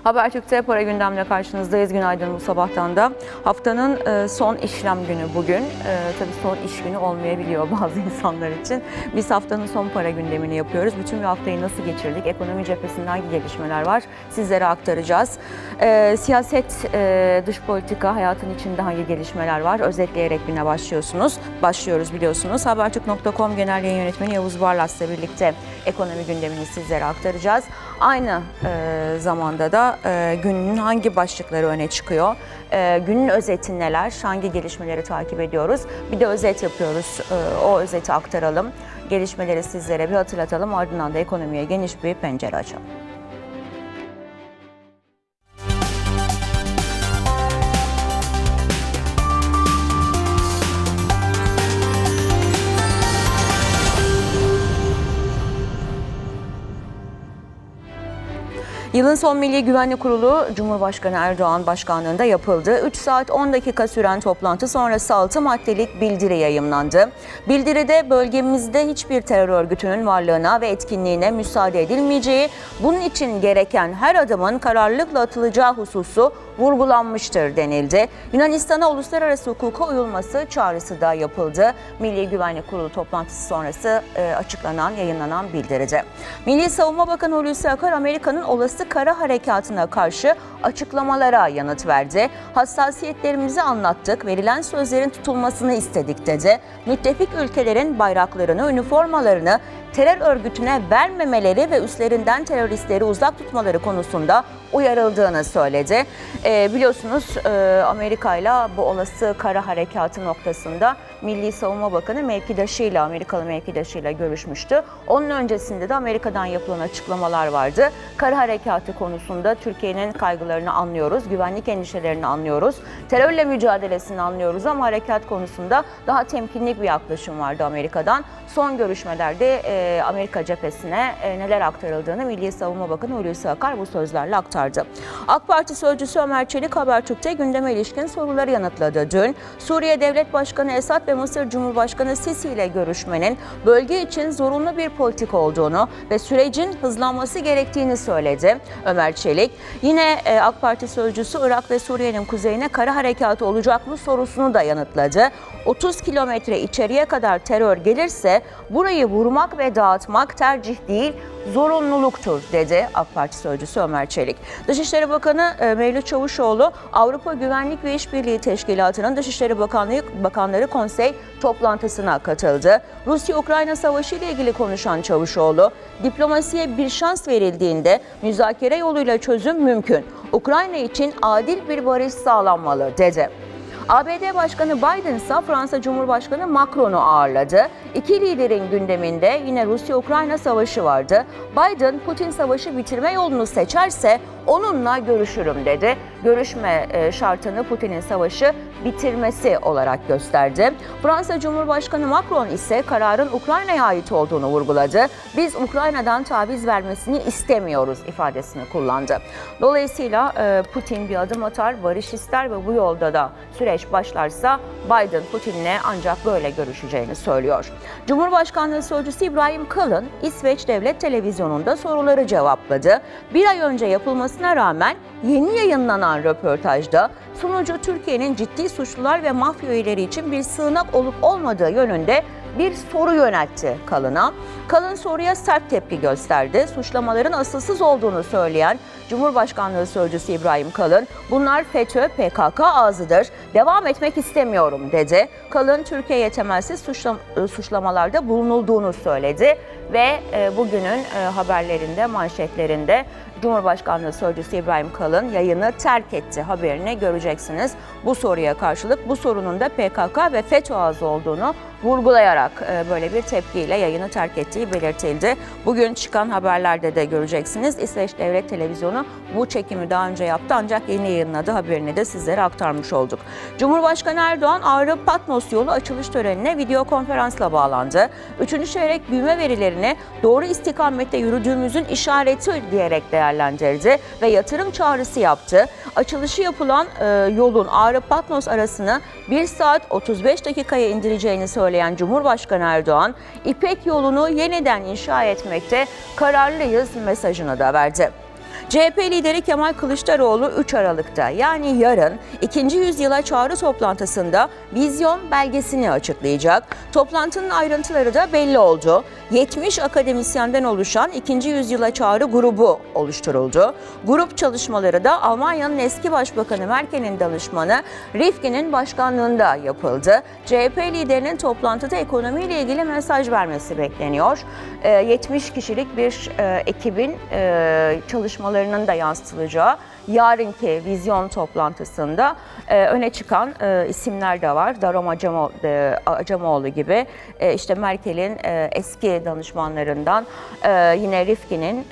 Habertürk'te para gündemle karşınızdayız. Günaydın bu sabahtan da. Haftanın son işlem günü bugün. Tabii son iş günü olmayabiliyor bazı insanlar için. Biz haftanın son para gündemini yapıyoruz. Bütün bir haftayı nasıl geçirdik? Ekonomi cephesinde hangi gelişmeler var? Sizlere aktaracağız. Siyaset, dış politika, hayatın içinde hangi gelişmeler var? Özetleyerek güne başlıyoruz biliyorsunuz. Habertürk.com Genel Yayın Yönetmeni Yavuz Barlas'la birlikte ekonomi gündemini sizlere aktaracağız. Aynı zamanda da günün hangi başlıkları öne çıkıyor? Günün özeti neler? Hangi gelişmeleri takip ediyoruz? Bir de özet yapıyoruz. O özeti aktaralım. Gelişmeleri sizlere bir hatırlatalım. Ardından da ekonomiye geniş bir pencere açalım. Yılın son Milli Güvenlik Kurulu Cumhurbaşkanı Erdoğan başkanlığında yapıldı. 3 saat 10 dakika süren toplantı sonrası 6 maddelik bildiri yayımlandı. Bildiride bölgemizde hiçbir terör örgütünün varlığına ve etkinliğine müsaade edilmeyeceği, bunun için gereken her adımın kararlılıkla atılacağı hususu vurgulanmıştır denildi. Yunanistan'a uluslararası hukuka uyulması çağrısı da yapıldı. Milli Güvenlik Kurulu toplantısı sonrası yayınlanan bildiride. Milli Savunma Bakanı Hulusi Akar, Amerika'nın olası kara harekatına karşı açıklamalara yanıt verdi. Hassasiyetlerimizi anlattık, verilen sözlerin tutulmasını istedik dedi. Müttefik ülkelerin bayraklarını, üniformalarını terör örgütüne vermemeleri ve üstlerinden teröristleri uzak tutmaları konusunda uyarıldığını söyledi. Biliyorsunuz Amerika ile bu olası kara harekatı noktasında Milli Savunma Bakanı Amerikalı mevkidaşıyla görüşmüştü. Onun öncesinde de Amerika'dan yapılan açıklamalar vardı. Kara harekatı konusunda Türkiye'nin kaygılarını anlıyoruz, güvenlik endişelerini anlıyoruz, terörle mücadelesini anlıyoruz ama harekat konusunda daha temkinli bir yaklaşım vardı Amerika'dan. Son görüşmelerde Amerika cephesine neler aktarıldığını Milli Savunma Bakanı Hulusi Akar bu sözlerle aktardı. AK Parti sözcüsü Ömer Çelik Habertürk'te gündeme ilişkin soruları yanıtladı. Dün Suriye Devlet Başkanı Esad ve Mısır Cumhurbaşkanı Sisi ile görüşmenin bölge için zorunlu bir politik olduğunu ve sürecin hızlanması gerektiğini söyledi. Ömer Çelik yine AK Parti sözcüsü Irak ve Suriye'nin kuzeyine kara harekatı olacak mı sorusunu da yanıtladı. 30 kilometre içeriye kadar terör gelirse burayı vurmak ve dağıtmak tercih değil, zorunluluktur dedi AK Parti sözcüsü Ömer Çelik. Dışişleri Bakanı Mevlüt Çavuşoğlu, Avrupa Güvenlik ve İşbirliği Teşkilatı'nın Dışişleri Bakanları Konsey toplantısına katıldı. Rusya-Ukrayna Savaşı ile ilgili konuşan Çavuşoğlu, diplomasiye bir şans verildiğinde müzakere yoluyla çözüm mümkün. Ukrayna için adil bir barış sağlanmalı dedi. ABD Başkanı Biden ise Fransa Cumhurbaşkanı Macron'u ağırladı. İki liderin gündeminde yine Rusya-Ukrayna savaşı vardı. Biden, Putin savaşı bitirme yolunu seçerse onunla görüşürüm dedi. Görüşme şartını Putin'in savaşı bitirmesi olarak gösterdi. Fransa Cumhurbaşkanı Macron ise kararın Ukrayna'ya ait olduğunu vurguladı. Biz Ukrayna'dan taviz vermesini istemiyoruz ifadesini kullandı. Dolayısıyla Putin bir adım atar, barış ister ve bu yolda da süreç başlarsa Biden Putin'le ancak böyle görüşeceğini söylüyor. Cumhurbaşkanlığı Sözcüsü İbrahim Kalın, İsveç Devlet Televizyonu'nda soruları cevapladı. Bir ay önce yapılmasına rağmen yeni yayınlanan röportajda sunucu Türkiye'nin ciddi suçlular ve mafya üyeleri için bir sığınak olup olmadığı yönünde bir soru yöneltti Kalın'a. Kalın soruya sert tepki gösterdi. Suçlamaların asılsız olduğunu söyleyen Cumhurbaşkanlığı Sözcüsü İbrahim Kalın, bunlar FETÖ, PKK ağzıdır, devam etmek istemiyorum dedi. Kalın, Türkiye'ye temelsiz suçlamalarda bulunulduğunu söyledi ve bugünün haberlerinde, manşetlerinde Cumhurbaşkanlığı Sözcüsü İbrahim Kalın yayını terk etti haberini göreceksiniz. Bu soruya karşılık bu sorunun da PKK ve FETÖ ağzı olduğunu vurgulayarak böyle bir tepkiyle yayını terk ettiği belirtildi. Bugün çıkan haberlerde de göreceksiniz. İsveç Devlet Televizyonu bu çekimi daha önce yaptı ancak yeni yayınladı haberini de sizlere aktarmış olduk. Cumhurbaşkanı Erdoğan Ağrı-Patmos yolu açılış törenine video konferansla bağlandı. 3. çeyrek büyüme verilerini doğru istikamette yürüdüğümüzün işareti diyerek değerlendirdi ve yatırım çağrısı yaptı. Açılışı yapılan yolun Ağrı-Patmos arasını 1 saat 35 dakikaya indireceğini söyleyen Cumhurbaşkanı Erdoğan, İpek yolunu yeniden inşa etmekte kararlıyız mesajını da verdi. CHP lideri Kemal Kılıçdaroğlu 3 Aralık'ta yani yarın 2. yüzyıla çağrı toplantısında vizyon belgesini açıklayacak. Toplantının ayrıntıları da belli oldu. 70 akademisyenden oluşan 2. yüzyıla çağrı grubu oluşturuldu. Grup çalışmaları da Almanya'nın eski Başbakanı Merkel'in danışmanı Rifkin'in başkanlığında yapıldı. CHP liderinin toplantıda ekonomiyle ilgili mesaj vermesi bekleniyor. 70 kişilik bir ekibin çalışmalarının da yansıtılacağı yarınki vizyon toplantısında öne çıkan isimler de var. Darom Acemoğlu gibi işte Merkel'in eski danışmanlarından yine Rifkin'in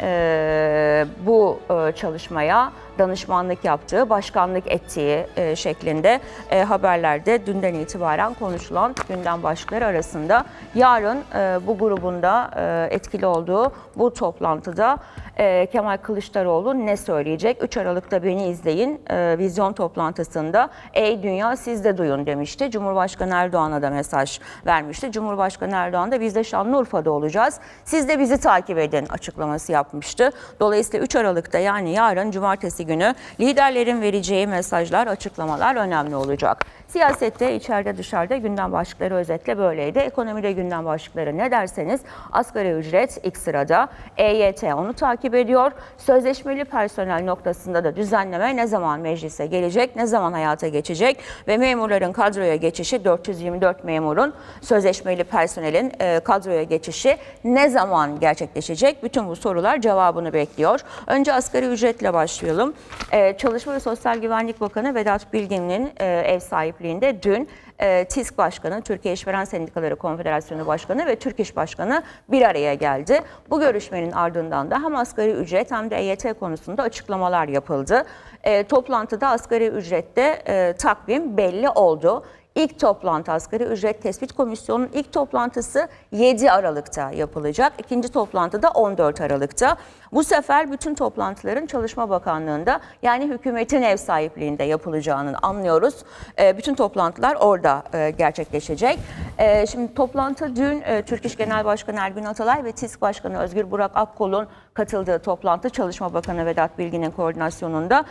bu çalışmaya danışmanlık yaptığı, başkanlık ettiği şeklinde haberlerde dünden itibaren konuşulan gündem başlıkları arasında. Yarın bu grubun da etkili olduğu bu toplantıda Kemal Kılıçdaroğlu ne söyleyecek? 3 Aralık'ta beni izleyin vizyon toplantısında ey dünya siz de duyun demişti. Cumhurbaşkanı Erdoğan'a da mesaj vermişti. Cumhurbaşkanı Erdoğan da biz de Şanlıurfa'da olacağız. Siz de bizi takip edin açıklaması yapmıştı. Dolayısıyla 3 Aralık'ta yani yarın cumartesi günü liderlerin vereceği mesajlar, açıklamalar önemli olacak. Siyasette içeride dışarıda gündem başlıkları özetle böyleydi. Ekonomide gündem başlıkları ne derseniz asgari ücret ilk sırada, EYT onu takip ediyor. Sözleşmeli personel noktasında da düzenleme ne zaman meclise gelecek, ne zaman hayata geçecek ve memurların kadroya geçişi 424 memurun sözleşmeli personelin kadroya geçişi ne zaman gerçekleşecek? Bütün bu sorular cevabını bekliyor. Önce asgari ücretle başlayalım. Çalışma ve Sosyal Güvenlik Bakanı Vedat Bilgin'in ev sahipliğinde dün TİSK Başkanı, Türkiye İşveren Sendikaları Konfederasyonu Başkanı ve Türk İş Başkanı bir araya geldi. Bu görüşmenin ardından da hem asgari ücret hem de EYT konusunda açıklamalar yapıldı. Toplantıda asgari ücrette takvim belli oldu. İlk toplantı Asgari Ücret Tespit Komisyonu'nun ilk toplantısı 7 Aralık'ta yapılacak. İkinci toplantı da 14 Aralık'ta. Bu sefer bütün toplantıların Çalışma Bakanlığı'nda yani hükümetin ev sahipliğinde yapılacağını anlıyoruz. Bütün toplantılar orada gerçekleşecek. Şimdi toplantı dün Türk İş Genel Başkanı Ergün Atalay ve TİSK Başkanı Özgür Burak Akkol'un katıldığı toplantı Çalışma Bakanı Vedat Bilgin'in koordinasyonunda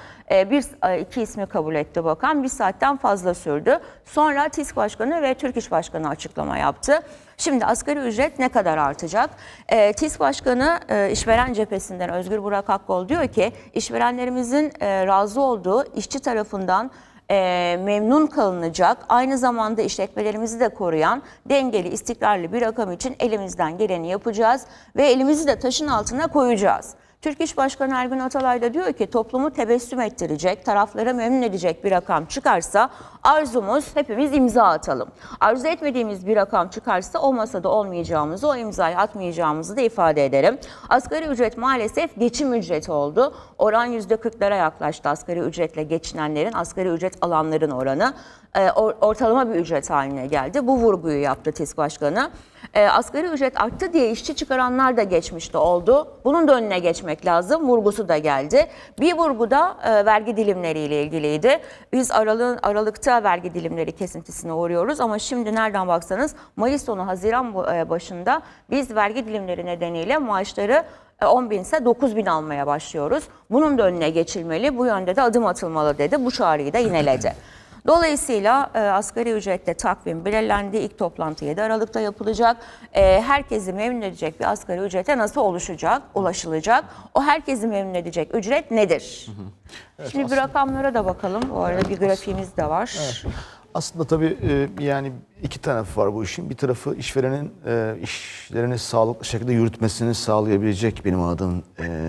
iki ismi kabul etti bakan. Bir saatten fazla sürdü. Sonra TİSK Başkanı ve Türk İş Başkanı açıklama yaptı. Şimdi asgari ücret ne kadar artacak? TİSK Başkanı işveren cephesinden Özgür Burak Akkol diyor ki işverenlerimizin razı olduğu işçi tarafından memnun kalınacak, aynı zamanda işletmelerimizi de koruyan dengeli, istikrarlı bir rakam için elimizden geleni yapacağız ve elimizi de taşın altına koyacağız. Türk İş Başkanı Ergün Atalay da diyor ki toplumu tebessüm ettirecek, taraflara memnun edecek bir rakam çıkarsa arzumuz hepimiz imza atalım. Arzu etmediğimiz bir rakam çıkarsa o masada olmayacağımızı, o imzayı atmayacağımızı da ifade ederim. Asgari ücret maalesef geçim ücreti oldu. Oran %40'lara yaklaştı asgari ücretle geçinenlerin, asgari ücret alanların oranı. Ortalama bir ücret haline geldi. Bu vurguyu yaptı TİSK Başkanı. Asgari ücret arttı diye işçi çıkaranlar da geçmişte oldu. Bunun da önüne geçmek lazım. Vurgusu da geldi. Bir vurgu da vergi dilimleriyle ilgiliydi. Biz Aralık'ta vergi dilimleri kesintisine uğruyoruz ama şimdi nereden baksanız Mayıs sonu Haziran başında biz vergi dilimleri nedeniyle maaşları 10.000 ise 9.000 almaya başlıyoruz. Bunun da önüne geçilmeli. Bu yönde de adım atılmalı dedi. Bu çağrıyı da yineledi. Dolayısıyla asgari ücrette takvim belirlendi. İlk toplantı 7 Aralık'ta yapılacak. Herkesi memnun edecek bir asgari ücrete nasıl ulaşılacak? O herkesi memnun edecek ücret nedir? Evet, şimdi bir rakamlara da bakalım. Bu arada bir grafiğimiz de var. Evet. Aslında tabii yani iki tarafı var bu işin. Bir tarafı işverenin işlerini sağlıklı şekilde yürütmesini sağlayabilecek benim anladığım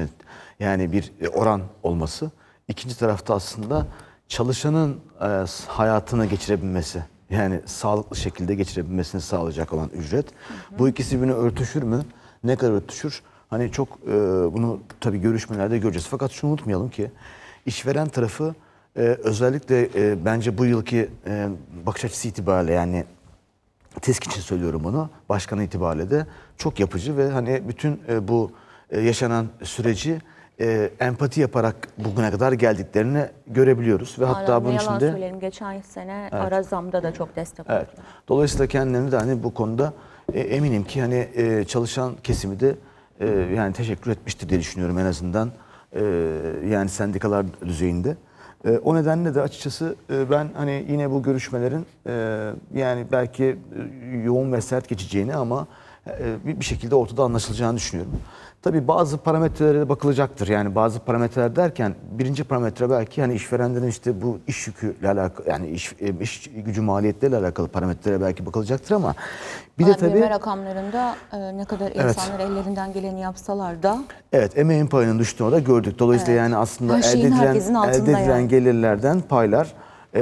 yani bir oran olması. İkinci tarafta aslında çalışanın hayatını geçirebilmesi, yani sağlıklı şekilde geçirebilmesini sağlayacak olan ücret. Bu ikisi birbirine örtüşür mü? Ne kadar örtüşür? Hani çok bunu tabii görüşmelerde göreceğiz. Fakat şunu unutmayalım ki işveren tarafı özellikle bence bu yılki bakış açısı itibariyle yani TİSK için söylüyorum bunu, başkan itibariyle de çok yapıcı ve hani bütün bu yaşanan süreci empati yaparak bugüne kadar geldiklerini görebiliyoruz ve hatta bunun içinde söyleyelim geçen sene evet, ara zamda da çok destek oldu. Evet. Dolayısıyla kendilerini de hani bu konuda eminim ki hani çalışan kesimi de yani teşekkür etmiştir diye düşünüyorum en azından. Yani sendikalar düzeyinde. O nedenle de açıkçası ben hani yine bu görüşmelerin yani belki yoğun ve sert geçeceğini ama bir şekilde ortada anlaşılacağını düşünüyorum. Tabii bazı parametrelere de bakılacaktır. Yani bazı parametreler derken birinci parametre belki hani işverenlerin işte bu iş yüküyle alakalı, yani iş gücü maliyetleriyle alakalı parametrelere belki bakılacaktır ama bir de tabii büyüme rakamlarında ne kadar insanlar ellerinden geleni yapsalar da evet, emeğin payının düştüğünü da gördük. Dolayısıyla yani aslında her şeyin herkesin altında elde edilen yani. gelirlerden paylar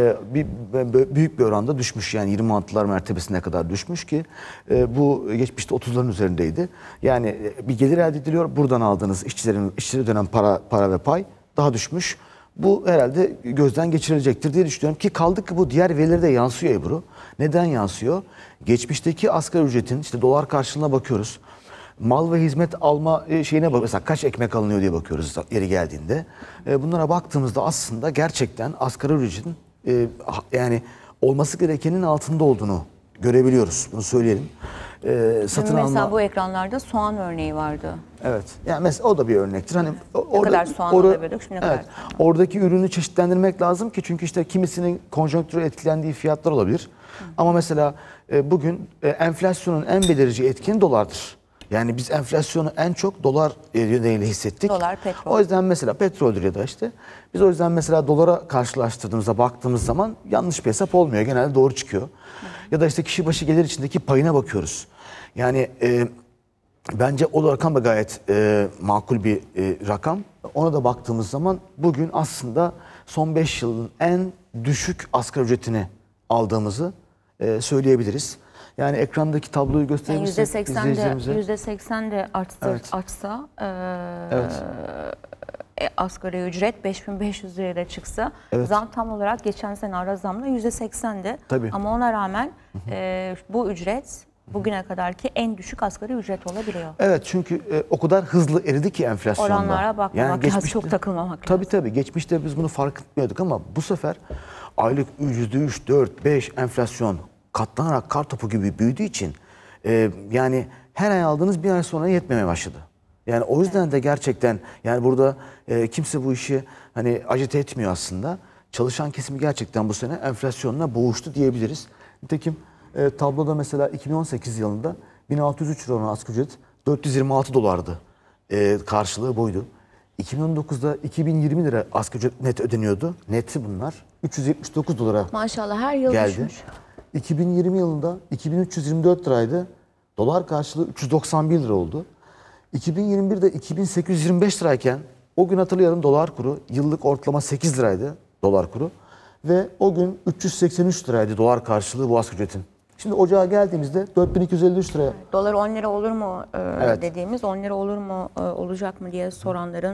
büyük bir oranda düşmüş. Yani 26'lar mertebesine kadar düşmüş ki bu geçmişte 30'ların üzerindeydi. Yani bir gelir elde ediliyor. Buradan aldığınız işçilere dönen para ve pay daha düşmüş. Bu herhalde gözden geçirilecektir diye düşünüyorum ki kaldı ki bu diğer verilere de yansıyor Ebru. Neden yansıyor? Geçmişteki asgari ücretin işte dolar karşılığına bakıyoruz. Mal ve hizmet alma şeyine bak, mesela kaç ekmek alınıyor diye bakıyoruz yeri geldiğinde. Bunlara baktığımızda aslında gerçekten asgari ücretin yani olması gerekenin altında olduğunu görebiliyoruz. Bunu söyleyelim. Satın mesela alma. bu ekranlarda soğan örneği vardı. Evet. Yani mesela o da bir örnektir. Hani orada, kadar soğan alabiliyorduk, şimdi ne kadar soğan? Oradaki ürünü çeşitlendirmek lazım ki çünkü işte kimisinin konjonktürü etkilendiği fiyatlar olabilir. Ama mesela bugün enflasyonun en belirici etkeni dolardır. Yani biz enflasyonu en çok dolar yönüyle hissettik. Dolar, petrol. O yüzden mesela petroldür ya da işte biz o yüzden mesela dolara karşılaştırdığımızda baktığımız zaman yanlış bir hesap olmuyor. Genelde doğru çıkıyor. Ya da işte kişi başı gelir içindeki payına bakıyoruz. Yani bence o rakam da gayet makul bir rakam. Ona da baktığımız zaman bugün aslında son 5 yılın en düşük asgari ücretini aldığımızı söyleyebiliriz. Yani ekrandaki tabloyu gösterebilirsek Yani izleyicilerimize. %80 de Evet. artsa Evet. asgari ücret 5.500 liraya da çıksa Evet. zam tam olarak geçen sene ara zamla %80'di. Tabii. Ama ona rağmen bu ücret bugüne kadarki en düşük asgari ücret olabiliyor. Evet, çünkü o kadar hızlı eridi ki enflasyonda. Oranlara bakmamak lazım, çok takılmamak tabii lazım. Tabii geçmişte biz bunu fark etmiyorduk ama bu sefer aylık %3, 4, 5 enflasyon katlanarak kar topu gibi büyüdüğü için yani her ay aldığınız bir ay sonra yetmemeye başladı. Yani o yüzden de gerçekten yani burada kimse bu işi hani acite etmiyor aslında. Çalışan kesimi gerçekten bu sene enflasyonla boğuştu diyebiliriz. Nitekim tabloda mesela 2018 yılında 1603 lira olan asgari ücret 426 dolardı. Karşılığı buydu. 2019'da 2020 lira asgari ücret net ödeniyordu. Neti bunlar. 379 dolara Maşallah her yıl geldi. düşmüş. 2020 yılında 2324 liraydı. Dolar karşılığı 391 lira oldu. 2021'de 2825 lirayken o gün hatırlayalım dolar kuru yıllık ortalama 8 liraydı dolar kuru. Ve o gün 383 liraydı dolar karşılığı bu asgari ücretin. Şimdi ocağa geldiğimizde 4253 liraya. Dolar 10 lira olur mu Evet. dediğimiz 10 lira olur mu olacak mı diye soranların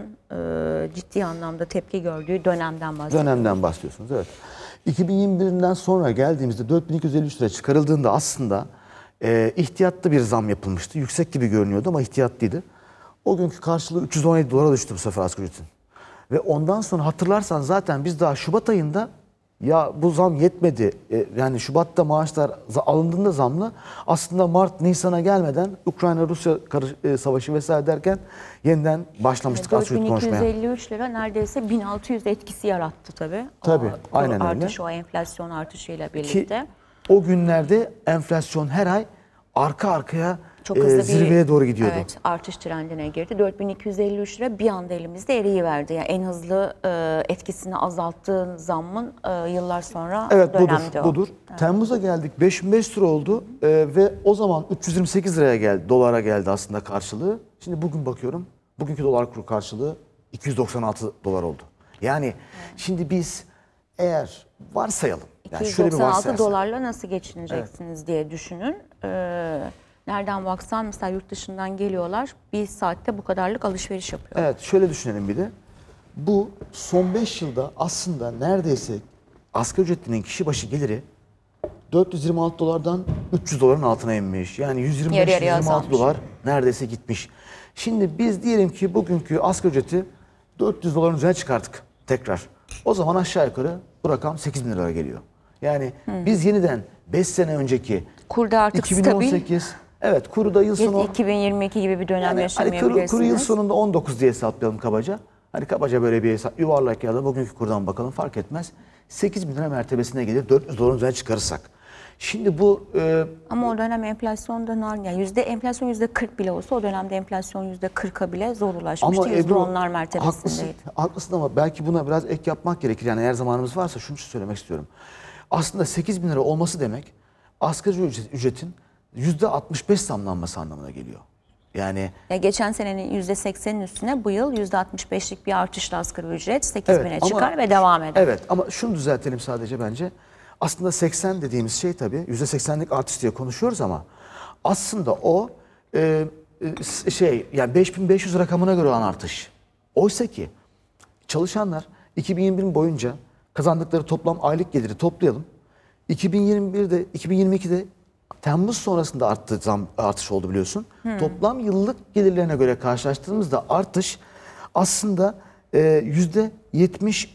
ciddi anlamda tepki gördüğü dönemden bahsediyoruz. Dönemden bahsediyorsunuz, evet. 2021'den sonra geldiğimizde 4253 lira çıkarıldığında aslında ihtiyatlı bir zam yapılmıştı. Yüksek gibi görünüyordu ama ihtiyatlıydı. O günkü karşılığı 317 dolara düştü bu sefer asgari ücretin. Ve ondan sonra hatırlarsan zaten biz daha Şubat ayında ya bu zam yetmedi. Yani Şubat'ta maaşlar alındığında zamlı. Aslında Mart, Nisan'a gelmeden Ukrayna-Rusya savaşı vesaire derken yeniden başlamıştık asgari ücret konuşmaya. 4253 lira neredeyse 1600 etkisi yarattı tabii. Tabii, O aynen öyle. artış, o enflasyon artışıyla birlikte. Ki o günlerde enflasyon her ay arka arkaya Çok hızlı zirveye doğru gidiyordu. Evet, artış trendine girdi. 4253 lira bir anda elimizde eriyiverdi. Yani en hızlı etkisini azalttığı zammın yıllar sonra Evet, dönemdi o. budur. Evet. Temmuz'a geldik 5500 lira oldu ve o zaman 328 liraya geldi, dolara geldi aslında karşılığı. Şimdi bugün bakıyorum, bugünkü dolar kuru karşılığı 296 dolar oldu. Yani şimdi biz eğer varsayalım, yani şöyle bir 296 varsayarsak, dolarla nasıl geçineceksiniz diye düşünün. Nereden baksan mesela yurt dışından geliyorlar, bir saatte bu kadarlık alışveriş yapıyor. evet, şöyle düşünelim bir de. Bu son 5 yılda aslında neredeyse asgari ücretlinin kişi başı geliri 426 dolardan 300 doların altına inmiş. Yani Yarı yarıya 125-126 azalmış. dolar neredeyse gitmiş. Şimdi biz diyelim ki bugünkü asgari ücreti 400 doların üzerine çıkarttık tekrar. O zaman aşağı yukarı bu rakam 8 bin lira geliyor. Yani biz yeniden 5 sene önceki Kurda artık 2018, evet, kuru da yıl sonu 2022 gibi bir dönem yani hani yaşamayabilirsiniz. kuru yıl sonunda 19 diye hesaplayalım kabaca. Hani kabaca böyle bir hesap yuvarlak ya da bugünkü kurdan bakalım fark etmez. 8 bin lira mertebesine gelir 400 doların üzerine çıkarırsak. Şimdi bu Ama o dönem enflasyon da yani enflasyon %40 bile olsa o dönemde enflasyon %40'a bile zor ulaşmıştı. ama Ebru, %10'lar mertebesindeydi. haklısın ama belki buna biraz ek yapmak gerekir. Yani eğer zamanımız varsa şunu söylemek istiyorum. Aslında 8 bin lira olması demek asgari ücretin %65 zamlanması anlamına geliyor. Yani Ya geçen senenin %80'in üstüne bu yıl %65'lik bir artışla asgari ücret 8 bine çıkar ve devam eder. Evet ama şunu düzeltelim sadece bence. Aslında 80 dediğimiz şey tabii %80'lik artış diye konuşuyoruz ama aslında o yani 5500 rakamına göre olan artış. Oysa ki çalışanlar 2021 boyunca kazandıkları toplam aylık geliri toplayalım. 2022'de Temmuz sonrasında artış oldu biliyorsun. Toplam yıllık gelirlerine göre karşılaştırdığımızda artış aslında %73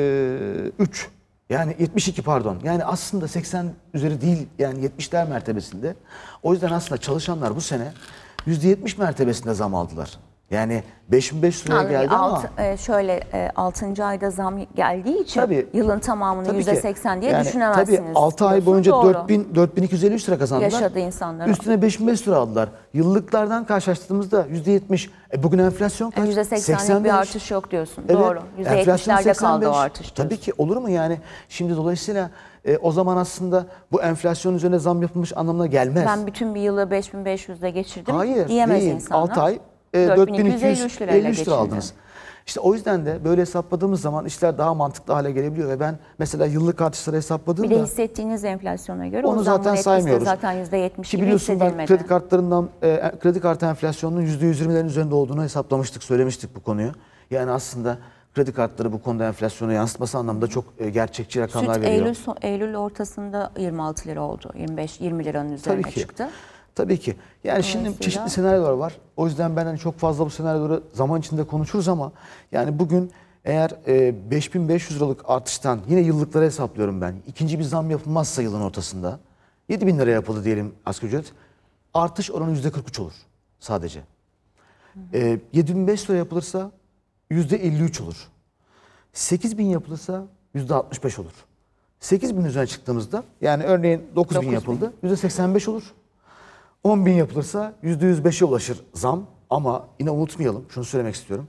yani 72 pardon. Yani aslında 80 üzeri değil yani 70'ler mertebesinde. O yüzden aslında çalışanlar bu sene %70 mertebesinde zam aldılar. Yani 5500 liraya geldi ama... Şöyle 6. ayda zam geldiği için Tabii, yılın tamamını tabii ki. %80 diye Yani düşünemezsiniz. Tabii 6 ay boyunca 4253 lira kazandılar. Yaşadı insanlar. Üstüne 5500 lira aldılar. Yıllıklardan karşılaştırdığımızda %70. Bugün enflasyon kaç? %80'lik bir artış yok diyorsun. Evet, Doğru. enflasyon %70'lerde kaldı o 85. artış diyorsun. Tabii ki olur mu yani? Şimdi dolayısıyla o zaman aslında bu enflasyon üzerine zam yapılmış anlamına gelmez. Ben bütün bir yılı 5500'de geçirdim Hayır, diyemez değil. insanlar. 6 ay 4253 lirayla 4253 lira aldınız. İşte o yüzden de böyle hesapladığımız zaman işler daha mantıklı hale gelebiliyor ve ben mesela yıllık artışları hesapladığımda Bir de hissettiğiniz enflasyona göre onu o zaten zammın etkisi saymıyoruz. zaten %70 Ki gibi biliyorsun ben hissedilmedi. kredi kartı enflasyonunun %120'lerin üzerinde olduğunu hesaplamıştık, söylemiştik bu konuyu. Yani aslında kredi kartları bu konuda enflasyona yansıtması anlamında çok gerçekçi rakamlar Süt veriyor. Eylül ortasında 26 lira oldu. 25-20 liranın üzerine Tabii ki. çıktı. Tabii ki. Yani şimdi Dolayısıyla- çeşitli senaryolar var. O yüzden ben hani çok fazla bu senaryoları zaman içinde konuşuruz ama yani bugün eğer 5500 liralık artıştan yine yıllıklara hesaplıyorum ben. İkinci bir zam yapılmazsa yılın ortasında 7000 lira yapıldı diyelim asgari ücret. Artış oranı %43 olur sadece. 7500 lira yapılırsa %53 olur. 8000 yapılırsa %65 olur. 8000 üzerine çıktığımızda yani örneğin 9000 9.000 yapıldı %85 olur. 10.000 yapılırsa %105'e ulaşır zam ama yine unutmayalım şunu söylemek istiyorum.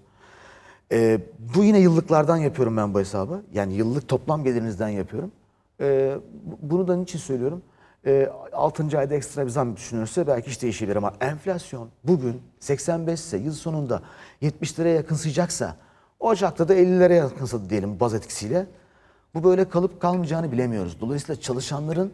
Bu yine yıllıklardan yapıyorum ben bu hesabı. Yani yıllık toplam gelirinizden yapıyorum. Bunu da niçin söylüyorum? 6. ayda ekstra bir zam düşünülürse belki iş değişebilir ama enflasyon bugün 85 ise yıl sonunda 70 liraya yakınsayacaksa Ocak'ta da 50 liraya yakınsadı diyelim baz etkisiyle. Bu böyle kalıp kalmayacağını bilemiyoruz. Dolayısıyla çalışanların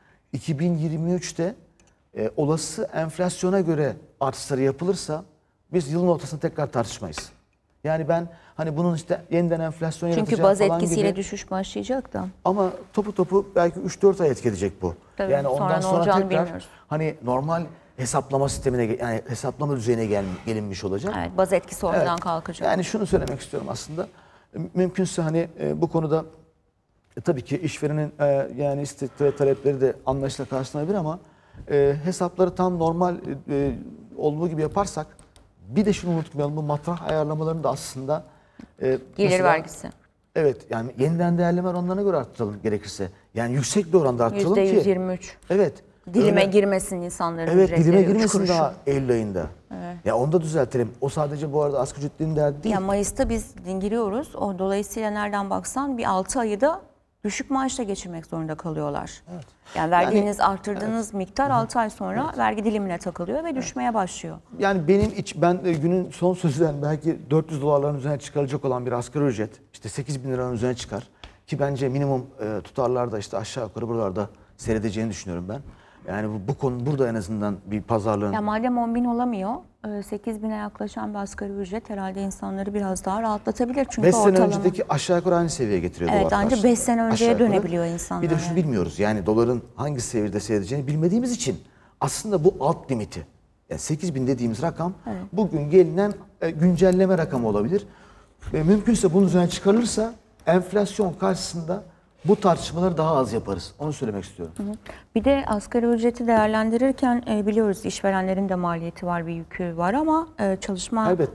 2023'te olası enflasyona göre artışları yapılırsa biz yılın ortasında tekrar tartışmayız. Yani ben hani bunun işte yeniden enflasyon Çünkü yaratacağı baz falan etkisiyle gibi, düşüş başlayacak da. ama topu belki 3-4 ay etki edecek bu. Tabii, Yani sonra ondan ne sonra olacağını tekrar bilmiyoruz. hani normal hesaplama sistemine yani hesaplama düzeyine gelinmiş olacak. Evet, baz etkisi oradan Evet. kalkacak. Yani şunu söylemek istiyorum aslında. Mümkünse hani bu konuda tabii ki işverenin yani istekleri, talepleri de anlayışla karşılanabilir ama hesapları tam normal olduğu gibi yaparsak bir de şunu unutmayalım, bu matrah ayarlamalarını da aslında Gelir mesela, vergisi. evet yani yeniden değerleme oranlarına göre arttıralım gerekirse. Yani yüksek bir oranda arttıralım ki. %123. Evet. Dilime öyle- girmesin insanların Evet, ücretleri. dilime 3 girmesin kuruşu. daha Eylül ayında. Ya onu da düzeltelim. O sadece bu arada asgari ücretliğin derdi değil. Ya Mayıs'ta biz giriyoruz. O dolayısıyla nereden baksan bir 6 ayı da düşük maaşla geçirmek zorunda kalıyorlar. Yani verdiğiniz, arttırdığınız miktar 6 ay sonra vergi dilimine takılıyor ve düşmeye başlıyor. Yani ben günün son sözünden belki 400 dolarların üzerine çıkarılacak olan bir asgari ücret işte 8 bin liranın üzerine çıkar. Ki bence minimum tutarlarda işte aşağı yukarı buralarda seyredeceğini düşünüyorum ben. Yani bu konu burada en azından bir pazarlığın. Ya madem 10.000 olamıyor, 8.000'e yaklaşan bir asgari ücret herhalde insanları biraz daha rahatlatabilir. Çünkü 5 sene ortalama. öncedeki aşağı yukarı aynı seviyeye getiriyor Evet, dolar. ancak karşısında. 5 sene önceye Aşağı yukarı. dönebiliyor insanlar. Bir de şunu yani. bilmiyoruz. Yani doların hangi seviyede seyredeceğini bilmediğimiz için aslında bu alt limiti. Yani 8 bin dediğimiz rakam bugün gelinen güncelleme rakamı olabilir. Ve mümkünse bunun üzerine çıkarılırsa enflasyon karşısında bu tartışmaları daha az yaparız. Onu söylemek istiyorum. Bir de asgari ücreti değerlendirirken biliyoruz işverenlerin de maliyeti var, bir yükü var ama çalışma Elbette.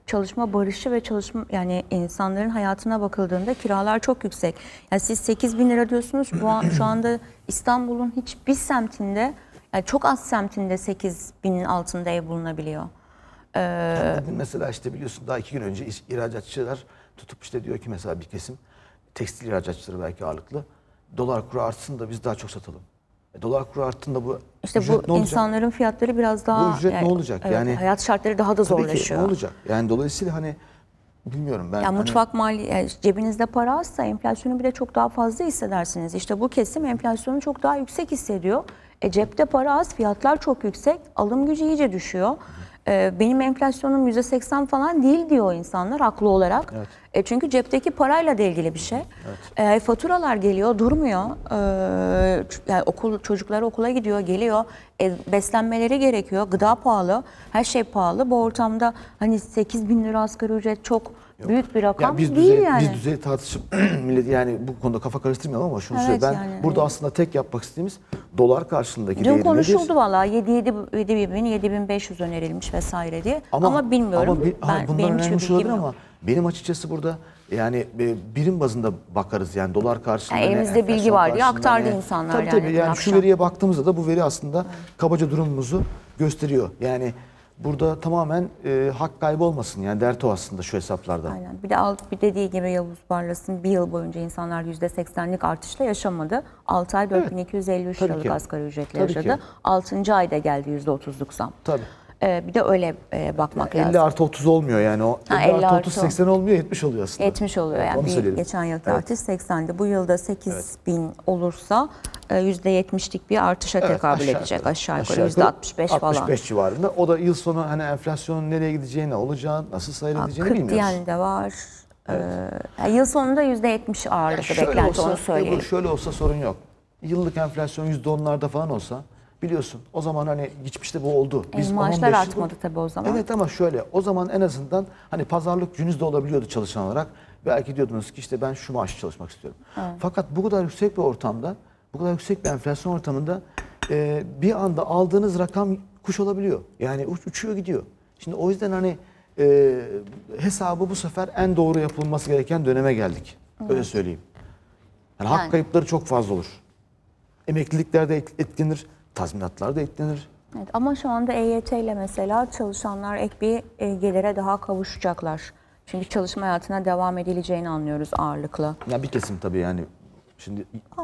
çalışma barışı ve çalışma, yani insanların hayatına bakıldığında kiralar çok yüksek. Yani siz 8 bin lira diyorsunuz, şu anda İstanbul'un hiçbir semtinde, yani çok az semtinde 8 binin altında ev bulunabiliyor. Bugün mesela işte biliyorsun daha 2 gün önce ihracatçılar tutup işte diyor ki mesela bir kesim tekstil ihracatçıları belki ağırlıklı, dolar kuru artsın da biz daha çok satalım. Dolar kuru arttığında bu İşte ücret bu ne olacak? insanların fiyatları biraz daha... Bu ücret yani, ne olacak? evet, Yani hayat şartları daha da tabii ki zorlaşıyor. ne olacak? Yani dolayısıyla hani bilmiyorum ben. Yani hani, mutfak mali, yani cebinizde para azsa enflasyonu bile çok daha fazla hissedersiniz. İşte bu kesim enflasyonu çok daha yüksek hissediyor. Cepte para az, fiyatlar çok yüksek, alım gücü iyice düşüyor. Benim enflasyonum %80 falan değil diyor insanlar haklı olarak. Evet. Çünkü cepteki parayla da ilgili bir şey. Evet. Faturalar geliyor, durmuyor. Yani çocuklar okula gidiyor, geliyor. Beslenmeleri gerekiyor, gıda pahalı, her şey pahalı. Bu ortamda hani 8 bin lira asgari ücret çok büyük bir rakam değil yani. Biz düzeyi tartışıp millet yani bu konuda kafa karıştırmayalım ama şunu Evet, söyleyeyim. Ben yani, burada aslında tek yapmak istediğimiz dolar karşılığındaki Dün değeri konuşuldu nedir? valla 7.500 önerilmiş vesaire diye ama bilmiyorum. Bundan Benim önemli hiçbir şey olabilir bilgim yok. ama benim açıkçası burada yani birim bazında bakarız yani dolar karşılığında Yani ne, elimizde bilgi enflasyon var diye karşılığında aktardı ne. insanlar Tabii yani tabii dün yani akşam. şu veriye baktığımızda da bu veri aslında kabaca durumumuzu gösteriyor. Yani burada tamamen hak kaybı olmasın yani dert o aslında şu hesaplarda. Aynen. Bir dediği gibi Yavuz Barlas'ın bir yıl boyunca insanlar %80'lik artışla yaşamadı. 6 ay 4.253 Tabii liralık ki. asgari ücretle Tabii yaşadı. ki. 6. ayda geldi %30'luk zam. Tabii. Bir de öyle bakmak 50 lazım. artı 30 olmuyor yani o 50 50 artı 30 artı 80 olmuyor 70 oluyor aslında. 70 oluyor yani. Onu söyleyelim. Geçen yılki artış 80'di. Bu yılda 8 bin olursa %70'lik bir artışa tekabül edecek aşağı yukarı %65 falan. 65 civarında. O da yıl sonu hani enflasyonun nereye gideceğini, olacağı, nasıl seyredeceğini 40 bilmiyoruz. diyen de var. Yıl sonunda %70 ağırlıklı Şöyle beklenti, olsa, onu söyleyelim. şöyle olsa sorun yok. Yıllık enflasyon %10'larda falan olsa biliyorsun o zaman hani geçmişte bu oldu. Maaşlar 15 artmadı tabii o zaman. Evet ama şöyle o zaman en azından hani pazarlık gününüzde olabiliyordu çalışan olarak. Belki diyordunuz ki işte ben şu maaşı çalışmak istiyorum. Fakat bu kadar yüksek bir ortamda, bu kadar yüksek bir enflasyon ortamında bir anda aldığınız rakam kuş olabiliyor. Yani uçuyor gidiyor. Şimdi o yüzden hani hesabı bu sefer en doğru yapılması gereken döneme geldik. Öyle söyleyeyim. Yani hak kayıpları çok fazla olur. Emeklilikler de etkilenir, tazminatlar da etkilenir. Evet, ama şu anda EYT ile mesela çalışanlar ek bir gelire daha kavuşacaklar. Çünkü çalışma hayatına devam edileceğini anlıyoruz ağırlıklı. Ya bir kesim tabii yani şimdi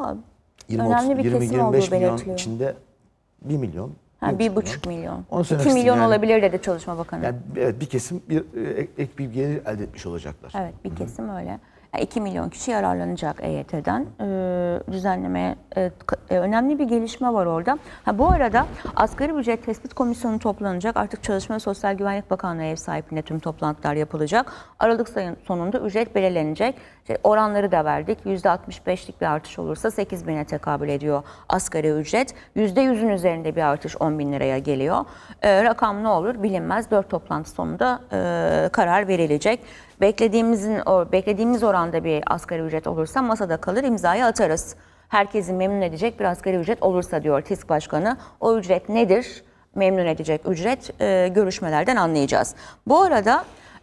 Önemli bir kesim olduğu 20-25 milyon belirtiliyor. içinde 1 milyon. 1,5 milyon. Onu 2 söylemek milyon istedim yani. olabilir dedi Çalışma Bakanı. Yani evet bir kesim bir ek bir gelir elde etmiş olacaklar. Evet, bir kesim öyle. 2 milyon kişi yararlanacak EYT'den. Düzenlemeye önemli bir gelişme var orada. Bu arada Asgari Ücret Tespit Komisyonu toplanacak. Artık Çalışma ve Sosyal Güvenlik Bakanlığı ev sahipliğinde tüm toplantılar yapılacak. Aralık sonunda ücret belirlenecek. Oranları da verdik. %65'lik bir artış olursa 8 bine tekabül ediyor asgari ücret. %100'ün üzerinde bir artış 10 bin liraya geliyor. Rakam ne olur bilinmez. 4 toplantı sonunda karar verilecek. Beklediğimiz oranda bir asgari ücret olursa masada kalır, imzayı atarız. Herkesi memnun edecek bir asgari ücret olursa diyor TİSK Başkanı. O ücret nedir? Memnun edecek ücret görüşmelerden anlayacağız. Bu arada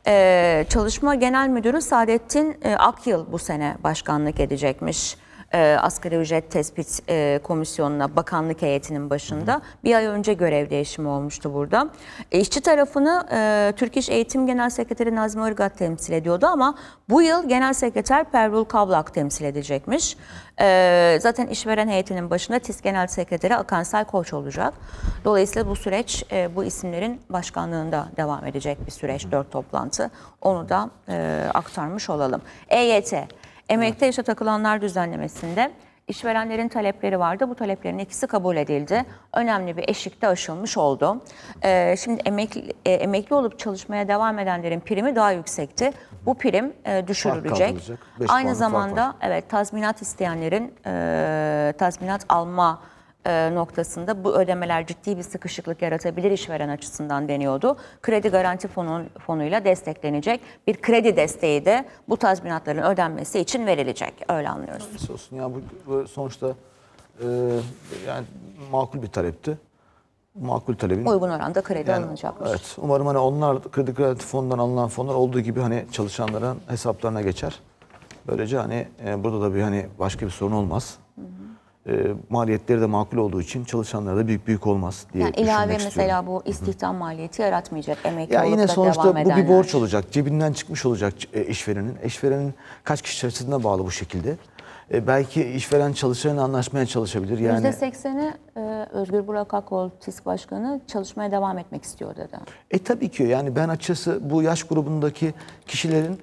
Çalışma Genel Müdürü Saadettin Akyıl bu sene başkanlık edecekmiş. Asgari Ücret Tespit Komisyonu'na bakanlık heyetinin başında. Bir ay önce görev değişimi olmuştu burada. İşçi tarafını Türk İş Eğitim Genel Sekreteri Nazmi Irgat temsil ediyordu ama bu yıl Genel Sekreter Pervul Kavlak temsil edecekmiş. Zaten işveren heyetinin başında TİSK Genel Sekreteri Akansel Koç olacak. Dolayısıyla bu süreç bu isimlerin başkanlığında devam edecek bir süreç, 4 toplantı. Onu da aktarmış olalım. EYT. Emekli yaşa takılanlar düzenlemesinde işverenlerin talepleri vardı. Bu taleplerin ikisi kabul edildi. Önemli bir eşik de aşılmış oldu. Şimdi emekli olup çalışmaya devam edenlerin primi daha yüksekti. Bu prim düşürülecek. Aynı zamanda evet tazminat isteyenlerin tazminat alma noktasında bu ödemeler ciddi bir sıkışıklık yaratabilir işveren açısından deniyordu. Kredi Garanti Fonu'yla desteklenecek bir kredi desteği de bu tazminatların ödenmesi için verilecek. Öyle anlıyoruz. Nasıl olsun ya bu sonuçta yani makul bir talepti. makul talebin Uygun oranda kredi alınacakmış. evet, umarım hani onlar kredi garanti fonundan alınan fonlar olduğu gibi hani çalışanların hesaplarına geçer. Böylece hani burada da bir hani başka bir sorun olmaz. Maliyetleri de makul olduğu için çalışanlara da büyük olmaz diye Yani düşünmek ilave istiyorum. mesela bu istihdam maliyeti yaratmayacak, emekli Ya olup yine da sonuçta devam bu bir edenler. borç olacak. Cebinden çıkmış olacak işverenin. İşverenin kaç kişi çalıştığına bağlı bu şekilde. Belki işveren çalışanla anlaşmaya çalışabilir. Yani %80'i Özgür Burak Akol, TİSK Başkanı çalışmaya devam etmek istiyor dedi. tabii ki yani ben açıkçası bu yaş grubundaki kişilerin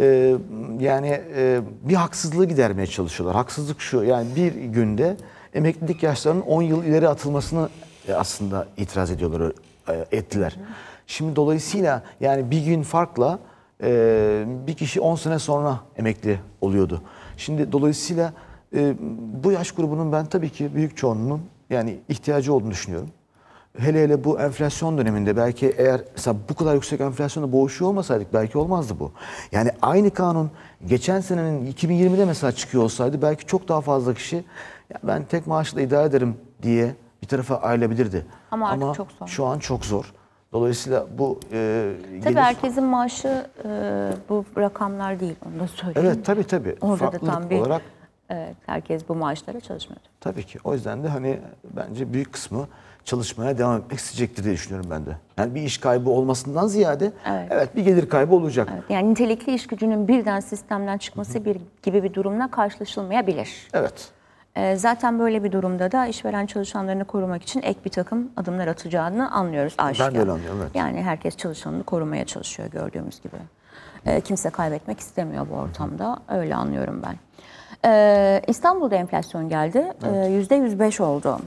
bir haksızlığı gidermeye çalışıyorlar. Haksızlık şu, yani bir günde emeklilik yaşlarının 10 yıl ileri atılmasını aslında itiraz ediyorlar, ettiler. Şimdi dolayısıyla yani bir gün farkla bir kişi 10 sene sonra emekli oluyordu. Şimdi dolayısıyla bu yaş grubunun ben tabii ki büyük çoğunluğunun yani ihtiyacı olduğunu düşünüyorum. Hele bu enflasyon döneminde belki eğer mesela bu kadar yüksek enflasyonla boğuşuyor olmasaydık belki olmazdı bu. Yani aynı kanun geçen senenin 2020'de mesela çıkıyor olsaydı belki çok daha fazla kişi ya ben tek maaşla idare ederim diye bir tarafa ayrılabilirdi. Ama artık çok zor. Şu an çok zor. Dolayısıyla bu Tabii herkesin maaşı bu rakamlar değil, onu da söyleyeyim. Evet tabii. Orada da Farklılık tam bir olarak herkes bu maaşlara çalışmıyor. tabii ki. O yüzden de hani bence büyük kısmı çalışmaya devam etmek isteyecektir diye düşünüyorum ben de. Yani bir iş kaybı olmasından ziyade evet bir gelir kaybı olacak. Evet, yani nitelikli iş gücünün birden sistemden çıkması gibi bir durumla karşılaşılmayabilir. Evet. Zaten böyle bir durumda da işveren çalışanlarını korumak için ek bir takım adımlar atacağını anlıyoruz aşikar. Ben de öyle anlıyorum, evet. Yani herkes çalışanını korumaya çalışıyor gördüğümüz gibi. Kimse kaybetmek istemiyor bu ortamda. Öyle anlıyorum ben. İstanbul'da enflasyon geldi. %105 oldu.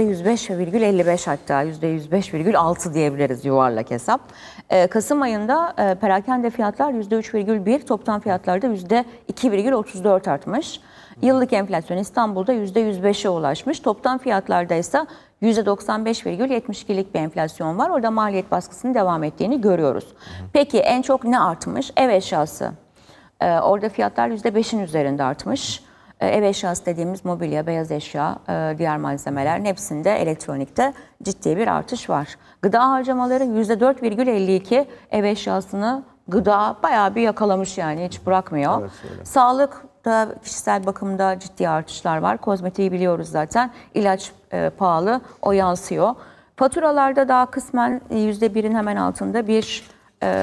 %105,55 hatta %105,6 diyebiliriz yuvarlak hesap. Kasım ayında perakende fiyatlar %3,1, toptan fiyatlarda %2,34 artmış. Yıllık enflasyon İstanbul'da %105'e ulaşmış. Toptan fiyatlarda ise %95,72'lik bir enflasyon var. Orada maliyet baskısının devam ettiğini görüyoruz. Peki en çok ne artmış? Ev eşyası. Orada fiyatlar %5'in üzerinde artmış. Ev eşyası dediğimiz mobilya, beyaz eşya, diğer malzemelerin hepsinde elektronikte ciddi bir artış var. Gıda harcamaları %4,52, ev eşyasını gıda bayağı bir yakalamış yani hiç bırakmıyor. Evet, öyle. Sağlıkta, kişisel bakımda ciddi artışlar var. Kozmetiği biliyoruz zaten. İlaç pahalı, o yansıyor. Faturalarda daha kısmen %1'in hemen altında bir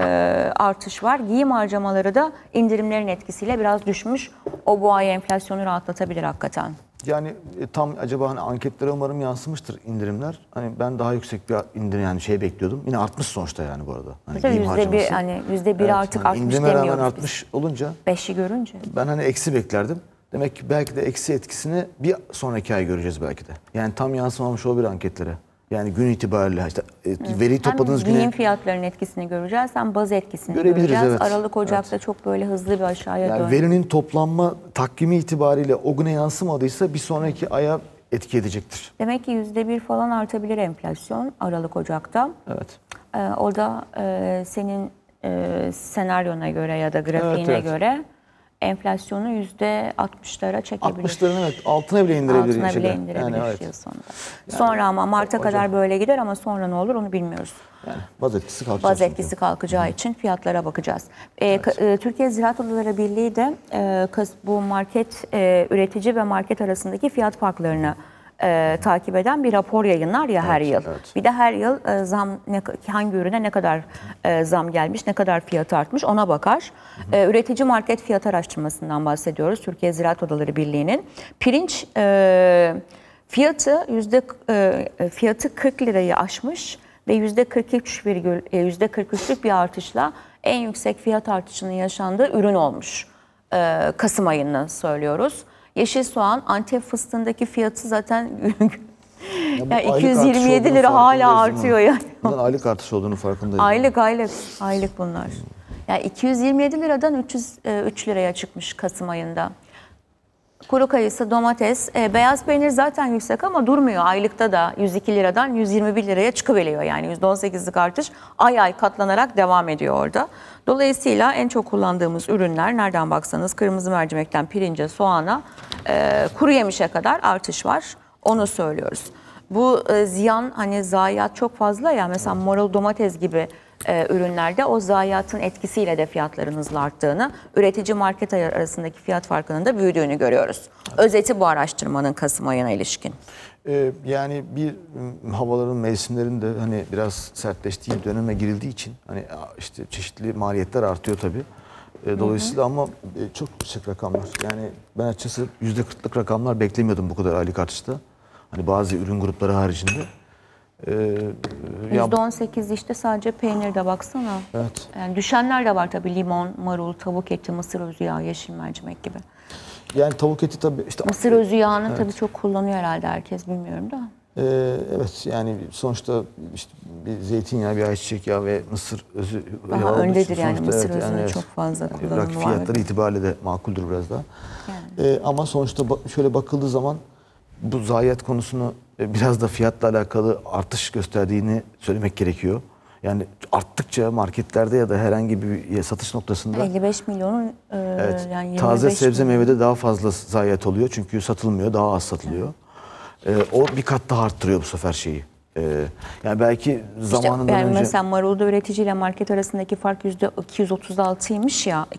artış var. Giyim harcamaları da indirimlerin etkisiyle biraz düşmüş. O bu ay enflasyonu rahatlatabilir hakikaten. Yani tam acaba hani anketlere umarım yansımıştır indirimler. Hani ben daha yüksek bir indirim yani bekliyordum. Yine artmış sonuçta yani bu arada. Hani Tabii giyim harcaması. hani %1 artık hani artmış indirime rağmen demiyoruz artmış olunca 5'i görünce. ben hani eksi beklerdim. Demek ki belki de eksi etkisini bir sonraki ay göreceğiz belki de. Yani tam yansımamış olabilir anketlere. Yani gün itibariyle işte veri topladığınız Hem giyim güne fiyatlarının etkisini göreceğiz hem baz etkisini Görebiliriz, göreceğiz. evet. Aralık Ocak'ta çok böyle hızlı bir aşağıya yani döndü. verinin toplanma takvimi itibariyle o güne yansımadıysa bir sonraki aya etki edecektir. Demek ki %1 falan artabilir enflasyon Aralık Ocak'ta. Evet. O da senin senaryona göre ya da grafiğine Evet. göre enflasyonu %60'lara çekebilir. 60'ların evet altına bile indirebilir. Altına bile şeyler. indirebilir Yani evet. yıl sonunda. Sonra ama Mart'a kadar böyle gider ama sonra ne olur onu bilmiyoruz. Yani baz etkisi kalkacak. Baz çünkü. etkisi kalkacağı için fiyatlara bakacağız. Türkiye Ziraat Odaları Birliği de bu market üretici ve market arasındaki fiyat farklarını takip eden bir rapor yayınlar ya her yıl. Evet. Bir de her yıl hangi ürüne ne kadar zam gelmiş, ne kadar fiyatı artmış ona bakar. Üretici market fiyat araştırmasından bahsediyoruz. Türkiye Ziraat Odaları Birliği'nin. Pirinç fiyatı 40 lirayı aşmış ve %43'lük bir artışla en yüksek fiyat artışının yaşandığı ürün olmuş. Kasım ayını söylüyoruz. Yeşil soğan, Antep fıstığındaki fiyatı zaten yani 227 lira hala artıyor yani. Bundan aylık artış olduğunu farkındayım. Aylık bunlar. Yani 227 liradan 303 liraya çıkmış Kasım ayında. Kuru kayısı, domates, beyaz peynir zaten yüksek ama durmuyor. Aylıkta da 102 liradan 121 liraya çıkıveriyor. Yani %18'lik artış ay ay katlanarak devam ediyor orada. Dolayısıyla en çok kullandığımız ürünler nereden baksanız kırmızı mercimekten pirince, soğana, kuru yemişe kadar artış var. Onu söylüyoruz. Bu ziyan, hani zayiat çok fazla ya, mesela marul, domates gibi ürünlerde o zayiatın etkisiyle de fiyatların hızla arttığını, üretici market arasındaki fiyat farkının da büyüdüğünü görüyoruz. Özeti bu araştırmanın Kasım ayına ilişkin. Yani bir havaların, mevsimlerin de hani biraz sertleştiği döneme girildiği için hani işte çeşitli maliyetler artıyor tabii. Dolayısıyla ama çok yüksek rakamlar. Yani ben açıkçası %40'lık rakamlar beklemiyordum bu kadar aylık artışta. Hani bazı ürün grupları haricinde. %18 işte sadece peynirde baksana. Evet. Yani düşenler de var tabii, limon, marul, tavuk eti, mısır özü yağı, yeşil mercimek gibi. Yani tavuk eti tabii işte Mısır özü yağını tabii çok kullanıyor herhalde herkes, bilmiyorum da. evet, yani sonuçta işte bir zeytinyağı, bir ayçiçek yağı ve mısır özü Daha yağı olduğu için öndedir yani, sonuçta mısır evet, özünün evet, çok fazla yani kullanımı var. fiyatları itibariyle de makuldür biraz daha. Yani. Ama sonuçta şöyle bakıldığı zaman bu zayiat konusunu biraz da fiyatla alakalı artış gösterdiğini söylemek gerekiyor. Yani arttıkça marketlerde ya da herhangi bir satış noktasında 55 milyonun evet, yani 25 taze sebze milyon. meyvede daha fazla zayiat oluyor çünkü satılmıyor, daha az satılıyor. O bir kat daha arttırıyor bu sefer şeyi. Yani belki zamanından İşte yani önce... mesela marulda üreticiyle market arasındaki fark %236'ymış ya,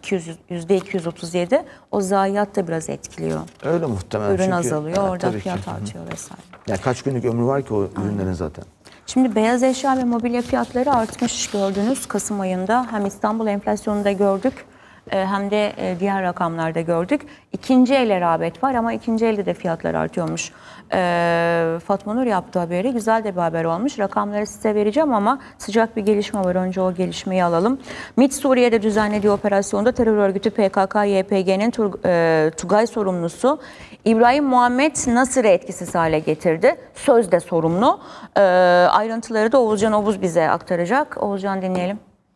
%237. O zayiat da biraz etkiliyor. Öyle muhtemelen. Ürün çünkü, azalıyor, evet, orada tabii fiyat ki. artıyor vesaire. Yani kaç günlük ömrü var ki o ürünlerin zaten. Şimdi beyaz eşya ve mobilya fiyatları artmış gördünüz Kasım ayında. Hem İstanbul enflasyonunda gördük hem de diğer rakamlarda gördük. İkinci elde rağbet var ama ikinci elde de fiyatlar artıyormuş. Fatma Nur yaptı haberi. Güzel de bir haber olmuş. Rakamları size vereceğim ama sıcak bir gelişme var. Önce o gelişmeyi alalım. MİT Suriye'de düzenlediği operasyonda terör örgütü PKK-YPG'nin Tugay sorumlusu İbrahim Muhammed Nasır'ı etkisiz hale getirdi. Sözde sorumlu. Ayrıntıları da Oğuzcan Obuz bize aktaracak. Oğuzcan, dinleyelim.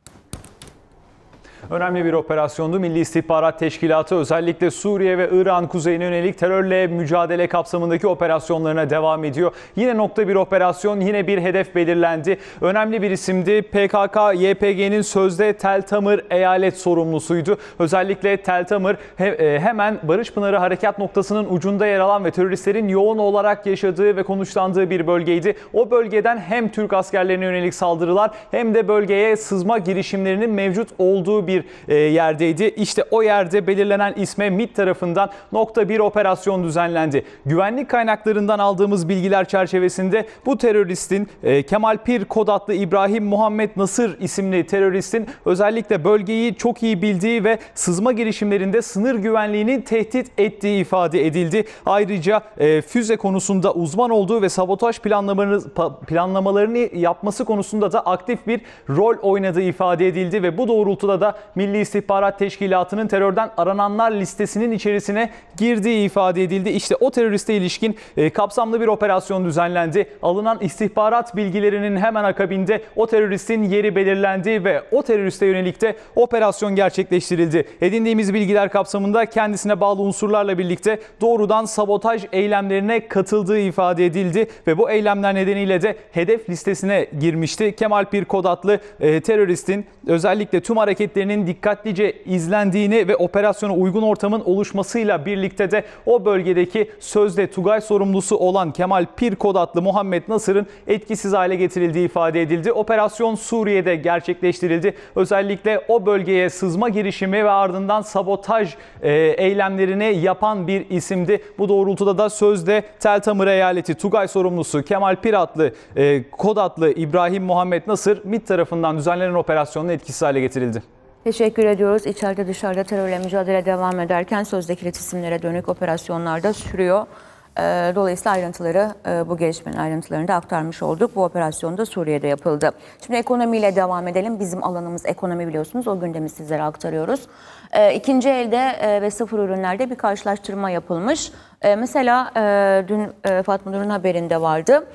Önemli bir operasyondu. Milli İstihbarat Teşkilatı özellikle Suriye ve İran kuzeyine yönelik terörle mücadele kapsamındaki operasyonlarına devam ediyor. Yine nokta bir operasyon, yine bir hedef belirlendi. Önemli bir isimdi. PKK-YPG'nin sözde Tel Tamır eyalet sorumlusuydu. Özellikle Tel Tamır hemen Barış Pınarı harekat noktasının ucunda yer alan ve teröristlerin yoğun olarak yaşadığı ve konuşlandığı bir bölgeydi. O bölgeden hem Türk askerlerine yönelik saldırılar hem de bölgeye sızma girişimlerinin mevcut olduğu bir yerdeydi. İşte o yerde belirlenen isme MİT tarafından nokta bir operasyon düzenlendi. Güvenlik kaynaklarından aldığımız bilgiler çerçevesinde bu teröristin Kemal Pir kod adlı İbrahim Muhammed Nasır isimli teröristin özellikle bölgeyi çok iyi bildiği ve sızma girişimlerinde sınır güvenliğini tehdit ettiği ifade edildi. Ayrıca füze konusunda uzman olduğu ve sabotaj planlamalarını yapması konusunda da aktif bir rol oynadığı ifade edildi ve bu doğrultuda da Milli İstihbarat Teşkilatı'nın terörden arananlar listesinin içerisine girdiği ifade edildi. İşte o teröriste ilişkin kapsamlı bir operasyon düzenlendi. Alınan istihbarat bilgilerinin hemen akabinde o teröristin yeri belirlendi ve o teröriste yönelik de operasyon gerçekleştirildi. Edindiğimiz bilgiler kapsamında kendisine bağlı unsurlarla birlikte doğrudan sabotaj eylemlerine katıldığı ifade edildi ve bu eylemler nedeniyle de hedef listesine girmişti. Kemal Pir kod adlı teröristin özellikle tüm hareketlerinin dikkatlice izlendiğini ve operasyona uygun ortamın oluşmasıyla birlikte de o bölgedeki sözde Tugay sorumlusu olan Kemal Pir kod adlı Muhammed Nasır'ın etkisiz hale getirildiği ifade edildi. Operasyon Suriye'de gerçekleştirildi. Özellikle o bölgeye sızma girişimi ve ardından sabotaj eylemlerini yapan bir isimdi. Bu doğrultuda da sözde Tel Tamır eyaleti Tugay sorumlusu Kemal Pir adlı kod adlı İbrahim Muhammed Nasır MİT tarafından düzenlenen operasyonun etkisiz hale getirildi. Teşekkür ediyoruz. İçeride dışarıda terörle mücadele devam ederken sözdeki isimlere dönük operasyonlar da sürüyor. Dolayısıyla ayrıntıları, bu gelişmenin ayrıntılarını da aktarmış olduk. Bu operasyon da Suriye'de yapıldı. Şimdi ekonomiyle devam edelim. Bizim alanımız ekonomi, biliyorsunuz. O gündemi sizlere aktarıyoruz. İkinci elde ve sıfır ürünlerde bir karşılaştırma yapılmış. Mesela dün Fatma Nur'un haberinde vardı.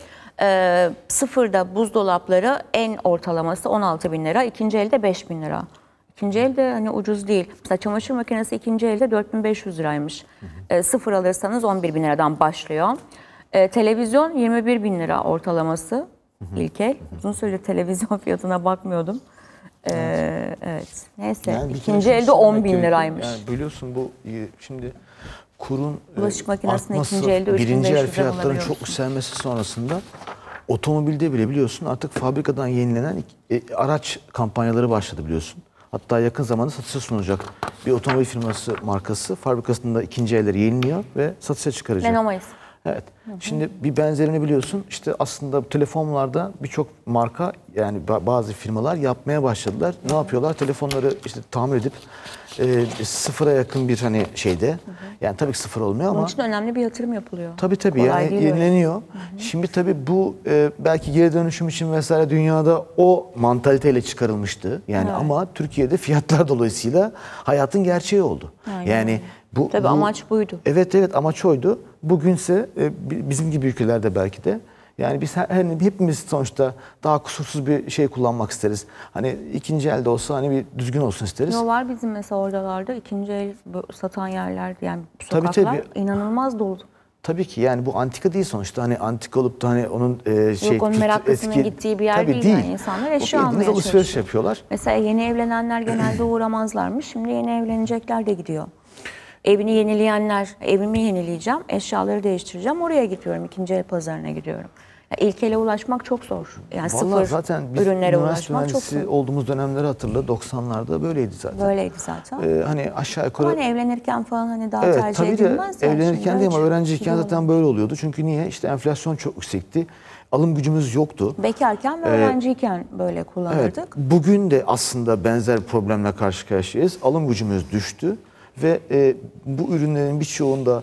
Sıfırda buzdolapları en ortalaması 16 bin lira, ikinci elde 5 bin lira. İkinci elde hani ucuz değil. Mesela çamaşır makinesi ikinci elde 4500 liraymış. Sıfır alırsanız 11 bin liradan başlıyor. Televizyon 21 bin lira ortalaması ilk el. Uzun süredir televizyon fiyatına bakmıyordum. Evet. Neyse. Yani ikinci elde 10 bin liraymış. Yani biliyorsun bu şimdi kurun Bulaşık makinesinin artması, ikinci elde birinci el 3500'e fiyatların çok bulabiliyorsun. yükselmesi sonrasında otomobilde bile biliyorsun artık fabrikadan yenilenen araç kampanyaları başladı biliyorsun. Hatta yakın zamanda satışa sunulacak bir otomobil firması markası fabrikasında ikinci elleri yeniliyor ve satışa çıkaracak. Renault Mayıs. Evet. Şimdi bir benzerini biliyorsun. İşte aslında bu telefonlarda birçok marka yani bazı firmalar yapmaya başladılar. Ne yapıyorlar? Telefonları işte tamir edip sıfıra yakın bir hani şeyde. Yani tabii ki sıfır olmuyor Onun ama için önemli bir yatırım yapılıyor. tabii Kolay yani değil öyle. yenileniyor. Şimdi tabii bu belki geri dönüşüm için vesaire dünyada o mantaliteyle çıkarılmıştı. Yani ama Türkiye'de fiyatlar dolayısıyla hayatın gerçeği oldu. Aynen. Yani Tabii amaç buydu. Evet amaç oydu. Bugünse bizim gibi ülkelerde belki de yani biz hepimiz sonuçta daha kusursuz bir şey kullanmak isteriz. Hani ikinci elde olsa hani bir düzgün olsun isteriz. Ne var bizim mesela oralarda ikinci el satan yerler yani Tabii, sokaklar inanılmaz dolu. Tabii ki yani bu antika değil sonuçta hani antika olup da hani onun Yok onun meraklısının gittiği bir yer tabii değil. Yani insanlar eşya almaya alışveriş çalışıyor. yapıyorlar. Mesela yeni evlenenler genelde uğramazlarmış. Şimdi yeni evlenecekler de gidiyor. Evini yenileyenler, evimi yenileyeceğim, eşyaları değiştireceğim, oraya gidiyorum, ikinci el pazarına gidiyorum. Yani ilk ele ulaşmak çok zor. Yani Vallahi sıfır zaten biz ürünlere üniversite ulaşmak çok zor. mühendisi olduğumuz dönemleri hatırla 90'larda böyleydi zaten. Böyleydi zaten. Hani aşağı yukarı Ama hani evlenirken falan hani daha evet, tercih tabii de edilmez. Yani evlenirken şimdi değil ama hiç öğrenciyken gidiyorlar. zaten böyle oluyordu. Çünkü niye? İşte enflasyon çok yüksekti. Alım gücümüz yoktu. Bekarken ve öğrenciyken böyle kullanırdık. Evet, bugün de aslında benzer problemle karşı karşıyayız. Alım gücümüz düştü ve bu ürünlerin birçoğunda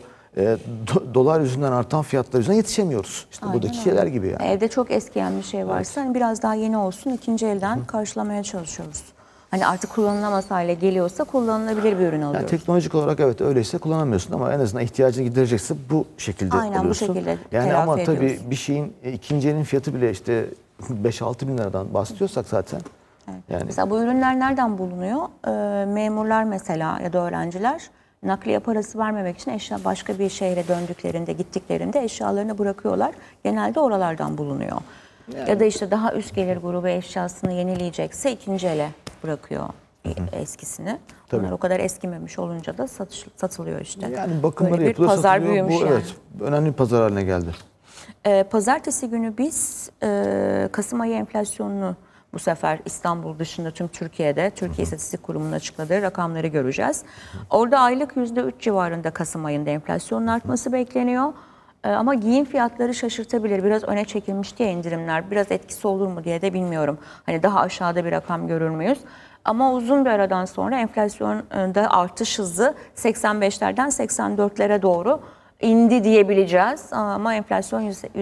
dolar yüzünden artan fiyatlar yüzünden yetişemiyoruz. İşte Aynen buradaki öyle. şeyler gibi yani. Evde çok eskiyen bir şey varsa hani biraz daha yeni olsun, ikinci elden karşılamaya çalışıyoruz. Hani artık kullanılamaz hale geliyorsa kullanılabilir bir ürün alıyoruz. Yani teknolojik olarak evet öyleyse kullanamıyorsun ama en azından ihtiyacını giderecekse bu şekilde Aynen, bu alıyorsun. şekilde yani telafi ama tabii ediyoruz. bir şeyin ikinci elin fiyatı bile işte 5-6 bin liradan bahsediyorsak zaten. Evet. Yani Mesela bu ürünler nereden bulunuyor? Memurlar mesela ya da öğrenciler nakliye parası vermemek için başka bir şehre döndüklerinde, gittiklerinde eşyalarını bırakıyorlar. Genelde oralardan bulunuyor. Ya da işte daha üst gelir grubu eşyasını yenileyecekse ikinci ele bırakıyor eskisini. Tabii. Onlar o kadar eskimemiş olunca da satılıyor işte. yani bakımları Böyle bir yapılıyor, pazar satılıyor. büyümüş Bu yani. evet önemli bir pazar haline geldi. Pazartesi günü biz Kasım ayı enflasyonunu bu sefer İstanbul dışında tüm Türkiye'de, Türkiye İstatistik Kurumu'nun açıkladığı rakamları göreceğiz. Orada aylık %3 civarında Kasım ayında enflasyonun artması bekleniyor. Ama giyim fiyatları şaşırtabilir. Biraz öne çekilmiş diye indirimler. Biraz etkisi olur mu diye de bilmiyorum. Hani daha aşağıda bir rakam görür müyüz? Ama uzun bir aradan sonra enflasyonda artış hızı 85'lerden 84'lere doğru indi diyebileceğiz. Ama enflasyon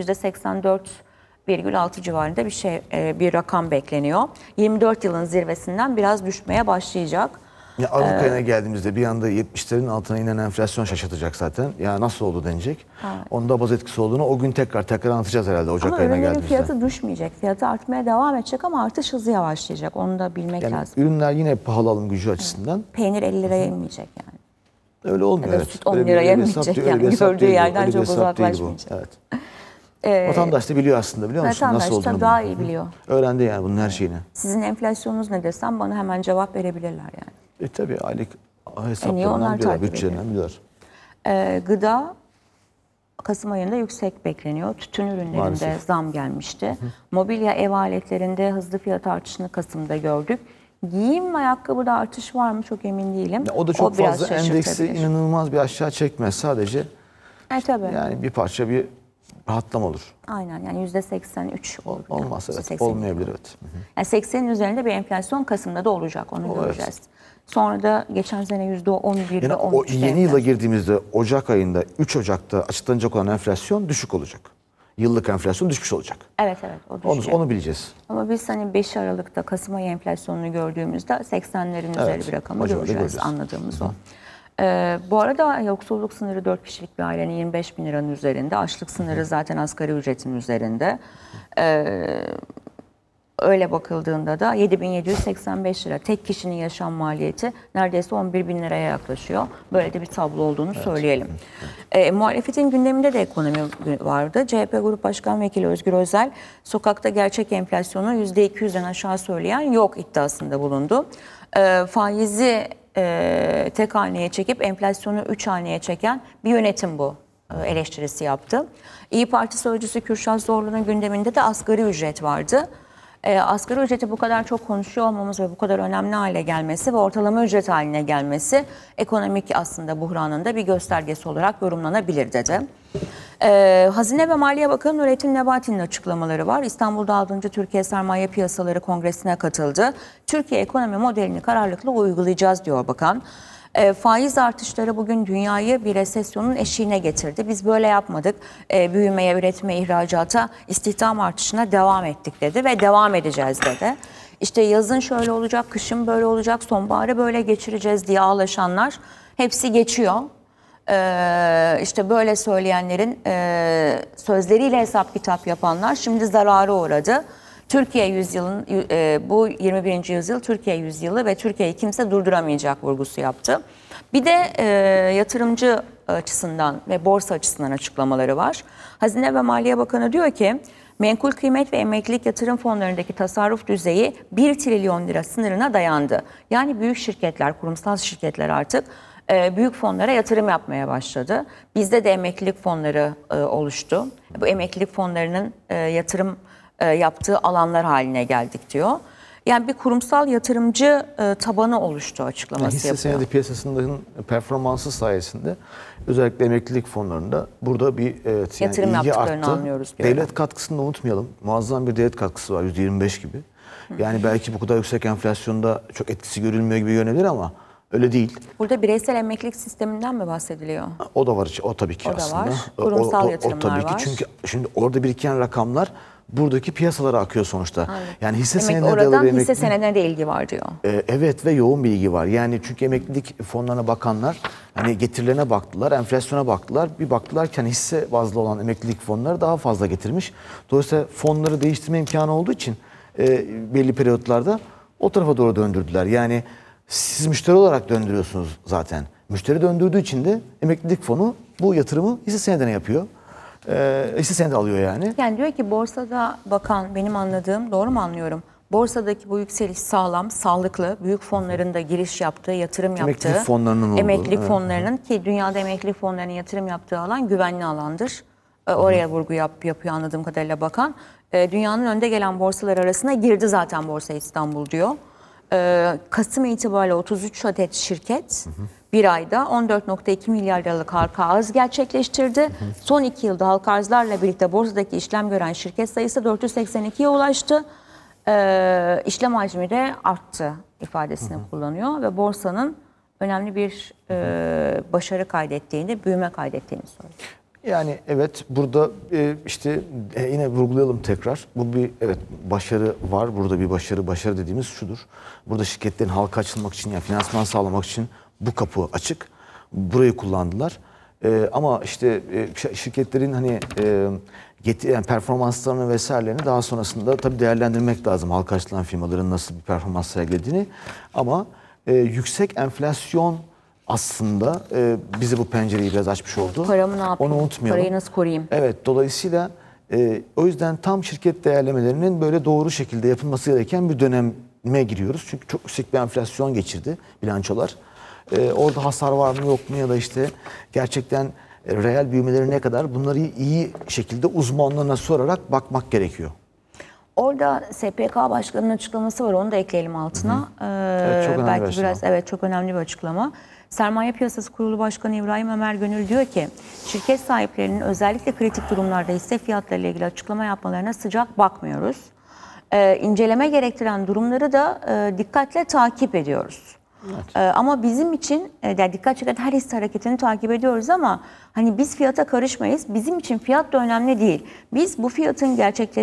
%84,6 civarında bir rakam bekleniyor. 24 yılın zirvesinden biraz düşmeye başlayacak. Ya Aralık ayına geldiğimizde bir anda 70'lerin altına inen enflasyon şaşırtacak zaten. Ya nasıl oldu denecek. Evet. Onda baz etkisi olduğunu o gün tekrar anlatacağız herhalde Ocak Ama ayına ürünlerin geldiğimizde. fiyatı düşmeyecek. Fiyatı artmaya devam edecek ama artış hızı yavaşlayacak. Onu da bilmek Yani lazım. ürünler yine pahalı alım gücü açısından. Peynir 50 liraya inmeyecek yani. Öyle olmuyor Ya da evet. süt 10 Öyle liraya öyle bir hesap inmeyecek değil, öyle bir yani. hesap Gördüğü değil bu. yerden Öyle bir çok hesap değil bu. uzaklaşmayacak. Evet. Vatandaş da biliyor aslında biliyor musun Vatandaş nasıl olduğunu. tabii daha iyi biliyor. Öğrendi yani bunun her şeyini. Sizin enflasyonunuz ne desem bana hemen cevap verebilirler yani. Tabii aylık En iyi hesaplarından onlar biliyorlar, takip bütçelerinden biliyorlar. Gıda Kasım ayında yüksek bekleniyor. Tütün ürünlerinde Maalesef. zam gelmişti. Mobilya ev aletlerinde hızlı fiyat artışını Kasım'da gördük. Giyim ayakkabıda artış var mı çok emin değilim. Ya o da çok biraz fazla endeksi şaşırtabilir. inanılmaz bir aşağı çekmez. Sadece Tabii. yani bir parça bir rahatlama olur. Aynen yani %83 olur. Olmaz Yani evet. %83. Olmayabilir evet. Yani 80'in üzerinde bir enflasyon Kasım'da da olacak. Onu göreceğiz. Sonra da geçen sene %11'de Yani o 13'te yeni yıla enflasyon. girdiğimizde Ocak ayında 3 Ocak'ta açıklanacak olan enflasyon düşük olacak. Yıllık enflasyon düşmüş olacak. Evet o düşecek. Onu bileceğiz. Ama biz hani 5 Aralık'ta Kasım ayı enflasyonunu gördüğümüzde 80'lerin üzeri bir rakamı o civarda göreceğiz. göreceğiz. Anladığımız o. Bu arada yoksulluk sınırı 4 kişilik bir ailenin 25 bin liranın üzerinde. Açlık sınırı zaten asgari ücretin üzerinde. Öyle bakıldığında da 7.785 lira. Tek kişinin yaşam maliyeti neredeyse 11 bin liraya yaklaşıyor. Böyle de bir tablo olduğunu söyleyelim. Muhalefetin gündeminde de ekonomi vardı. CHP Grup Başkan Vekili Özgür Özel, sokakta gerçek enflasyonu %200'den aşağı söyleyen yok iddiasında bulundu. Faizi tek haneye çekip enflasyonu 3 haneye çeken bir yönetim bu eleştirisi yaptı. İYİ Parti sözcüsü Kürşat Zorlu'nun gündeminde de asgari ücret vardı. Asgari ücreti bu kadar çok konuşuyor olmamız ve bu kadar önemli hale gelmesi ve ortalama ücret haline gelmesi ekonomik aslında buhranın da bir göstergesi olarak yorumlanabilir dedi. Hazine ve Maliye Bakanı Nurettin Nebati'nin açıklamaları var. İstanbul'da 6. Türkiye Sermaye Piyasaları Kongresi'ne katıldı. Türkiye ekonomi modelini kararlılıkla uygulayacağız diyor bakan. Faiz artışları bugün dünyayı bir resesyonun eşiğine getirdi. Biz böyle yapmadık. Büyümeye, üretime, ihracata, istihdam artışına devam ettik dedi ve devam edeceğiz dedi. İşte yazın şöyle olacak, kışın böyle olacak, sonbaharı böyle geçireceğiz diye ağlaşanlar hepsi geçiyor. İşte böyle söyleyenlerin sözleriyle hesap kitap yapanlar şimdi zarara uğradı. Türkiye yüzyılın bu 21. yüzyıl Türkiye yüzyılı ve Türkiye'yi kimse durduramayacak vurgusu yaptı. Bir de yatırımcı açısından ve borsa açısından açıklamaları var. Hazine ve Maliye Bakanı diyor ki menkul kıymet ve emeklilik yatırım fonlarındaki tasarruf düzeyi 1 trilyon lira sınırına dayandı. Yani büyük şirketler, kurumsal şirketler artık büyük fonlara yatırım yapmaya başladı. Bizde de emeklilik fonları oluştu. Bu emeklilik fonlarının yatırım yaptığı alanlar haline geldik diyor. Yani bir kurumsal yatırımcı tabanı oluştu açıklaması hisse yapıyor. senedi piyasasının performansı sayesinde özellikle emeklilik fonlarında burada bir yatırım ilgi yaptıklarını arttı. anlıyoruz diyor. Devlet katkısını da unutmayalım. Muazzam bir devlet katkısı var %25 gibi. Yani belki bu kadar yüksek enflasyonda çok etkisi görülmüyor gibi görünebilir ama öyle değil. Burada bireysel emeklilik sisteminden mi bahsediliyor? O da var, o tabii ki O da aslında. var. Kurumsal yatırımlar tabii ki var. çünkü şimdi orada biriken rakamlar buradaki piyasalara akıyor sonuçta. Aynen. Yani hisse Demek senedine oradan dayalı hisse senedine de ilgi var diyor. Evet ve yoğun bir ilgi var. Yani çünkü emeklilik fonlarına bakanlar hani getirilerine baktılar, enflasyona baktılar. Bir baktılar ki hani hisse bazlı olan emeklilik fonları daha fazla getirmiş. Dolayısıyla fonları değiştirme imkanı olduğu için belli periyotlarda o tarafa doğru döndürdüler. Yani siz müşteri olarak döndürüyorsunuz zaten. Müşteri döndürdüğü için de emeklilik fonu bu yatırımı hisse senedine yapıyor. Hisse senedi alıyor yani. Yani diyor ki borsada bakan benim anladığım doğru mu anlıyorum? Borsadaki bu yükseliş sağlam, sağlıklı, büyük fonların da giriş yaptığı, yatırım yaptığı, Emeklilik fonlarının olduğu. emeklilik Evet. fonlarının ki dünyada emeklilik fonlarının yatırım yaptığı alan güvenli alandır. Oraya vurgu yapıyor anladığım kadarıyla bakan. Dünyanın önde gelen borsalar arasına girdi zaten Borsa İstanbul diyor. Kasım itibariyle 33 adet şirket bir ayda 14,2 milyar liralık halka arz gerçekleştirdi. Son 2 yılda halka arzlarla birlikte borsadaki işlem gören şirket sayısı 482'ye ulaştı. İşlem hacmi de arttı ifadesini kullanıyor ve borsanın önemli bir başarı kaydettiğini, büyüme kaydettiğini söylüyor. Yani evet burada işte yine vurgulayalım tekrar. Bu bir evet başarı var. Burada bir başarı dediğimiz şudur. Burada şirketlerin halka açılmak için yani finansman sağlamak için bu kapı açık. Burayı kullandılar. Ama işte şirketlerin hani yani performanslarını vesairelerini daha sonrasında tabii değerlendirmek lazım. Halka açılan firmaların nasıl bir performans sergilediğini. Ama yüksek enflasyon aslında bize bu pencereyi biraz açmış oldu. Paramı ne yapayım? Onu unutmayalım. Parayı nasıl koruyayım? Evet, dolayısıyla o yüzden tam şirket değerlemelerinin böyle doğru şekilde yapılması gereken bir döneme giriyoruz. Çünkü çok yüksek bir enflasyon geçirdi bilançolar. Orada hasar var mı yok mu ya da işte gerçekten reel büyümeleri ne kadar bunları iyi şekilde uzmanlarına sorarak bakmak gerekiyor. Orada SPK Başkanı'nın açıklaması var. Onu da ekleyelim altına. Evet, çok önemli belki bir açıklama. biraz evet çok önemli bir açıklama. Sermaye Piyasası Kurulu Başkanı İbrahim Ömer Gönül diyor ki şirket sahiplerinin özellikle kritik durumlarda hisse fiyatlarıyla ilgili açıklama yapmalarına sıcak bakmıyoruz. İnceleme gerektiren durumları da dikkatle takip ediyoruz. Evet. Ama bizim için yani dikkat çeken her hisse hareketini takip ediyoruz ama hani biz fiyata karışmayız. Bizim için fiyat da önemli değil. Biz bu fiyatın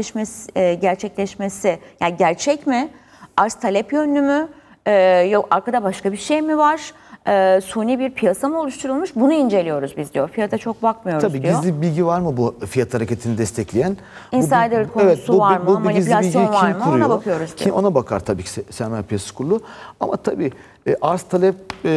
gerçekleşmesi yani gerçek mi? Arz talep yönlü mü? Yok arkada başka bir şey mi var? Suni bir piyasa mı oluşturulmuş? Bunu inceliyoruz biz diyor. Fiyata çok bakmıyoruz Tabii, diyor. gizli bilgi var mı bu fiyat hareketini destekleyen? Insider konusu var mı? Manipülasyon var mı? Ona bakıyoruz diyor. Kim ona bakar tabii ki Sermaye Piyasası Kurulu. Ama tabii arz talep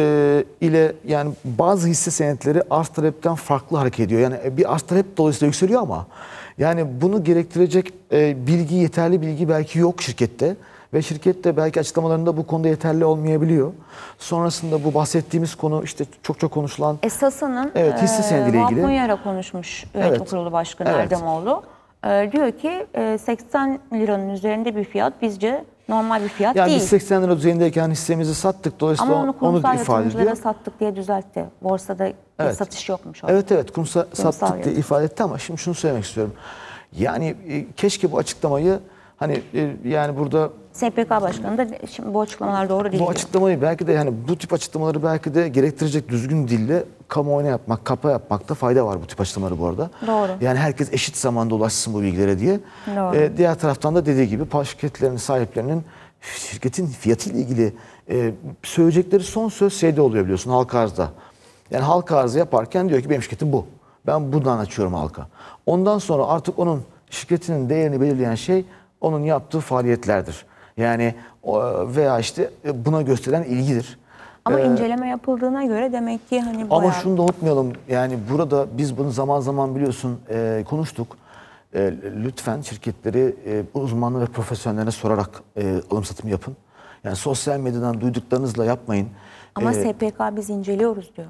ile yani bazı hisse senetleri arz talepten farklı hareket ediyor. Yani bir arz talep dolayısıyla yükseliyor ama yani bunu gerektirecek bilgi, yeterli bilgi belki yok şirkette. ve şirket de belki açıklamalarında bu konuda yeterli olmayabiliyor. Sonrasında bu bahsettiğimiz konu işte çok konuşulan Esasının evet, hisse senediyle ilgili. Vakfınyar'a konuşmuş yönetim Evet. kurulu başkanı Evet. Erdemoğlu. Diyor ki 80 liranın üzerinde bir fiyat bizce normal bir fiyat Yani değil. biz 80 lira düzeyindeyken hissemizi sattık. Dolayısıyla Ama onu onu kurumsal ifade yatırımcılara ediyor. sattık diye düzeltti. Borsada Evet. satış yokmuş orada. Evet kurumsal sattık diye yatırım. ifade etti ama şimdi şunu söylemek istiyorum. Yani keşke bu açıklamayı hani yani burada SPK Başkanı da şimdi bu açıklamalar doğru değil bu diyor. açıklamayı belki de yani bu tip açıklamaları belki de gerektirecek düzgün dille kamuoyuna yapmak, kapa yapmakta fayda var bu tip açıklamaları bu arada. Doğru. Yani herkes eşit zamanda ulaşsın bu bilgilere diye. Doğru. Diğer taraftan da dediği gibi şirketlerin sahiplerinin şirketin fiyatıyla ilgili söyleyecekleri son söz şeyde oluyor biliyorsun, halka arzda. Yani halka arzı yaparken diyor ki benim şirketim bu. Ben buradan açıyorum halka. Ondan sonra artık onun şirketinin değerini belirleyen şey onun yaptığı faaliyetlerdir. Yani veya işte buna gösterilen ilgidir. Ama inceleme yapıldığına göre demek ki hani Ama bayağı... şunu da unutmayalım. Yani burada biz bunu zaman zaman biliyorsun konuştuk. Lütfen şirketleri uzmanlı ve profesyonellerine sorarak alım satım yapın. Yani sosyal medyadan duyduklarınızla yapmayın. Ama SPK biz inceliyoruz diyor.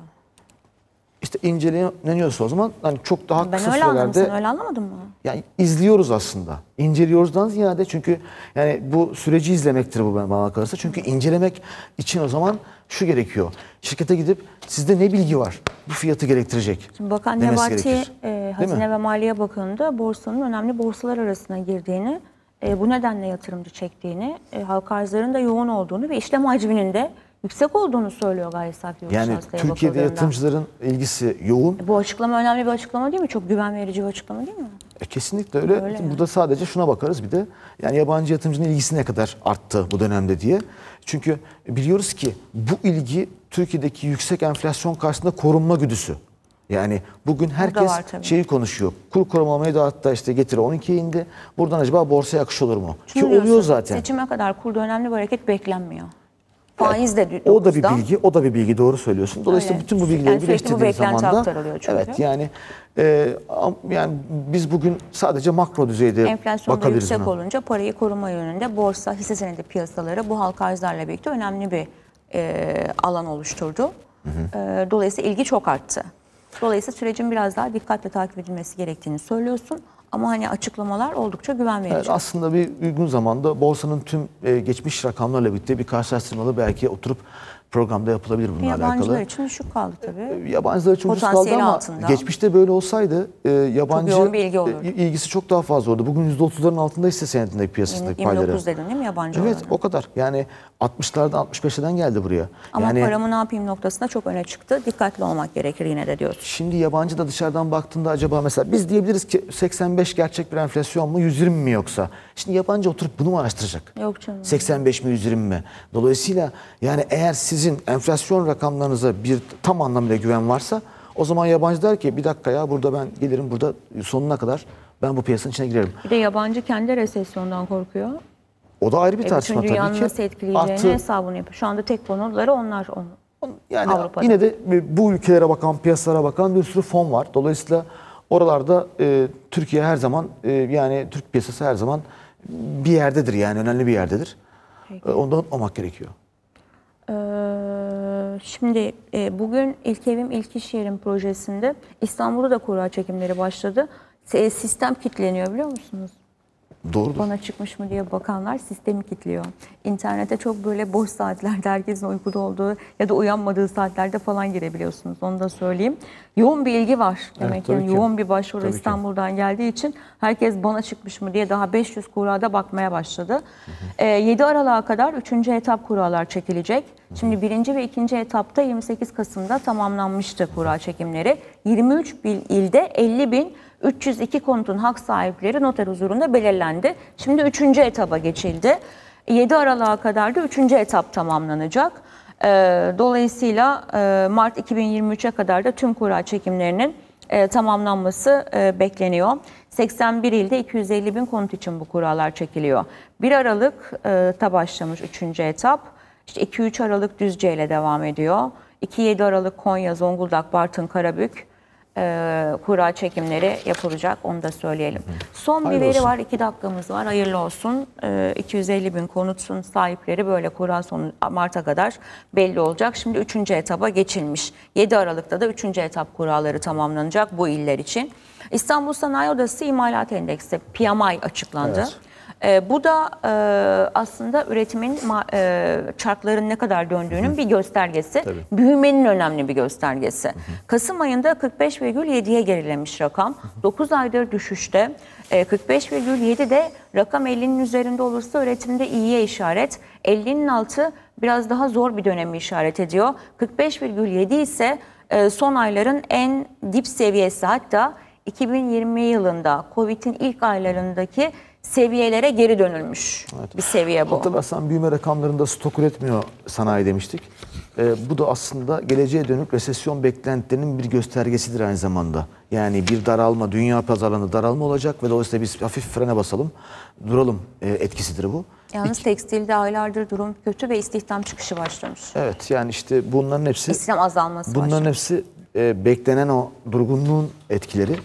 İşte inceleniyorsa o zaman hani çok daha Ben kısa öyle anladım. sürelerde Sen öyle anlamadın mı? yani izliyoruz aslında. İnceliyoruzdan ziyade çünkü yani bu süreci izlemektir bu bana kalırsa. Çünkü incelemek için o zaman şu gerekiyor. Şirkete gidip sizde ne bilgi var? Bu fiyatı gerektirecek. Şimdi Bakan demesi Nebati gerekir. Hazine ve Maliye Bakanı'nda borsanın önemli borsalar arasına girdiğini, bu nedenle yatırımcı çektiğini, halka arzların da yoğun olduğunu ve işlem hacminin de yüksek olduğunu söylüyor gayri safi yurt Yani hastaya Türkiye'de bakıldığında. yatırımcıların ilgisi yoğun. Bu açıklama önemli bir açıklama değil mi? Çok güven verici bir açıklama değil mi? Kesinlikle öyle. Öyle yani. Burada sadece şuna bakarız bir de. Yani yabancı yatırımcının ilgisi ne kadar arttı bu dönemde diye. Çünkü biliyoruz ki bu ilgi Türkiye'deki yüksek enflasyon karşısında korunma güdüsü. Yani bugün herkes var tabii. şeyi konuşuyor. Kur korumamayı da hatta işte getiri 12'ye indi. Buradan acaba borsaya akış olur mu? Şunu Ki diyorsun, oluyor zaten. Seçime kadar kurda önemli bir hareket beklenmiyor. Faiz de O da bir 9'da. bilgi, o da bir bilgi, doğru söylüyorsun. Dolayısıyla Öyle. bütün bu bilgileri Yani sürekli bu birleştirdiğimiz beklenti zaman da aktarılıyor çünkü. evet yani biz bugün sadece makro düzeyde Enflasyon da bakabiliriz yüksek buna. olunca parayı koruma yönünde borsa, hisse senedi piyasaları bu halka arzlarla birlikte önemli bir alan oluşturdu. Dolayısıyla ilgi çok arttı. Dolayısıyla sürecin biraz daha dikkatle takip edilmesi gerektiğini söylüyorsun. Ama hani açıklamalar oldukça güven verici. Evet, aslında bir uygun zamanda borsanın tüm geçmiş rakamlarla birlikte bir karşılaştırmalı belki oturup programda yapılabilir bununla Yabancılar alakalı. için düşük kaldı tabii. Yabancılar için ucuz kaldı Potansiyeli ama altında. geçmişte böyle olsaydı yabancı yoğun bir ilgi olurdu. ilgisi çok daha fazla olurdu. Bugün %30'ların altında hisse senedindeki piyasasındaki payları. 29 dedin değil mi yabancı Evet oranı? o kadar. Yani 60'lardan 65'ten geldi buraya. Ama yani paramı ne yapayım noktasında çok öne çıktı. Dikkatli olmak gerekir yine de diyorsun. şimdi yabancı da dışarıdan baktığında acaba mesela biz diyebiliriz ki 85 gerçek bir enflasyon mu 120 mi yoksa? Şimdi yabancı oturup bunu mu araştıracak? Yok canım. 85 mi 120 mi? Dolayısıyla yani eğer sizin enflasyon rakamlarınıza bir tam anlamıyla güven varsa o zaman yabancı der ki bir dakika ya burada ben gelirim burada sonuna kadar ben bu piyasanın içine girerim. Bir de yabancı kendi resesyondan korkuyor. O da ayrı bir Bütün tartışma tabii dünyanın ki. nasıl etkileyeceğini Artı hesabını yapıyor. Şu anda tek bonoları onlar. yani Avrupa'da. yine de bu ülkelere bakan, piyasalara bakan bir sürü fon var. Dolayısıyla oralarda Türkiye her zaman yani Türk piyasası her zaman bir yerdedir yani önemli bir yerdedir. Onu da unutmamak gerekiyor. Şimdi bugün İlk Evim İlk İş Yerim projesinde İstanbul'da da kura çekimleri başladı. Sistem kilitleniyor biliyor musunuz? Doğrudur. Bana çıkmış mı diye bakanlar sistemi kilitliyor. İnternete çok böyle boş saatlerde herkesin uykuda olduğu ya da uyanmadığı saatlerde falan girebiliyorsunuz. Onu da söyleyeyim. Yoğun bir ilgi var. Demek tabii yani ki. yoğun bir başvuru Tabii ki. İstanbul'dan geldiği için herkes bana çıkmış mı diye daha 500 kurada bakmaya başladı. 7 Aralık'a kadar 3. etap kuralar çekilecek. Şimdi 1. ve 2. etapta 28 Kasım'da tamamlanmıştı kura çekimleri. 23 ilde 50.302 konutun hak sahipleri noter huzurunda belirlendi. Şimdi 3. etaba geçildi. 7 Aralık'a kadar da 3. etap tamamlanacak. Dolayısıyla Mart 2023'e kadar da tüm kura çekimlerinin tamamlanması bekleniyor. 81 ilde 250.000 konut için bu kuralar çekiliyor. 1 Aralık'ta başlamış 3. etap. İşte 2-3 Aralık Düzce ile devam ediyor. 2-7 Aralık Konya, Zonguldak, Bartın, Karabük. kura çekimleri yapılacak, onu da söyleyelim. Son bir Hayırlı veri olsun. var, 2 dakikamız var, hayırlı olsun. 250 bin konutun sahipleri böyle kura sonu Mart'a kadar belli olacak. Şimdi 3. etaba geçilmiş. 7 Aralık'ta da 3. etap kuraları tamamlanacak bu iller için. İstanbul Sanayi Odası İmalat Endeksi PMI açıklandı. Evet. Bu da aslında üretimin çarkların ne kadar döndüğünün bir göstergesi. Tabii. Büyümenin önemli bir göstergesi. Kasım ayında 45,7'ye gerilemiş rakam. 9 aydır düşüşte. 45,7 de rakam 50'nin üzerinde olursa üretimde iyiye işaret. 50'nin altı biraz daha zor bir dönemi işaret ediyor. 45,7 ise son ayların en dip seviyesi, hatta 2020 yılında Covid'in ilk aylarındaki seviyelere geri dönülmüş bir seviye bu. Hatırlarsan büyüme rakamlarında stok üretmiyor sanayi demiştik. Bu da aslında geleceğe dönük resesyon beklentilerinin bir göstergesidir aynı zamanda. Yani bir daralma, dünya pazarlarında daralma olacak ve dolayısıyla biz hafif frene basalım, duralım etkisidir bu. Yalnız tekstilde aylardır durum kötü ve istihdam çıkışı başlamış. Evet, yani işte bunların hepsi İstihdam azalması bunların başlamış. hepsi beklenen o durgunluğun etkileri.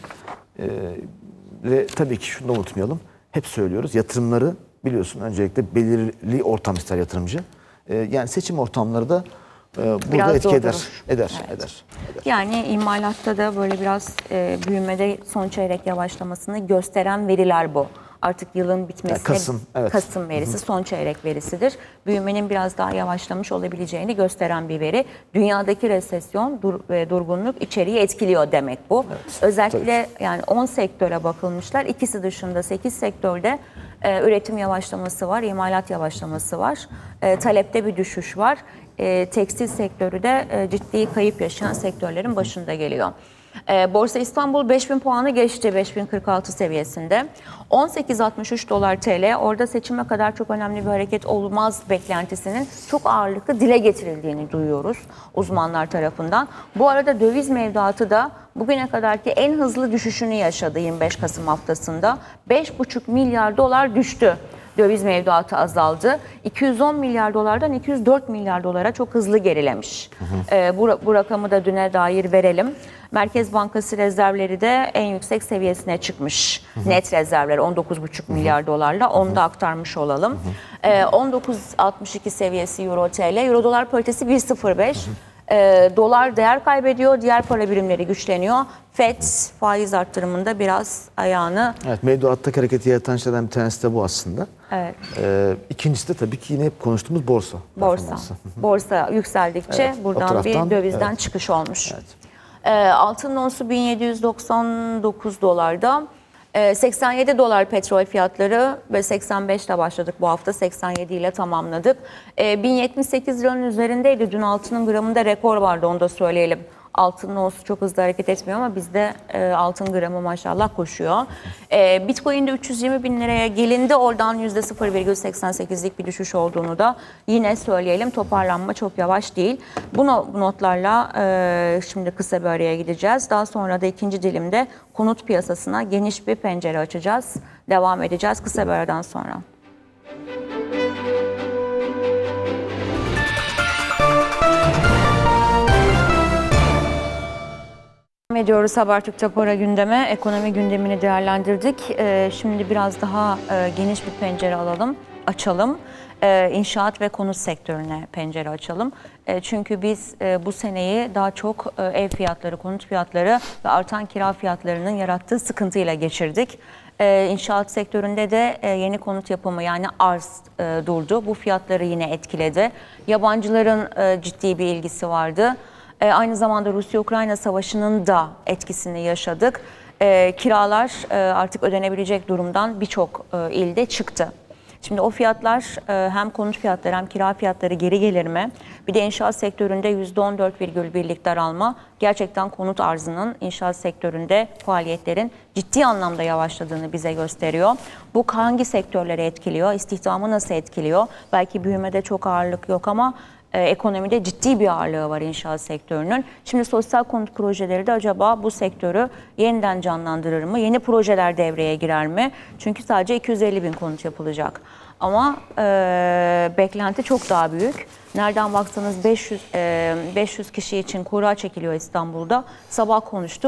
Ve tabii ki şunu da unutmayalım. Hep söylüyoruz, yatırımları biliyorsun öncelikle belirli ortam ister yatırımcı. Yani seçim ortamları da burada Biraz etki eder. doldurur. Eder. Yani imalatta da böyle biraz büyümede son çeyrek yavaşlamasını gösteren veriler bu. Artık yılın bitmesine Yani Kasım, evet. Kasım verisi son çeyrek verisidir. Büyümenin biraz daha yavaşlamış olabileceğini gösteren bir veri. Dünyadaki resesyon ve durgunluk içeriği etkiliyor demek bu. Evet, Özellikle yani 10 sektöre bakılmışlar. İkisi dışında 8 sektörde üretim yavaşlaması var, imalat yavaşlaması var. Talepte bir düşüş var. Tekstil sektörü de ciddi kayıp yaşayan sektörlerin başında geliyor. Borsa İstanbul 5000 puanı geçti, 5046 seviyesinde. 18.63 dolar TL, orada seçime kadar çok önemli bir hareket olmaz beklentisinin çok ağırlıklı dile getirildiğini duyuyoruz uzmanlar tarafından. Bu arada döviz mevduatı da bugüne kadarki en hızlı düşüşünü yaşadı 25 Kasım haftasında. 5,5 milyar dolar düştü. Döviz mevduatı azaldı. 210 milyar dolardan 204 milyar dolara çok hızlı gerilemiş. Bu rakamı da düne dair verelim. Merkez Bankası rezervleri de en yüksek seviyesine çıkmış. Net rezervler 19,5 milyar dolarla. Onu da aktarmış olalım. 19.62 seviyesi Euro TL. Euro dolar paritesi 1.05. Dolar değer kaybediyor, diğer para birimleri güçleniyor. FED faiz arttırımında biraz ayağını... Evet, mevduattaki hareketi yaratan şeylerden bir tanesi de bu aslında. Evet. İkincisi de tabii ki yine hep konuştuğumuz borsa. Borsa yükseldikçe Evet, o buradan taraftan, bir dövizden evet. çıkış olmuş. Evet. Altın onsu 1799 dolarda. 87 dolar petrol fiyatları ve 85 ile başladık bu hafta, 87 ile tamamladık. 1078 liranın üzerindeydi. Dün altının gramında rekor vardı, onu da söyleyelim. Altının onsu çok hızlı hareket etmiyor ama bizde altın gramı maşallah koşuyor. Bitcoin'de 320 bin liraya gelindi. Oradan %0,88'lik bir düşüş olduğunu da yine söyleyelim. Toparlanma çok yavaş değil. Bu notlarla şimdi kısa bir araya gideceğiz. Daha sonra da ikinci dilimde konut piyasasına geniş bir pencere açacağız. Devam edeceğiz kısa bir aradan sonra. Devam ediyoruz Habertürk'te para gündeme. Ekonomi gündemini değerlendirdik. Şimdi biraz daha geniş bir pencere açalım. İnşaat ve konut sektörüne pencere açalım. Çünkü biz bu seneyi daha çok ev fiyatları, konut fiyatları ve artan kira fiyatlarının yarattığı sıkıntıyla geçirdik. İnşaat sektöründe de yeni konut yapımı, yani arz durdu. Bu fiyatları yine etkiledi. Yabancıların ciddi bir ilgisi vardı. Aynı zamanda Rusya-Ukrayna savaşının da etkisini yaşadık. Kiralar artık ödenebilecek durumdan birçok ilde çıktı. Şimdi o fiyatlar, hem konut fiyatları hem kira fiyatları geri gelir mi? Bir de inşaat sektöründe %14,1'lik daralma gerçekten konut arzının inşaat sektöründe faaliyetlerin ciddi anlamda yavaşladığını bize gösteriyor. Bu hangi sektörleri etkiliyor? İstihdamı nasıl etkiliyor? Belki büyümede çok ağırlık yok ama ekonomide ciddi bir ağırlığı var inşaat sektörünün. Şimdi sosyal konut projeleri de acaba bu sektörü yeniden canlandırır mı? Yeni projeler devreye girer mi? Çünkü sadece 250 bin konut yapılacak. Ama beklenti çok daha büyük. Nereden baksanız 500 kişi için kura çekiliyor İstanbul'da. Sabah konuştuk.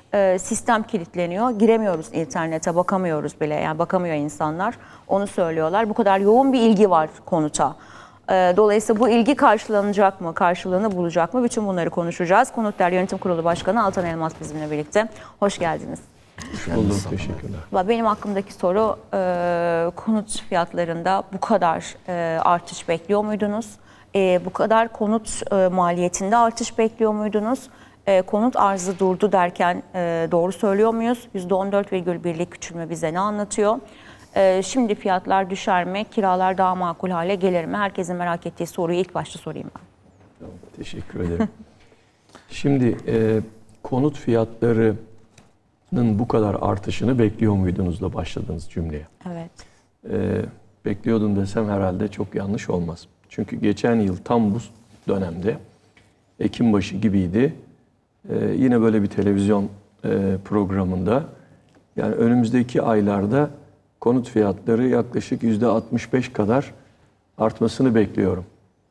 sistem kilitleniyor. Giremiyoruz internete, bakamıyoruz bile. Yani bakamıyor insanlar. Onu söylüyorlar. Bu kadar yoğun bir ilgi var konuta. Dolayısıyla bu ilgi karşılanacak mı, karşılığını bulacak mı? Bütün bunları konuşacağız. Konut Yönetim Kurulu Başkanı Altan Elmas bizimle birlikte. Hoş geldiniz. Hoş bulduk, teşekkürler. Benim aklımdaki soru, konut fiyatlarında bu kadar artış bekliyor muydunuz? Bu kadar konut maliyetinde artış bekliyor muydunuz? Konut arzı durdu derken doğru söylüyor muyuz? %14,1'lik küçülme bize ne anlatıyor? Şimdi fiyatlar düşer mi? Kiralar daha makul hale gelir mi? Herkesin merak ettiği soruyu ilk başta sorayım ben. Tamam, teşekkür ederim. Şimdi konut fiyatlarının bu kadar artışını bekliyor muydunuzla başladınız cümleye. Evet. Bekliyordum desem herhalde çok yanlış olmaz. Çünkü geçen yıl tam bu dönemde Ekim başı gibiydi. Yine böyle bir televizyon programında yani önümüzdeki aylarda konut fiyatları yaklaşık %65 kadar artmasını bekliyorum.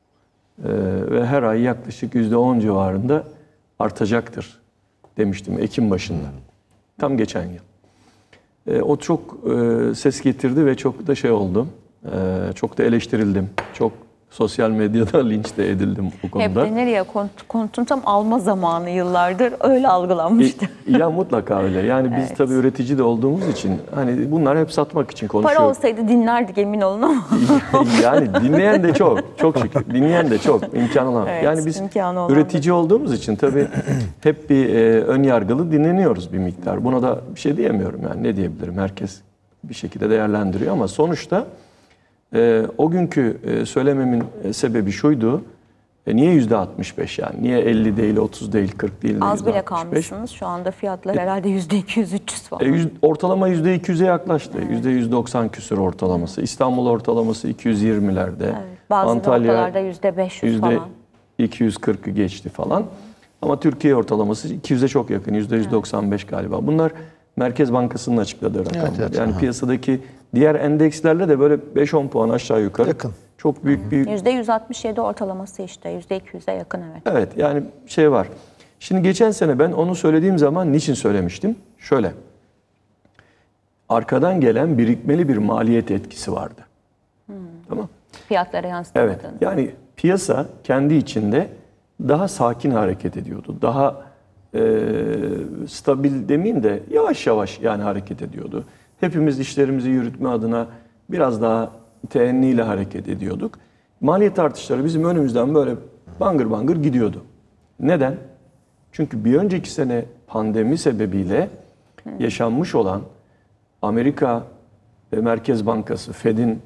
Ve her ay yaklaşık %10 civarında artacaktır demiştim Ekim başında. Tam geçen yıl. O çok ses getirdi ve çok da şey oldu. Çok da eleştirildim. Çok sosyal medyada linç de edildim bu konuda. Hep denir ya konutun tam alma zamanı yıllardır öyle algılanmıştı. Ya mutlaka öyle. Yani biz Evet. tabii üretici de olduğumuz için hani bunlar hep satmak için konuşuyoruz. Para olsaydı dinlerdik emin olun ama. Yani dinleyen de çok şükür. Dinleyen de çok. İmkanı olan. Evet, yani biz imkanı olan üretici olduğumuz için tabii hep bir ön yargılı dinleniyoruz bir miktar. Buna da bir şey diyemiyorum yani. Ne diyebilirim? Herkes bir şekilde değerlendiriyor ama sonuçta o günkü söylememin sebebi şuydu. Niye %65 yani? Niye 50 değil, 30 değil, 40 değil? Az bile %65? kalmışsınız. Şu anda fiyatlar herhalde %200-300 falan. Ortalama %200'e yaklaştı. %190 küsur ortalaması. İstanbul ortalaması 220'lerde. Evet, bazı noktalarda %500 falan. %240'ı geçti falan. Ama Türkiye ortalaması 200'e çok yakın. %195 galiba. Bunlar Merkez Bankası'nın açıkladığı rakamlar. Evet, yani piyasadaki diğer endekslerle de böyle 5-10 puan aşağı yukarı. Yakın. Çok büyük bir... %167 ortalaması işte. %200'e yakın evet. Evet yani şey var. Şimdi geçen sene ben onu söylediğim zaman niçin söylemiştim? Şöyle. Arkadan gelen birikmeli bir maliyet etkisi vardı. Tamam. Fiyatlara Evet. yansıtamadığını. Yani piyasa kendi içinde daha sakin hareket ediyordu. Daha stabil demeyeyim de yavaş yavaş yani hareket ediyordu. Hepimiz işlerimizi yürütme adına biraz daha teenniyle hareket ediyorduk. Maliyet artışları bizim önümüzden böyle bangır bangır gidiyordu. Neden? Çünkü bir önceki sene pandemi sebebiyle yaşanmış olan Amerika Merkez Bankası, Fed'in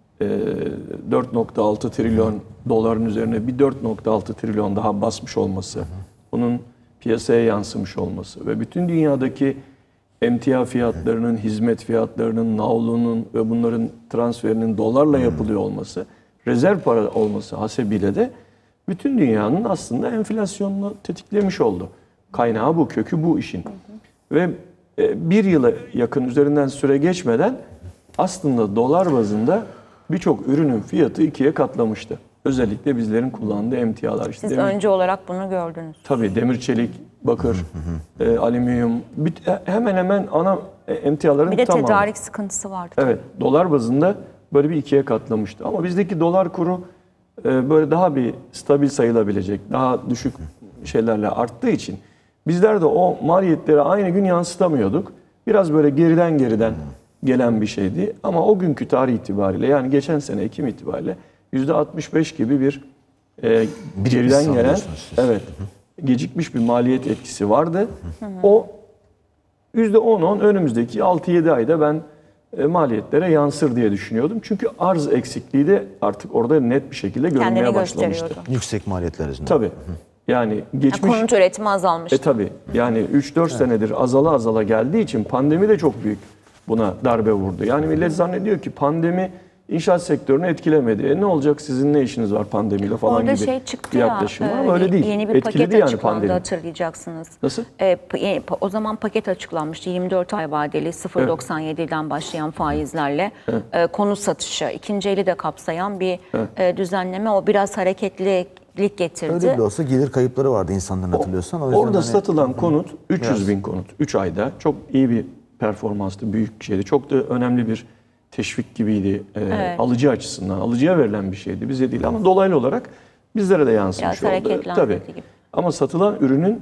4,6 trilyon doların üzerine bir 4,6 trilyon daha basmış olması, bunun piyasaya yansımış olması ve bütün dünyadaki emtia fiyatlarının, hizmet fiyatlarının, navlunun ve bunların transferinin dolarla yapılıyor olması, rezerv para olması hasebiyle de bütün dünyanın aslında enflasyonunu tetiklemiş oldu. Kaynağı bu, kökü bu işin. Ve bir yıla yakın üzerinden süre geçmeden aslında dolar bazında birçok ürünün fiyatı ikiye katlamıştı. Özellikle bizlerin kullandığı emtialar. İşte Siz önce olarak bunu gördünüz. Tabii demir, çelik, bakır, alüminyum, hemen hemen ana emtiaların Bir de tamamı. tedarik sıkıntısı vardı. Evet, dolar bazında böyle bir ikiye katlamıştı. Ama bizdeki dolar kuru böyle daha bir stabil sayılabilecek, daha düşük şeylerle arttığı için bizler de o maliyetleri aynı gün yansıtamıyorduk. Biraz böyle geriden gelen bir şeydi. Ama o günkü tarih itibariyle yani geçen sene Ekim itibariyle %65 gibi bir geriden gelen evet gecikmiş bir maliyet etkisi vardı. O %10 önümüzdeki 6-7 ayda ben maliyetlere yansır diye düşünüyordum. Çünkü arz eksikliği de artık orada net bir şekilde görünmeye Kendini başlamıştı. gösteriyordu. Yüksek maliyetler yüzünden. Tabii. Yani geçmiş... Konut üretimi azalmıştı. Tabii. Yani 3-4 senedir azala geldiği için pandemi de çok büyük buna darbe vurdu. Yani millet zannediyor ki pandemi inşaat sektörünü etkilemedi. Ne olacak, sizin ne işiniz var pandemiyle falan Orada gibi şey çıktı bir ya, yaklaşım var ama öyle değil. yeni bir Etkiledi paket yani açıklandı pandemi. hatırlayacaksınız. Nasıl? O zaman paket açıklanmıştı 24 ay vadeli 0,97'den başlayan faizlerle konut satışı, ikinci eli de kapsayan bir düzenleme. O biraz hareketli getirdi. Öyle bile olsa gelir kayıpları vardı insanların, hatırlıyorsan. O yüzden Orada hani- satılan konut 300 bin konut 3 ayda. Çok iyi bir performanstı, büyük bir şeydi. Çok da önemli bir teşvik gibiydi. Alıcı açısından. Alıcıya verilen bir şeydi. Bize değil ama dolaylı olarak bizlere de yansımış Biraz oldu. hareketlenmedi gibi. Ama satılan ürünün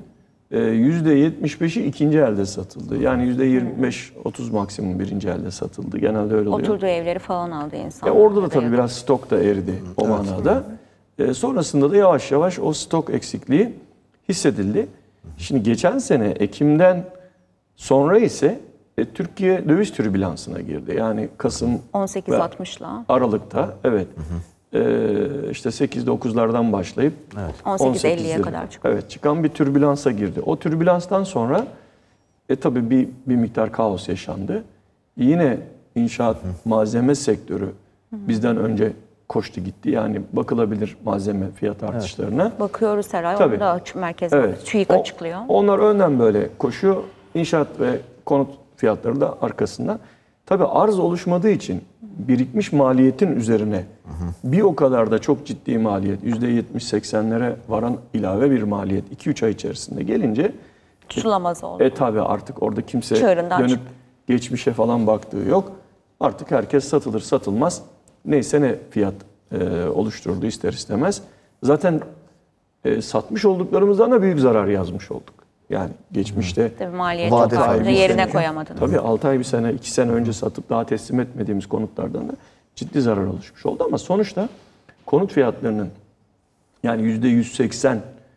%75'i ikinci elde satıldı. Yani %25-30 maksimum birinci elde satıldı. Genelde öyle oluyor. Oturduğu evleri falan aldı insanlar. Orada da tabii biraz stok da eridi o manada. Sonrasında da yavaş yavaş o stok eksikliği hissedildi. Şimdi geçen sene Ekim'den sonra ise Türkiye döviz türbülansına girdi. Yani Kasım 18.60'la. Aralık'ta evet. İşte 8-9'lardan başlayıp 18.50'ye kadar çıkıyor. Evet, çıkan bir türbülansa girdi. O türbülanstan sonra tabii bir miktar kaos yaşandı. Yine inşaat malzeme sektörü bizden önce koştu gitti. Yani bakılabilir malzeme fiyat artışlarına. Bakıyoruz her ay. Tabii. Onu da merkez TÜİK O- açıklıyor. Onlar önden böyle koşuyor. İnşaat ve konut fiyatları da arkasında. Tabii arz oluşmadığı için birikmiş maliyetin üzerine bir o kadar da çok ciddi maliyet, %70-80'lere varan ilave bir maliyet 2-3 ay içerisinde gelince Tutulamaz oldu. tabii artık orada kimse Çığırından dönüp çıktı. geçmişe falan baktığı yok. Artık herkes satılır satılmaz neyse ne fiyat oluşturdu ister istemez. Zaten satmış olduklarımızdan da büyük zarar yazmış olduk. Yani geçmişte Tabii maliyet Vade çok artınca sahibi yerine sene. koyamadınız. tabii 6 ay bir sene 2 sene önce satıp daha teslim etmediğimiz konutlardan da ciddi zarar oluşmuş oldu. Ama sonuçta konut fiyatlarının yani %180,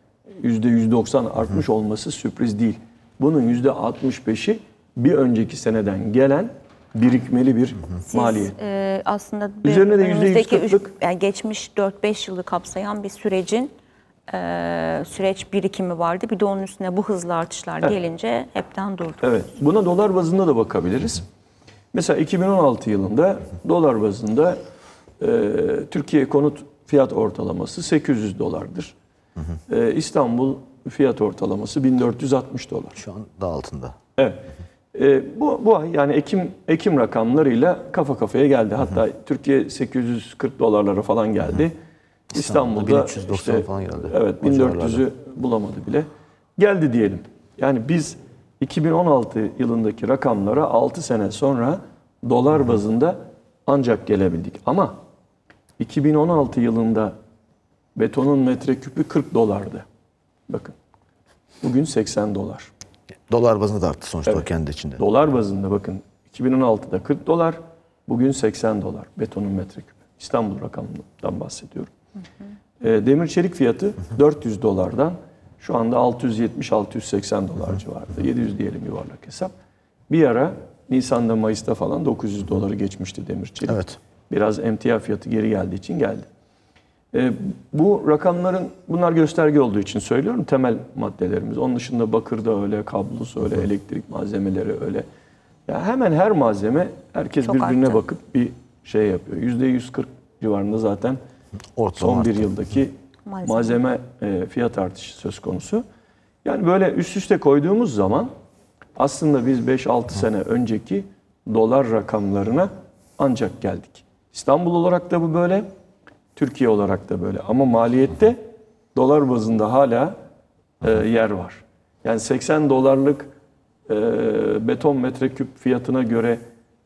%190 artmış olması sürpriz değil. Bunun %65'i bir önceki seneden gelen birikmeli bir maliyet. Aslında Üzerine de önümüzdeki %140'lık yani geçmiş 4-5 yılı kapsayan bir sürecin süreç birikimi vardı. Bir de onun üstüne bu hızlı artışlar gelince hepten durdu. Evet. Buna dolar bazında da bakabiliriz. Mesela 2016 yılında dolar bazında Türkiye konut fiyat ortalaması 800 dolardır. İstanbul fiyat ortalaması 1460 dolar. Şu an daha altında. Evet. Bu ay yani Ekim rakamlarıyla kafa kafaya geldi. Hatta Türkiye 840 dolarlara falan geldi. İstanbul'da 1390 falan geldi. Evet, O civarlarda. 1400'ü bulamadı bile. Geldi diyelim. Yani biz 2016 yılındaki rakamlara 6 sene sonra dolar bazında ancak gelebildik. Ama 2016 yılında betonun metreküpü 40 dolardı. Bakın. Bugün 80 dolar. Dolar bazında da arttı sonuçta o kendi içinde. Dolar bazında bakın 2016'da 40 dolar, bugün 80 dolar betonun metreküpü. İstanbul rakamından bahsediyorum. Demir çelik fiyatı 400 dolardan şu anda 670-680 dolar civarında. 700 diyelim yuvarlak hesap. Bir ara Nisan'da Mayıs'ta falan 900 doları geçmişti demir çelik. Evet. Biraz emtia fiyatı geri geldiği için geldi. Bu rakamların bunlar gösterge olduğu için söylüyorum temel maddelerimiz. Onun dışında bakır da öyle, kablosu öyle, elektrik malzemeleri öyle. Ya hemen her malzeme herkes Çok birbirine arttı. bakıp bir şey yapıyor. %140 civarında zaten Ortalama son bir arttı. yıldaki Malzeme. malzeme fiyat artışı söz konusu. Yani böyle üst üste koyduğumuz zaman aslında biz 5-6 sene önceki dolar rakamlarına ancak geldik. İstanbul olarak da bu böyle, Türkiye olarak da böyle. Ama maliyette dolar bazında hala yer var. Yani 80 dolarlık beton metreküp fiyatına göre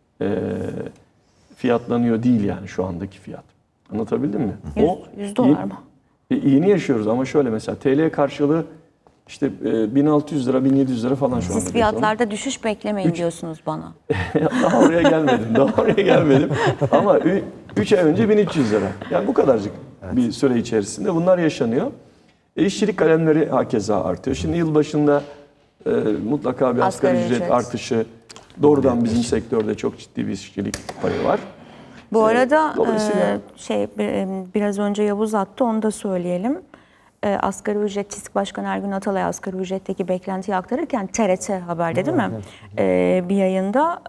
fiyatlanıyor değil yani şu andaki fiyat. Anlatabildim mi? 100 dolar mı? İyini yaşıyoruz ama şöyle mesela TL karşılığı işte 1600 lira 1700 lira falan şu anda. Siz fiyatlarda düşüş beklemeyin diyorsunuz bana. Daha oraya gelmedim. Daha oraya gelmedim. Ama 3 ay önce 1300 lira. Yani bu kadarcık bir süre içerisinde bunlar yaşanıyor. İşçilik kalemleri hakeza artıyor. Şimdi yılbaşında mutlaka bir asgari ücret artışı doğrudan bizim sektörde çok ciddi bir işçilik payı var. Bu arada dolayısıyla- biraz önce Yavuz attı, onu da söyleyelim. Asgari ücret, TİSK Başkanı Ergün Atalay asgari ücretteki beklentiyi aktarırken TRT Haber'de değil mi? Bir yayında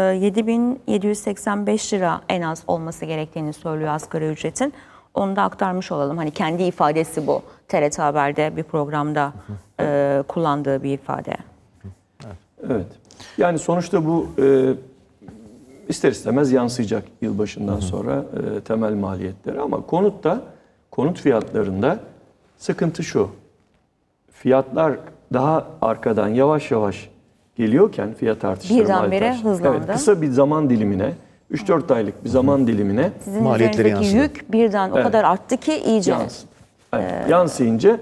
7.785 lira en az olması gerektiğini söylüyor asgari ücretin. Onu da aktarmış olalım. Hani kendi ifadesi bu. TRT Haber'de bir programda kullandığı bir ifade. Evet. Yani sonuçta bu ister istemez yansıyacak yılbaşından sonra temel maliyetleri ama konut fiyatlarında Sıkıntı şu. Fiyatlar daha arkadan yavaş yavaş geliyorken fiyat artışları, Birdenbire maliyet artışları. hızlandı. Evet, kısa bir zaman dilimine, 3-4 aylık bir zaman dilimine Sizin Maliyetleri üzerinizdeki yansıdı. yük birden o kadar arttı ki iyice. yansıdı. Evet, yansıyınca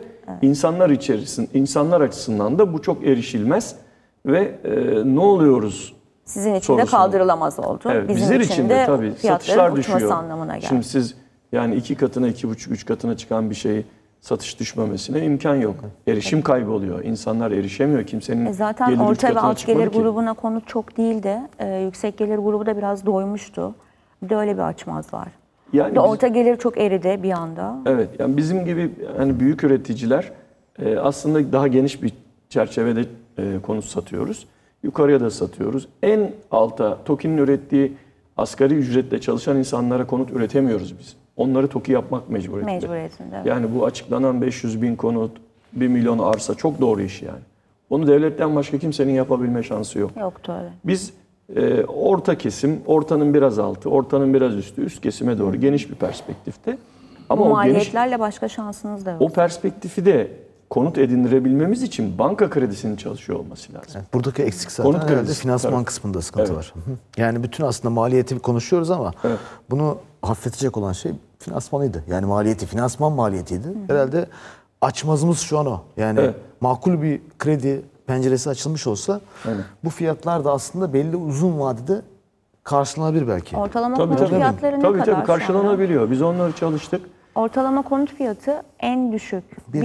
insanlar açısından da bu çok erişilmez ve ne oluyoruz? Sizin için de sorusunu. kaldırılamaz oldu. Evet, Bizim bizler için için de de tabii fiyatların satışlar uçması düşüyor. anlamına geldi. Şimdi siz yani 2 katına, 2,5, 3 katına çıkan bir şeyi satış düşmemesine imkan yok. Erişim kayboluyor. İnsanlar erişemiyor. Kimsenin Zaten geliri 3 orta ve katına alt çıkmadı gelir ki. grubuna konut çok değildi. Yüksek gelir grubu da biraz doymuştu. Bir de öyle bir açmaz var. Yani Bir de biz- orta gelir çok eridi bir anda. Evet, yani bizim gibi hani büyük üreticiler aslında daha geniş bir çerçevede konut satıyoruz. Yukarıya da satıyoruz. En alta TOKİ'nin ürettiği asgari ücretle çalışan insanlara konut üretemiyoruz biz. Onları TOKİ yapmak mecburiyetinde. Mecburiyetinde. Yani bu açıklanan 500 bin konut, 1 milyon arsa çok doğru iş yani. Onu devletten başka kimsenin yapabilme şansı yok. Yoktu öyle. Biz orta kesim, ortanın biraz altı, ortanın biraz üstü, üst kesime doğru geniş bir perspektifte. Ama Bu o geniş, maliyetlerle başka şansınız da yok. o perspektifi de konut edindirebilmemiz için banka kredisinin çalışıyor olması lazım. Evet, buradaki eksik zaten Konut herhalde kredisi. finansman Evet. kısmında sıkıntı Evet. var. Hı hı. Yani bütün aslında maliyeti konuşuyoruz ama Evet. bunu hafifletecek olan şey finansmanıydı. Yani maliyeti, finansman maliyetiydi. Herhalde açmazımız şu an o. Yani Evet. makul bir kredi penceresi açılmış olsa Aynen. bu fiyatlar da aslında belli uzun vadede karşılanabilir belki. Ortalama Tabii konut tabii. fiyatları ne Tabii kadar tabii şu anda? karşılanabiliyor. Biz onları çalıştık. Ortalama konut fiyatı en düşük.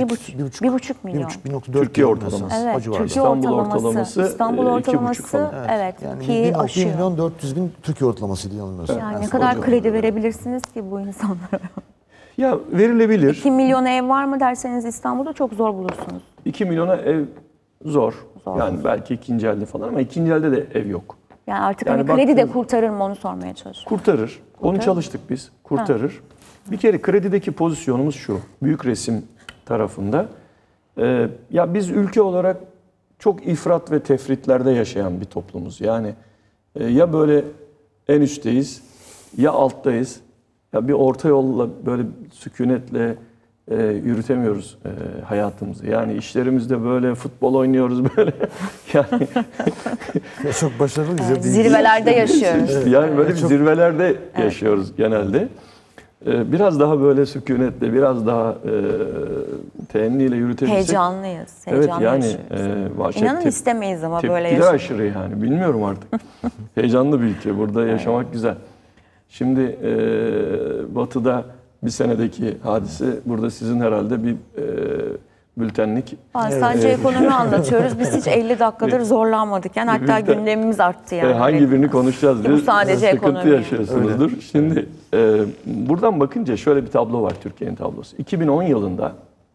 1,5 milyon. 1,5-1,4 Türkiye milyon ortalaması. mesela. Evet, O civarda. Türkiye İstanbul ortalaması. ortalaması, İstanbul 2,5 ortalaması falan. evet, Yani ki 1 aşıyor. milyon 400 bin Türkiye ortalamasıydı yanılmıyorsam. Yani Ben ne sonra kadar hocam- kredi verebilirsiniz ki bu insanlara? Ya verilebilir. 2 milyon ev var mı derseniz İstanbul'da çok zor bulursunuz. 2 milyona ev zor. Zor. Yani belki ikinci elde falan ama ikinci elde de ev yok. Yani artık Yani hani kredi de baktığınız- kurtarır mı onu sormaya çalışıyorum. Kurtarır. Onu çalıştık biz. Kurtarır. Bir kere kredideki pozisyonumuz şu. Büyük resim tarafında. Ya biz ülke olarak çok ifrat ve tefritlerde yaşayan bir toplumuz. Yani ya böyle en üstteyiz ya alttayız. Ya bir orta yolla böyle sükunetle yürütemiyoruz hayatımızı. Yani işlerimizde böyle futbol oynuyoruz böyle. Yani Çok başarılı izlediğiniz. Zirvelerde yaşıyoruz. yani böyle bir zirvelerde yaşıyoruz genelde. Biraz daha böyle sükunetle, biraz daha teenniyle yürütebilsek. Heyecanlıyız. Evet Heyecanlı yani yaşıyoruz. İnanın istemeyiz ama böyle tepkiler yaşamak. aşırı yani bilmiyorum artık. Heyecanlı bir ülke. Burada yaşamak güzel. Şimdi Batı'da bir senedeki hadise burada sizin herhalde bir bültenlik. Sadece ekonomi anlatıyoruz. Biz hiç 50 dakikadır zorlanmadık. Yani hatta Bülten- gündemimiz arttı yani. Hangi birini konuşacağız Bu diye sadece sıkıntı ekonomi. yaşıyorsunuzdur. Şimdi buradan bakınca şöyle bir tablo var Türkiye'nin tablosu. 2010 yılında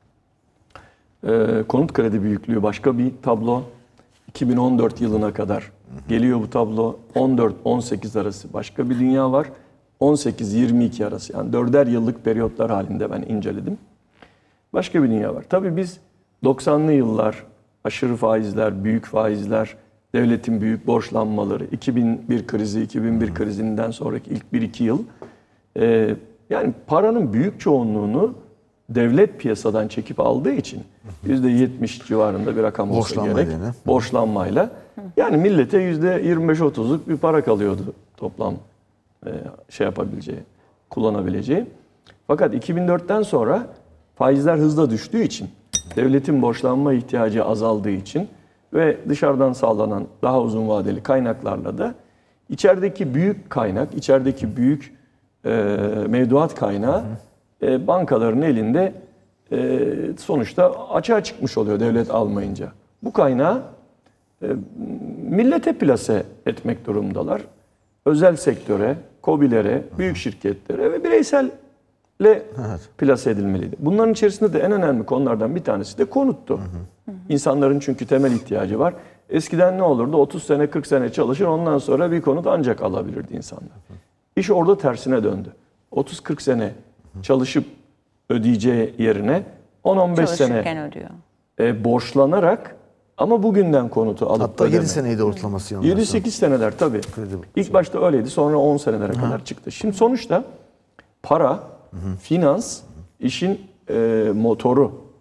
konut kredi büyüklüğü başka bir tablo. 2014 yılına kadar geliyor bu tablo. 14-18 arası başka bir dünya var. 18-22 arası yani 4'er yıllık periyotlar halinde ben inceledim. Başka bir dünya var. Tabii biz 90'lı yıllar, aşırı faizler, büyük faizler, devletin büyük borçlanmaları, 2001 krizi, 2001 krizinden sonraki ilk 1-2 yıl yani paranın büyük çoğunluğunu devlet piyasadan çekip aldığı için %70 civarında bir rakam olsa gerek. Borçlanmayla. Borçlanmayla. Yani millete %25-30'luk bir para kalıyordu toplam şey yapabileceği, kullanabileceği. Fakat 2004'ten sonra faizler hızla düştüğü için, devletin borçlanma ihtiyacı azaldığı için ve dışarıdan sağlanan daha uzun vadeli kaynaklarla da içerideki büyük kaynak, içerideki büyük mevduat kaynağı bankaların elinde sonuçta açığa çıkmış oluyor devlet almayınca. Bu kaynağı millete plase etmek durumundalar. Özel sektöre, KOBİ'lere, büyük şirketlere ve bireyselle plase edilmeliydi. Bunların içerisinde de en önemli konulardan bir tanesi de konuttu. İnsanların çünkü temel ihtiyacı var. Eskiden ne olurdu? 30 sene, 40 sene çalışır, ondan sonra bir konut ancak alabilirdi insanlar. İş orada tersine döndü. 30-40 sene çalışıp ödeyeceği yerine 10-15 sene Çalışırken ödüyor. borçlanarak ama bugünden konutu alıp Hatta 7 ödeme. seneydi ortalaması yanılmıyorsam. 7-8 seneler tabii. İlk başta öyleydi, sonra 10 senelere kadar çıktı. Şimdi sonuçta para, finans işin motoru.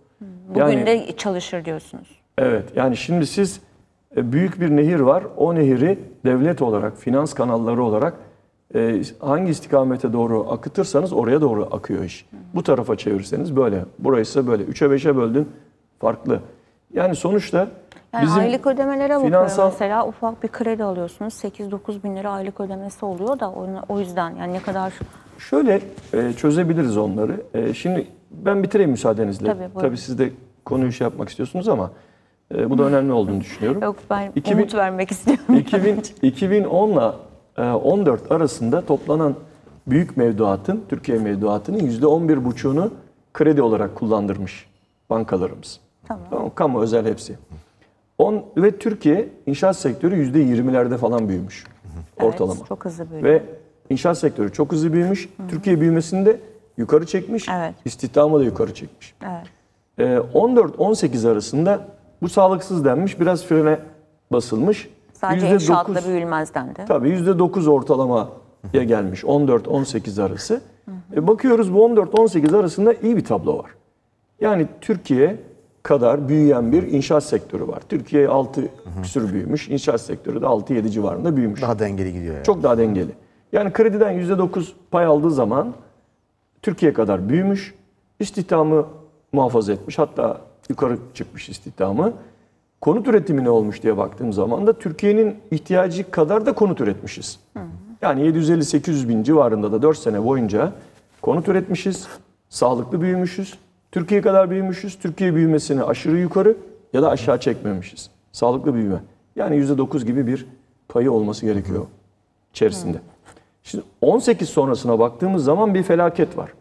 Bugün Yani- de çalışır diyorsunuz. Evet, yani şimdi siz büyük bir nehir var. O nehri devlet olarak, finans kanalları olarak hangi istikamete doğru akıtırsanız oraya doğru akıyor iş. Bu tarafa çevirirseniz böyle. Burayı ise böyle. 3'e 5'e böldün farklı. Yani sonuçta Yani bizim aylık ödemelere bakıyorum finansal- mesela, ufak bir kredi alıyorsunuz. 8-9 bin lira aylık ödemesi oluyor da o yüzden yani ne kadar... şöyle çözebiliriz onları. Şimdi ben bitireyim müsaadenizle. Tabii, buyurun. Tabii siz de konuyu şey yapmak istiyorsunuz ama bu da önemli olduğunu düşünüyorum. Yok, ben 2000 umut vermek istiyorum. 2010 ile 14 arasında toplanan büyük mevduatın, Türkiye mevduatının %11,5'unu kredi olarak kullandırmış bankalarımız. Tamam. Kamu, özel hepsi. Ve Türkiye inşaat sektörü %20'lerde falan büyümüş ortalama. Evet, çok hızlı büyüdü. Ve inşaat sektörü çok hızlı büyümüş. Türkiye büyümesini de yukarı çekmiş. Evet. İstihdamı da yukarı çekmiş. Evet. 14-18 arasında bu sağlıksız denmiş, biraz frene basılmış. Sadece %9 inşaatla büyülmez dendi. Tabii %9 ortalamaya gelmiş 14-18 arası. Bakıyoruz bu 14-18 arasında iyi bir tablo var. Yani Türkiye kadar büyüyen bir inşaat sektörü var. Türkiye 6 küsur büyümüş, inşaat sektörü de 6-7 civarında büyümüş. Daha dengeli gidiyor yani. Çok daha dengeli. Yani krediden %9 pay aldığı zaman Türkiye kadar büyümüş, istihdamı muhafaza etmiş, hatta yukarı çıkmış istihdamı. Konut üretimi ne olmuş diye baktığım zaman da Türkiye'nin ihtiyacı kadar da konut üretmişiz. Yani 750-800 bin civarında da 4 sene boyunca konut üretmişiz, sağlıklı büyümüşüz, Türkiye kadar büyümüşüz, Türkiye büyümesini aşırı yukarı ya da aşağı çekmemişiz. Sağlıklı büyüme. Yani %9 gibi bir payı olması gerekiyor içerisinde. Şimdi 18 sonrasına baktığımız zaman bir felaket var.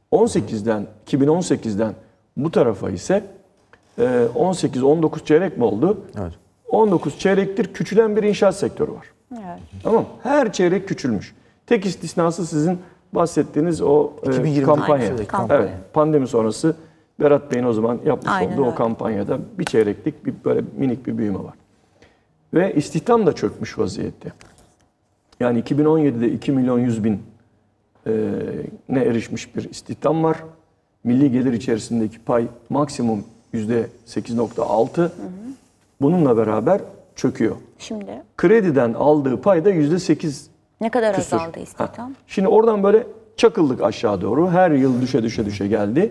2018'den bu tarafa ise 18-19 çeyrek mi oldu? Evet. 19 çeyrektir küçülen bir inşaat sektörü var. Evet. Tamam mı? Her çeyrek küçülmüş. Tek istisnası sizin bahsettiğiniz o 2020'de kampanya. Aynen, kampanya. Evet, pandemi sonrası Berat Bey'in o zaman yapmış Aynen olduğu o öyle. kampanyada bir çeyreklik bir böyle minik bir büyüme var. Ve istihdam da çökmüş vaziyette. Yani 2017'de 2 milyon 100 bin ne erişmiş bir istihdam var. Milli gelir içerisindeki pay maksimum %8,6. Küsur beraber çöküyor. Şimdi Krediden aldığı pay da %8 ne kadar küsur. azaldı istihdam? Şimdi oradan böyle çakıldık aşağı doğru. Her yıl düşe geldi.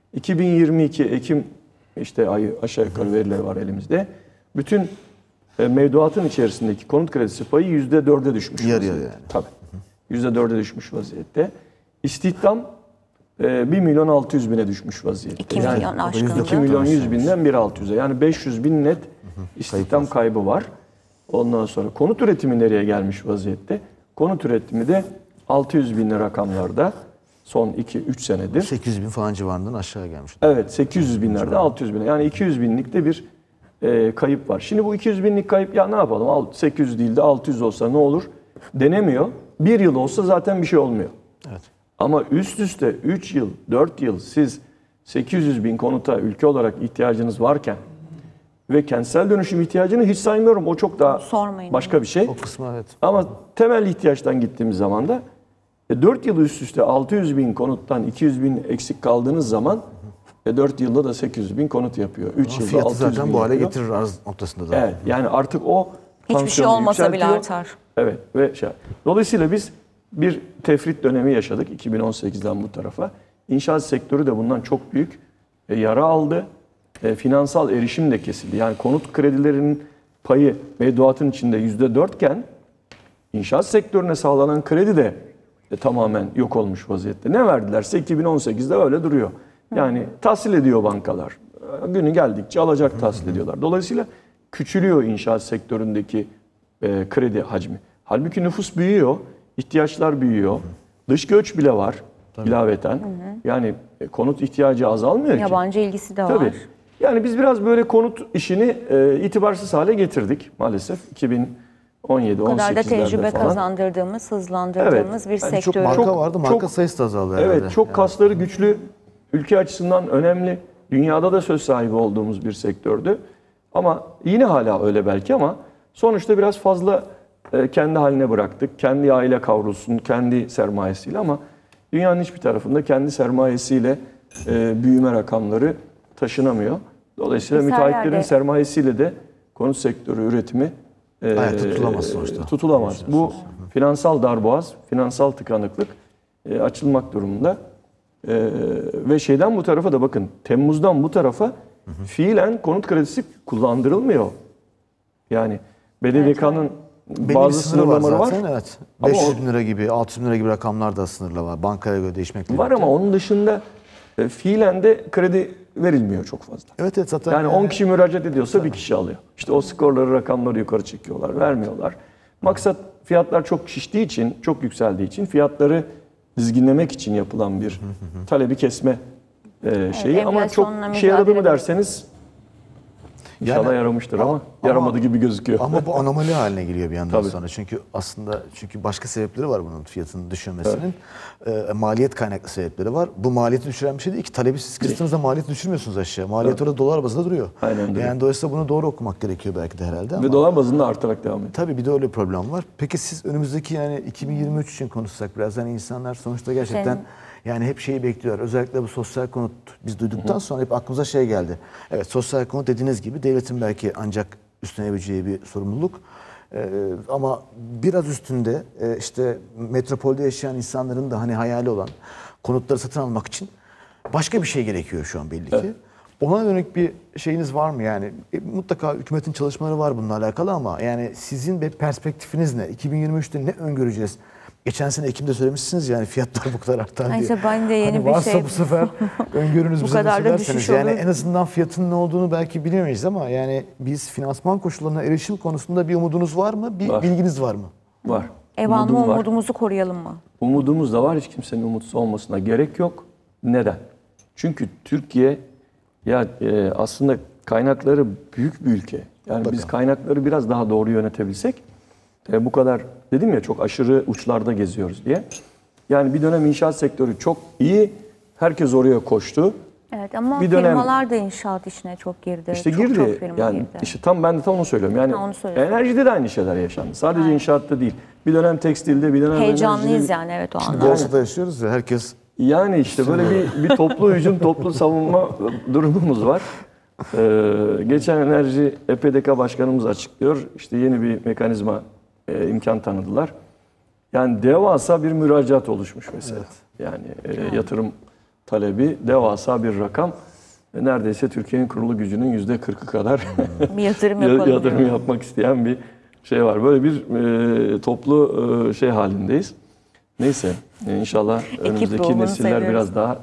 2022 Ekim işte ayı aşağı yukarı veriler var elimizde. Bütün mevduatın içerisindeki konut kredisi payı %4'e düşmüş. Yarıya vaziyette. yani. Tabii. %4'e düşmüş vaziyette. İstihdam 1 milyon 600 bine düşmüş vaziyette. 2 milyon aşkındı. 2 milyon 100 binden 1.600'e. Yani 500 bin net istihdam kaybı var. Ondan sonra konut üretimi nereye gelmiş vaziyette? Konut üretimi de 600 bin rakamlarda son 2-3 senedir. 800 bin falan civarından aşağı gelmiş. Evet, 800 binlerde 600 bin. Yani 200 binlikte bir kayıp var. Şimdi bu 200 binlik kayıp ya ne yapalım? 800 değil de 600 olsa ne olur? Denemiyor. Bir yıl olsa zaten bir şey olmuyor. Evet. Ama üst üste 3 yıl, 4 yıl siz 800 bin konuta ülke olarak ihtiyacınız varken ve kentsel dönüşüm ihtiyacını hiç saymıyorum. O çok daha Sormayın. başka bir şey. O kısmı evet. Ama temel ihtiyaçtan gittiğimiz zaman da 4 yıl üst üste 600 bin konuttan 200 bin eksik kaldığınız zaman 4 yılda da 800 bin konut yapıyor. 3 yılda Fiyatı 600 bin zaten bu hale yapıyor. getirir arz noktasında da. Evet, yani artık o Hiçbir şey tansiyonu olmasa bile yükseltiyor. artar. Evet ve dolayısıyla biz bir tefrit dönemi yaşadık 2018'den bu tarafa. İnşaat sektörü de bundan çok büyük yara aldı. Finansal erişim de kesildi. Yani konut kredilerinin payı mevduatın içinde %4 iken inşaat sektörüne sağlanan kredi de tamamen yok olmuş vaziyette. Ne verdilerse 2018'de öyle duruyor. Yani tahsil ediyor bankalar. Günü geldikçe alacak tahsil ediyorlar. Dolayısıyla küçülüyor inşaat sektöründeki kredi hacmi. Halbuki nüfus büyüyor, ihtiyaçlar büyüyor. Dış göç bile var ilaveten. Yani konut ihtiyacı azalmıyor ki. Yabancı ilgisi de var. Tabii. Yani biz biraz böyle konut işini itibarsız hale getirdik maalesef. 2017-18'lerde Bu kadar da tecrübe falan. kazandırdığımız, hızlandırdığımız bir Yani çok sektör. marka vardı. Marka çok- sayısı da azaldı herhalde. Evet, çok kasları güçlü, ülke açısından önemli, dünyada da söz sahibi olduğumuz bir sektördü. Ama yine hala öyle belki ama sonuçta biraz fazla kendi haline bıraktık. Kendi aile kavrulsun, kendi sermayesiyle ama dünyanın hiçbir tarafında kendi sermayesiyle büyüme rakamları taşınamıyor. Dolayısıyla Biz her müteahhitlerin yerde- sermayesiyle de konut sektörü üretimi Ayakta tutulamaz sonuçta. tutulamaz. Bu finansal darboğaz, finansal tıkanıklık açılmak durumunda. Ve şeyden bu tarafa da bakın, Temmuz'dan bu tarafa fiilen konut kredisi kullandırılmıyor. Yani BDDK'nın Belli bir bazı sınırı var sınırlamaları zaten. var. Evet. Ama 500 bin lira gibi, 600 bin lira gibi rakamlar da sınırlı var. Bankaya göre değişmekle Var birlikte. ama onun dışında fiilen de kredi verilmiyor çok fazla. Evet evet zaten. Yani 10 kişi müracaat ediyorsa bir kişi alıyor. İşte o skorları, rakamları yukarı çekiyorlar, vermiyorlar. Maksat fiyatlar çok şiştiği için, çok yükseldiği için fiyatları dizginlemek için yapılan bir talebi kesme şeyi. Ama çok enflasyonla işe yaradı mı mücadele derseniz inşallah Yani- yaramıştır ama Ama- yaramadı gibi gözüküyor. Ama bu anomali haline geliyor bir yandan Tabii. sonra. Çünkü başka sebepleri var bunun fiyatının düşürmesinin. Maliyet kaynaklı sebepleri var. Bu maliyeti düşüren bir şey değil ki. Talebi siz kıstığınızda maliyeti düşürmüyorsunuz aşağı. Maliyet orada dolar bazında duruyor. Aynen öyle. Yani dolayısıyla bunu doğru okumak gerekiyor belki de herhalde. Ve Ama dolar bazında artarak devam ediyor. tabii bir de öyle bir problem var. Peki siz önümüzdeki yani 2023 için konuşsak biraz, hani insanlar sonuçta gerçekten yani hep şeyi bekliyor. Özellikle bu sosyal konut biz duyduktan sonra hep aklımıza şey geldi. Evet, sosyal konut dediğiniz gibi devletin belki ancak üstlenebileceği bir sorumluluk. Ama biraz üstünde işte metropolde yaşayan insanların da hani hayali olan konutları satın almak için başka bir şey gerekiyor şu an belli ki. Ona dönük bir şeyiniz var mı yani? Mutlaka hükümetin çalışmaları var bununla alakalı ama yani sizin bir perspektifiniz ne? 2023'te ne öngöreceğiz? Geçen sene Ekim'de söylemişsiniz yani fiyatlar bu kadar artar diye. İşte ben de yeni Hani bir varsa şey- bu sefer öngörünüz Bu bize kadar da söylerseniz düşüş yani olur. en azından fiyatın ne olduğunu belki bilemeyiz ama yani biz finansman koşullarına erişim konusunda bir umudunuz var mı? Bir Var. bilginiz var mı? Var. Ev alma Umudum var. umudumuzu koruyalım mı? Umudumuz da var. Hiç kimsenin umutsuz olmasına gerek yok. Neden? Çünkü Türkiye aslında kaynakları büyük bir ülke. Yani biz kaynakları biraz daha doğru yönetebilsek bu kadar dedim ya çok aşırı uçlarda geziyoruz diye. Yani bir dönem inşaat sektörü çok iyi. Herkes oraya koştu. Evet ama Bir dönem- firmalar da inşaat işine çok girdi. İşte çok, girdi. Çok firma Yani girdi. işte ben de tam onu söylüyorum. Yani Ha, onu söylüyorsun. enerjide de aynı şeyler yaşandı. Sadece inşaatta değil. Bir dönem tekstilde, bir dönem Heyecanlıyız enerjide. yani evet o Şimdi anlamda. borsada yaşıyoruz ya herkes Yani işte böyle bir toplu hücum, toplu savunma durumumuz var. Geçen Enerji EPDK Başkanımız açıklıyor. İşte yeni bir mekanizma imkan tanıdılar. Yani devasa bir müracaat oluşmuş mesela. Yani yatırım talebi devasa bir rakam. Neredeyse Türkiye'nin kurulu gücünün %40'ı kadar Bir yatırım yapalım. yatırım diyor. yapmak isteyen bir şey var. Böyle bir toplu şey halindeyiz. Neyse inşallah önümüzdeki ruhunu nesiller seviyoruz. biraz daha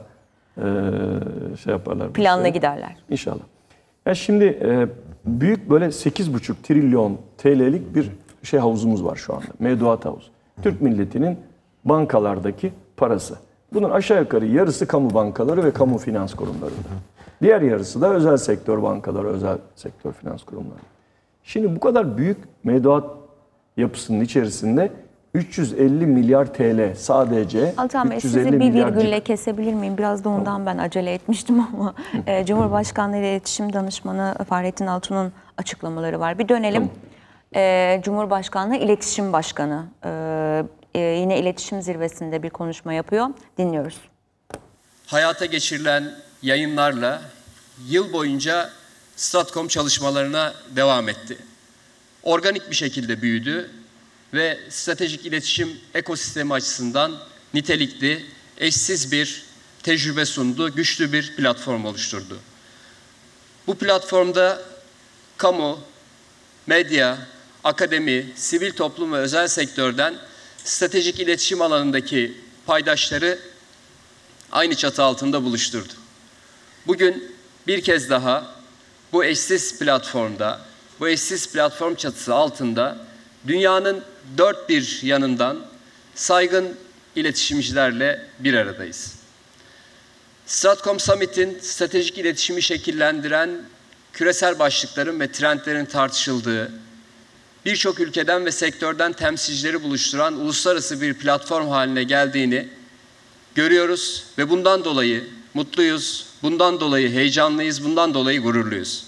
şey yaparlar. bu Planla işleri. giderler. İnşallah. Ya şimdi büyük böyle 8,5 trilyon TL'lik bir şey havuzumuz var şu anda. Mevduat havuzu. Türk milletinin bankalardaki parası. Bunun aşağı yukarı yarısı kamu bankaları ve kamu finans kurumları. Diğer yarısı da özel sektör bankaları, özel sektör finans kurumları. Şimdi bu kadar büyük mevduat yapısının içerisinde 350 milyar TL sadece Altan Bey 350 sizi bir milyarcık- virgülle kesebilir miyim? Biraz da ondan ben acele etmiştim ama Cumhurbaşkanlığı İletişim Danışmanı Fahrettin Altun'un açıklamaları var. Bir dönelim. Cumhurbaşkanlığı İletişim Başkanı yine iletişim zirvesinde bir konuşma yapıyor. Dinliyoruz. Hayata geçirilen yayınlarla yıl boyunca Stratcom çalışmalarına devam etti. Organik bir şekilde büyüdü ve stratejik iletişim ekosistemi açısından nitelikli, eşsiz bir tecrübe sundu, güçlü bir platform oluşturdu. Bu platformda kamu, medya, akademi, sivil toplum ve özel sektörden stratejik iletişim alanındaki paydaşları aynı çatı altında buluşturdu. Bugün bir kez daha bu eşsiz platformda, bu eşsiz platform çatısı altında dünyanın dört bir yanından saygın iletişimcilerle bir aradayız. Stratcom Summit'in stratejik iletişimi şekillendiren küresel başlıkların ve trendlerin tartışıldığı, birçok ülkeden ve sektörden temsilcileri buluşturan uluslararası bir platform haline geldiğini görüyoruz ve bundan dolayı mutluyuz, bundan dolayı heyecanlıyız, bundan dolayı gururluyuz.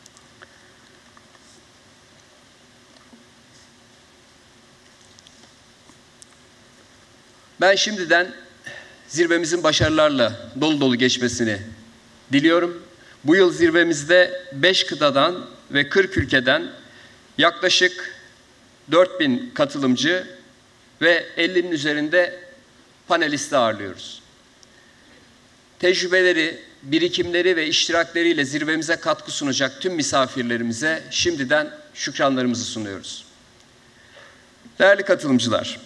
Ben şimdiden zirvemizin başarılarla dolu dolu geçmesini diliyorum. Bu yıl zirvemizde 5 kıtadan ve 40 ülkeden yaklaşık 4000 katılımcı ve 50'nin üzerinde panelisti ağırlıyoruz. Tecrübeleri, birikimleri ve iştirakleriyle zirvemize katkı sunacak tüm misafirlerimize şimdiden şükranlarımızı sunuyoruz. Değerli katılımcılar,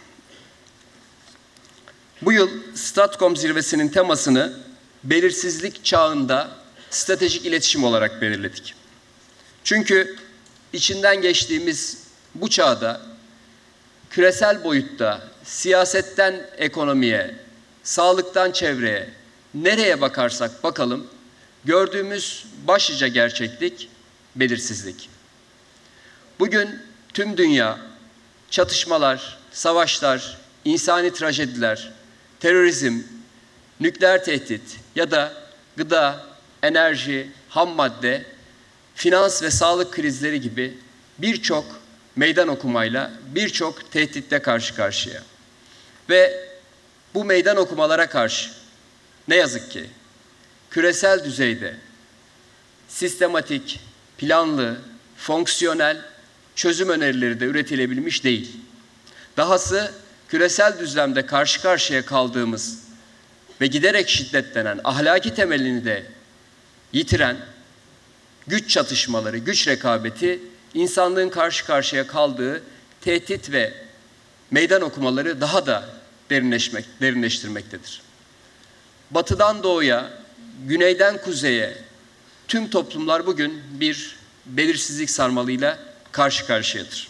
bu yıl Stratcom zirvesinin temasını belirsizlik çağında stratejik iletişim olarak belirledik. Çünkü içinden geçtiğimiz bu çağda küresel boyutta siyasetten ekonomiye, sağlıktan çevreye, nereye bakarsak bakalım gördüğümüz başlıca gerçeklik belirsizlik. Bugün tüm dünya çatışmalar, savaşlar, insani trajediler, terörizm, nükleer tehdit ya da gıda, enerji, ham madde, finans ve sağlık krizleri gibi birçok meydan okumayla, birçok tehditle karşı karşıya. Ve bu meydan okumalara karşı ne yazık ki küresel düzeyde sistematik, planlı, fonksiyonel çözüm önerileri de üretilebilmiş değil. Dahası küresel düzlemde karşı karşıya kaldığımız ve giderek şiddetlenen ahlaki temelini de yitiren güç çatışmaları, güç rekabeti insanlığın karşı karşıya kaldığı tehdit ve meydan okumaları daha da derinleştirmektedir. Batıdan doğuya, güneyden kuzeye tüm toplumlar bugün bir belirsizlik sarmalıyla karşı karşıyadır.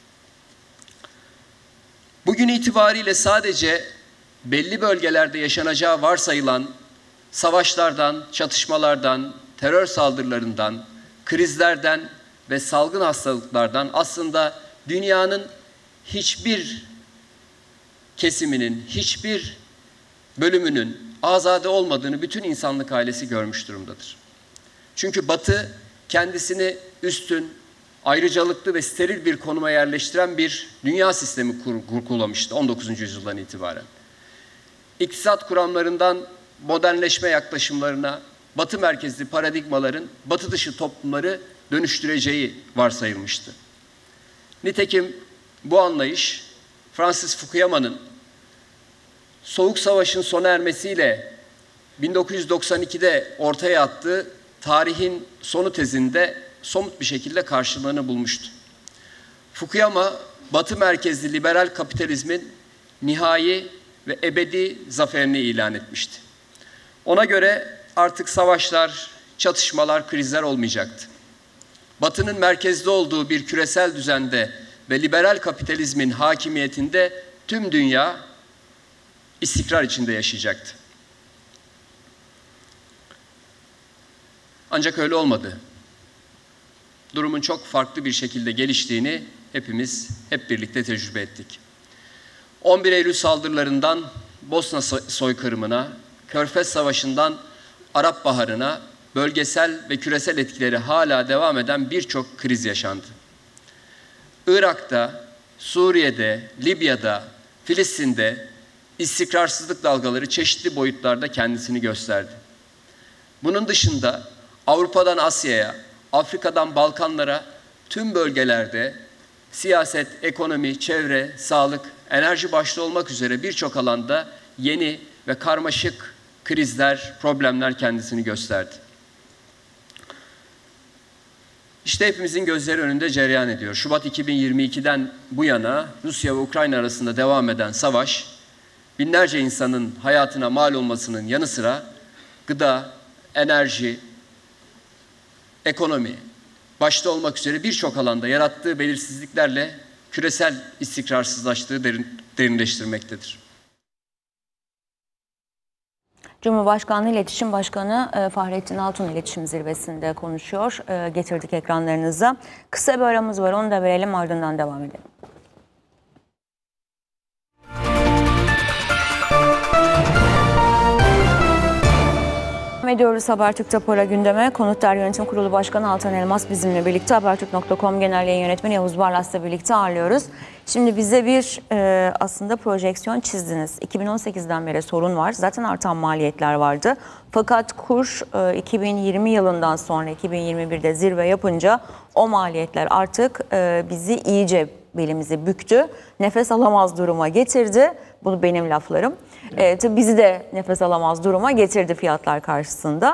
Bugün itibariyle sadece belli bölgelerde yaşanacağı varsayılan savaşlardan, çatışmalardan, terör saldırılarından, krizlerden ve salgın hastalıklardan aslında dünyanın hiçbir kesiminin, hiçbir bölümünün azade olmadığını bütün insanlık ailesi görmüş durumdadır. Çünkü Batı kendisini üstün, ayrıcalıklı ve steril bir konuma yerleştiren bir dünya sistemi kurgulamıştı 19. yüzyıldan itibaren. İktisat kuramlarından modernleşme yaklaşımlarına, Batı merkezli paradigmaların Batı dışı toplumları dönüştüreceği varsayılmıştı. Nitekim bu anlayış Francis Fukuyama'nın Soğuk Savaş'ın sona ermesiyle 1992'de ortaya attığı Tarihin Sonu tezinde somut bir şekilde karşılığını bulmuştu. Fukuyama, Batı merkezli liberal kapitalizmin nihai ve ebedi zaferini ilan etmişti. Ona göre artık savaşlar, çatışmalar, krizler olmayacaktı. Batı'nın merkezde olduğu bir küresel düzende ve liberal kapitalizmin hakimiyetinde tüm dünya istikrar içinde yaşayacaktı. Ancak öyle olmadı. Durumun çok farklı bir şekilde geliştiğini hepimiz hep birlikte tecrübe ettik. 11 Eylül saldırılarından Bosna soykırımına, Körfez Savaşı'ndan Arap Baharı'na bölgesel ve küresel etkileri hala devam eden birçok kriz yaşandı. Irak'ta, Suriye'de, Libya'da, Filistin'de istikrarsızlık dalgaları çeşitli boyutlarda kendisini gösterdi. Bunun dışında Avrupa'dan Asya'ya, Afrika'dan Balkanlara tüm bölgelerde siyaset, ekonomi, çevre, sağlık, enerji başta olmak üzere birçok alanda yeni ve karmaşık krizler, problemler kendisini gösterdi. İşte hepimizin gözleri önünde cereyan ediyor. Şubat 2022'den bu yana Rusya ve Ukrayna arasında devam eden savaş, binlerce insanın hayatına mal olmasının yanı sıra gıda, enerji, ekonomi başta olmak üzere birçok alanda yarattığı belirsizliklerle küresel istikrarsızlaştığı derinleştirmektedir. Cumhurbaşkanlığı İletişim Başkanı Fahrettin Altun İletişim Zirvesi'nde konuşuyor. Getirdik ekranlarınıza. Kısa bir aramız var, onu da verelim, ardından devam edelim. ediyoruz Habertürk'te para gündeme. Konutlar Yönetim Kurulu Başkanı Altan Elmas bizimle birlikte. Habertürk.com Genel Yayın Yönetmeni Yavuz Barlas'la birlikte ağırlıyoruz. Şimdi bize bir aslında projeksiyon çizdiniz. 2018'den beri sorun var. Zaten artan maliyetler vardı. Fakat kur 2020 yılından sonra 2021'de zirve yapınca o maliyetler artık bizi iyice belimizi büktü. Nefes alamaz duruma getirdi. Bu benim laflarım. Tabii bizi de nefes alamaz duruma getirdi fiyatlar karşısında.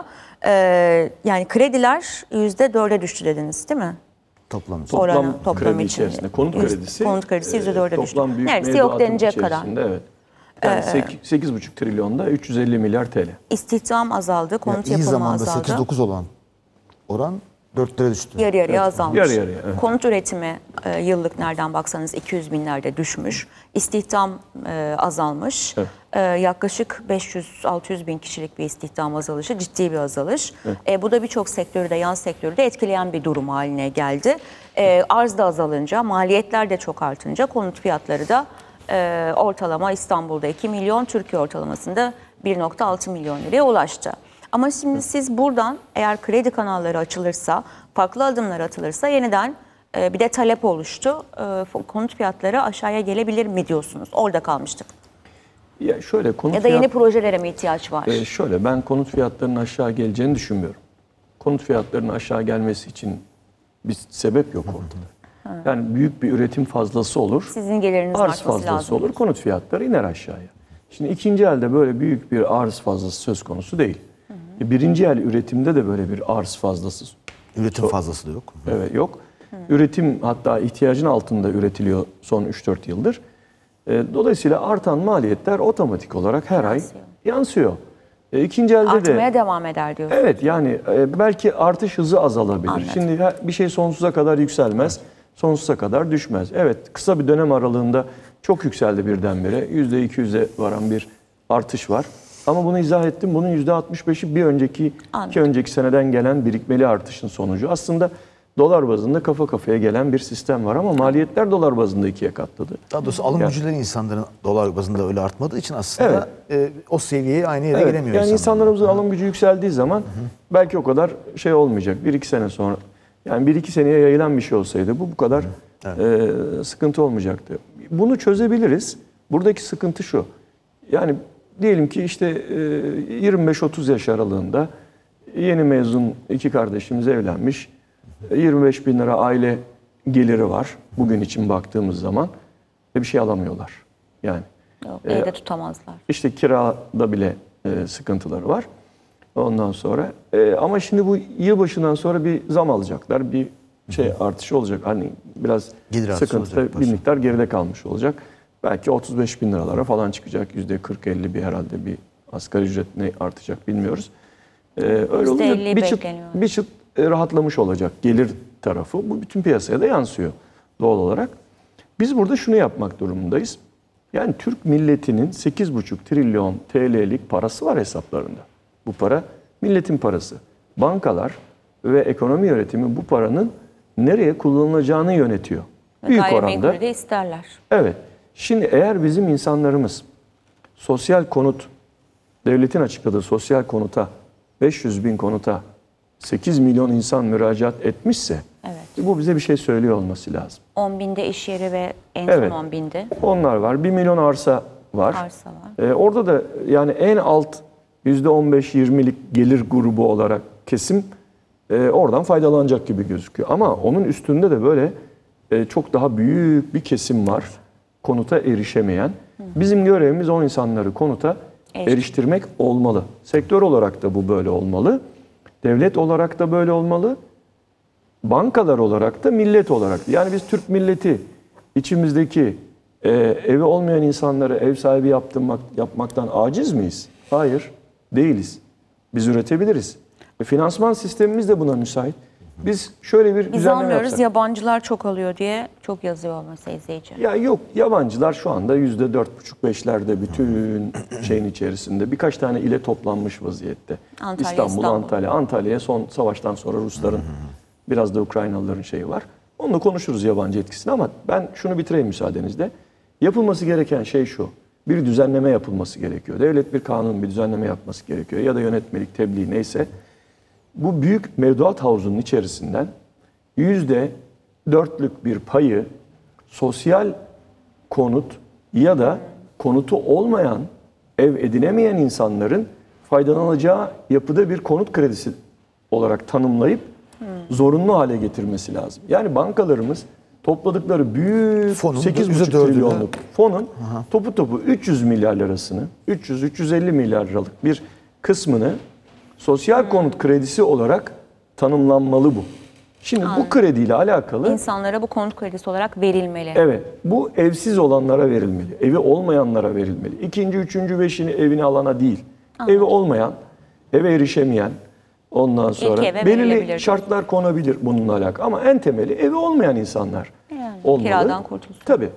Yani krediler %4'e düştü dediniz değil mi? Toplam. Toplam kredi için. içerisinde. Konut kredisi. Konut kredisi %4'e düştü. Toplam büyük Neredeyse yok mevduatın denecek kadar. içerisinde, evet. Yani 8,5 trilyonda 350 milyar TL. İstihdam azaldı, konut iyi yapımı zamanda azaldı. 8-9 olan oran 4'lere düştü. Yarı yarıya azalmış. Yarı yarıya, evet. Konut üretimi yıllık nereden baksanız 200 binlerde düşmüş. İstihdam azalmış. Evet. Yaklaşık 500-600 bin kişilik bir istihdam azalışı, ciddi bir azalış. Bu da birçok sektörü de, yan sektörü de etkileyen bir durum haline geldi. Arz da azalınca, maliyetler de çok artınca konut fiyatları da ortalama İstanbul'da 2 milyon, Türkiye ortalamasında 1,6 milyon liraya ulaştı. Ama şimdi siz buradan eğer kredi kanalları açılırsa, farklı adımlar atılırsa yeniden bir de talep oluştu. Konut fiyatları aşağıya gelebilir mi diyorsunuz? Orada kalmıştık. Ya şöyle konut Ya da yeni projelere mi ihtiyaç var? şöyle ben konut fiyatlarının aşağı geleceğini düşünmüyorum. Konut fiyatlarının aşağı gelmesi için bir sebep yok ortada. Yani büyük bir üretim fazlası olur. Sizin geliriniz Arz artması fazlası lazım. olur. Konut fiyatları iner aşağıya. Şimdi ikinci elde böyle büyük bir arz fazlası söz konusu değil. Birinci el üretimde de böyle bir arz fazlası Üretim fazlası da yok. evet, yok. Üretim hatta ihtiyacın altında üretiliyor son 3-4 yıldır. Dolayısıyla artan maliyetler otomatik olarak her ay yansıyor. İkinci elde Artmaya de devam eder diyor. evet yani belki artış hızı azalabilir. Anladım. Şimdi bir şey sonsuza kadar yükselmez, sonsuza kadar düşmez. Evet, kısa bir dönem aralığında çok yükseldi birdenbire. %200'e varan bir artış var. Ama bunu izah ettim. Bunun %65'i bir önceki, Anladım. iki önceki seneden gelen birikmeli artışın sonucu. Aslında dolar bazında kafa kafaya gelen bir sistem var ama maliyetler dolar bazında ikiye katladı. Daha doğrusu alım güçleri insanların dolar bazında öyle artmadığı için aslında o seviyeye aynı yere Evet, gelemiyor yani insanlar. insanlarımızın alım gücü yükseldiği zaman belki o kadar şey olmayacak. 1-2 sene sonra yani 1-2 seneye yayılan bir şey olsaydı bu kadar sıkıntı olmayacaktı. Bunu çözebiliriz. Buradaki sıkıntı şu. Yani diyelim ki işte 25-30 yaş aralığında yeni mezun iki kardeşimiz evlenmiş. 25 bin lira aile geliri var bugün için baktığımız zaman ve bir şey alamıyorlar. Yani Yok, evde tutamazlar. işte kirada bile sıkıntıları var. Ondan sonra ama şimdi bu yılbaşından sonra bir zam alacaklar. Bir şey artışı olacak. Hani biraz Gelir artışı sıkıntı olacak, bir miktar geride kalmış olacak. Belki 35 bin liralara falan çıkacak. %40-50 bir herhalde bir asgari ücret ne artacak bilmiyoruz. Öyle olunca %50 bekleniyor. bir çıt rahatlamış olacak gelir tarafı. Bu bütün piyasaya da yansıyor doğal olarak. Biz burada şunu yapmak durumundayız. Yani Türk milletinin 8,5 trilyon TL'lik parası var hesaplarında. Bu para milletin parası. Bankalar ve ekonomi yönetimi bu paranın nereye kullanılacağını yönetiyor. Büyük oranda. Gayrimenkulü de isterler. Evet. Şimdi eğer bizim insanlarımız sosyal konut, devletin açıkladığı sosyal konuta, 500 bin konuta 8 milyon insan müracaat etmişse bu bize bir şey söylüyor olması lazım. 10 binde iş yeri ve en Evet. son 10 binde Onlar var. 1 milyon arsa var. arsa var. Orada da yani en alt %15-20'lik gelir grubu olarak kesim oradan faydalanacak gibi gözüküyor. Ama onun üstünde de böyle çok daha büyük bir kesim var. Konuta erişemeyen. Bizim görevimiz o insanları konuta eriştirmek olmalı. Sektör olarak da bu böyle olmalı. Devlet olarak da böyle olmalı. Bankalar olarak da millet olarak da. Yani biz Türk milleti içimizdeki evi olmayan insanları ev sahibi yapmaktan aciz miyiz? Hayır, değiliz. Biz üretebiliriz. Finansman sistemimiz de buna müsait. Biz şöyle bir Biz düzenleme almıyoruz, yapsak. yabancılar çok alıyor diye çok yazıyor olması izleyici. Ya yok, yabancılar şu anda %4,5-5'lerde bütün şeyin içerisinde. Birkaç tane ile toplanmış vaziyette. Antalya, İstanbul, İstanbul. Antalya. Antalya'ya son savaştan sonra Rusların, biraz da Ukraynalıların şeyi var. Onunla konuşuruz yabancı etkisini ama ben şunu bitireyim müsaadenizle. Yapılması gereken şey şu. bir düzenleme yapılması gerekiyor. Devlet bir kanun, bir düzenleme yapması gerekiyor. Ya da yönetmelik, tebliğ neyse. Bu büyük mevduat havuzunun içerisinden %4'lük bir payı sosyal konut ya da konutu olmayan, ev edinemeyen insanların faydalanacağı yapıda bir konut kredisi olarak tanımlayıp zorunlu hale getirmesi lazım. Yani bankalarımız topladıkları büyük Fonun 8,5 %4'ünü trilyonluk fonun topu 300 milyar lirasını, 300-350 milyar liralık bir kısmını sosyal konut kredisi olarak tanımlanmalı bu. Şimdi bu krediyle alakalı İnsanlara bu konut kredisi olarak verilmeli. evet, bu evsiz olanlara verilmeli. Evi olmayanlara verilmeli. İkinci, üçüncü, beşini evini alana değil. Evi olmayan, eve erişemeyen, ondan sonra eve belirli verilebilir. şartlar konabilir bununla alakalı. Ama en temeli evi olmayan insanlar olmalı. kiradan kurtulsun. Tabii.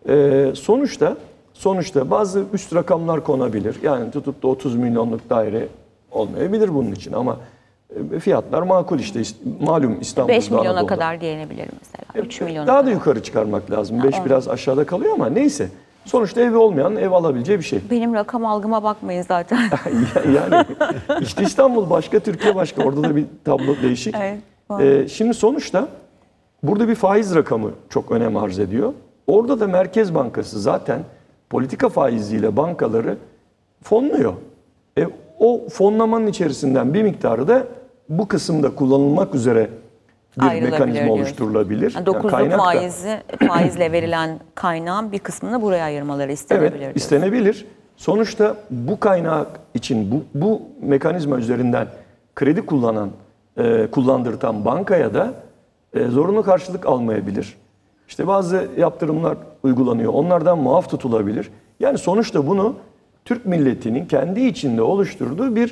Sonuçta bazı üst rakamlar konabilir. Yani tutup da 30 milyonluk daire olmayabilir bunun için ama fiyatlar makul işte. Malum İstanbul'da 5 milyona Anadolu'da. kadar gelebilir mesela. 3 milyona Daha da kadar. yukarı çıkarmak lazım. 5 biraz aşağıda kalıyor ama neyse. Sonuçta evi olmayan ev alabileceği bir şey. Benim rakam algıma bakmayın zaten. Yani işte İstanbul başka, Türkiye başka. Orada da bir tablo değişik. Evet, Şimdi sonuçta burada bir faiz rakamı çok önem arz ediyor. Orada da Merkez Bankası zaten politika faiziyle bankaları fonluyor. O fonlamanın içerisinden bir miktarı da bu kısımda kullanılmak üzere bir Ayrılabilir mekanizma diyorsun. oluşturulabilir. Yani 9'luk kaynak da- faizle verilen kaynağın bir kısmını buraya ayırmaları istenebilir. Evet, diyorsun. istenebilir. Sonuçta bu kaynak için bu mekanizma üzerinden kredi kullandırtan bankaya da zorunlu karşılık almayabilir. İşte bazı yaptırımlar uygulanıyor. Onlardan muaf tutulabilir. Yani sonuçta bunu Türk milletinin kendi içinde oluşturduğu bir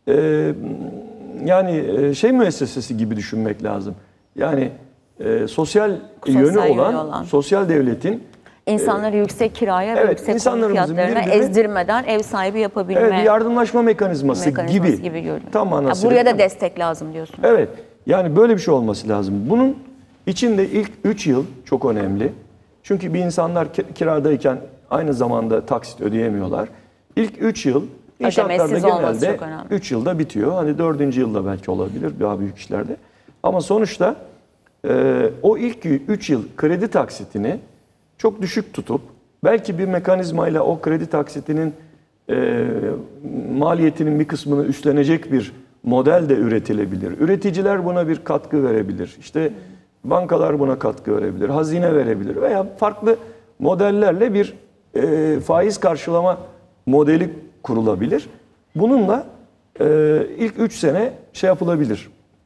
müessesesi gibi düşünmek lazım. Yani sosyal yönü olan sosyal devletin İnsanları yüksek kiraya ve evet, yüksek konut insanlarımızın fiyatlarına birbirini- ezdirmeden ev sahibi yapabilme bir yardımlaşma mekanizması gibi. görünüyor. Tam Ya manasıyla. buraya da destek lazım diyorsun. Evet. Yani böyle bir şey olması lazım. Bunun içinde ilk 3 yıl çok önemli. Çünkü bir insanlar kiradayken aynı zamanda taksit ödeyemiyorlar. İlk 3 yıl inşaatlarda Ödemesiz olması genelde çok önemli. 3 yılda bitiyor. Hani 4. yılda belki olabilir daha büyük işlerde. Ama sonuçta o ilk 3 yıl kredi taksitini çok düşük tutup belki bir mekanizmayla o kredi taksitinin maliyetinin bir kısmını üstlenecek bir model de üretilebilir. Üreticiler buna bir katkı verebilir. İşte bankalar buna katkı verebilir, hazine verebilir veya farklı modellerle bir faiz karşılama modeli kurulabilir. Bununla ilk 3 sene şey yapılabilir,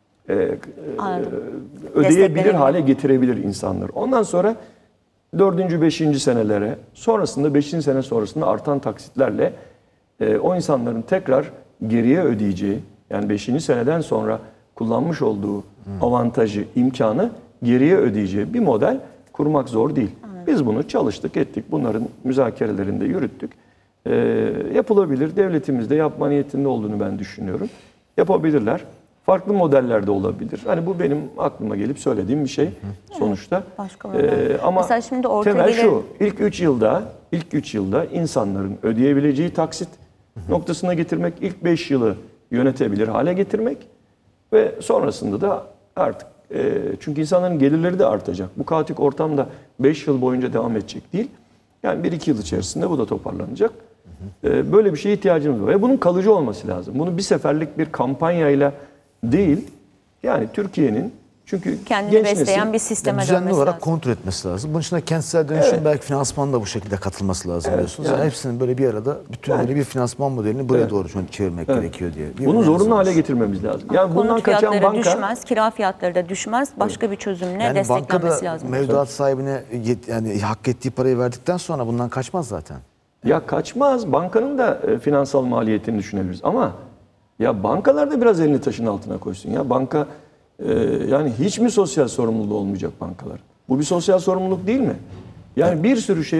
ödeyebilir Desteklenebilir. hale getirebilir insanlar. Ondan sonra 4. 5. senelere, sonrasında 5. sene sonrasında artan taksitlerle o insanların tekrar geriye ödeyeceği, yani 5. seneden sonra kullanmış olduğu avantajı, imkanı geriye ödeyeceği bir model kurmak zor değil. Biz bunu çalıştık, ettik. Bunların müzakerelerinde yürüttük. Yapılabilir. Devletimiz de yapma niyetinde olduğunu ben düşünüyorum. Yapabilirler. Farklı modeller de olabilir. Hani bu benim aklıma gelip söylediğim bir şey sonuçta. Başka model. Ama Mesela şimdi orta temel gelir- şu. İlk 3 yılda insanların ödeyebileceği taksit noktasına getirmek, ilk 5 yılı yönetebilir hale getirmek ve sonrasında da artık çünkü insanların gelirleri de artacak. Bu kaotik ortamda 5 yıl boyunca devam edecek değil. Yani 1-2 yıl içerisinde bu da toparlanacak. Böyle bir şeye ihtiyacımız var. Ve bunun kalıcı olması lazım. Bunu bir seferlik bir kampanyayla değil, yani Türkiye'nin çünkü Kendini genç besleyen nesil- bir sisteme Düzenli dönmesi olarak lazım. kontrol etmesi lazım. Bunun için de kentsel dönüşüm belki finansman da bu şekilde katılması lazım diyorsunuz. Yani hepsinin böyle bir arada bütün böyle bir finansman modelini buraya doğru çevirmek gerekiyor diye. Bir bunu öneriniz zorunlu var. hale getirmemiz lazım. Yani bundan Konut kaçan fiyatları banka düşmez, kira fiyatları da düşmez. Başka bir çözümle Yani desteklenmesi bankada lazım. mevduat sahibine yani hak ettiği parayı verdikten sonra bundan kaçmaz zaten. ya kaçmaz. Bankanın da finansal maliyetini düşünebiliriz. Ama ya bankalar da biraz elini taşın altına koysun. Ya banka yani hiç mi sosyal sorumluluğu olmayacak bankalar? Bu bir sosyal sorumluluk değil mi? Yani bir sürü şeye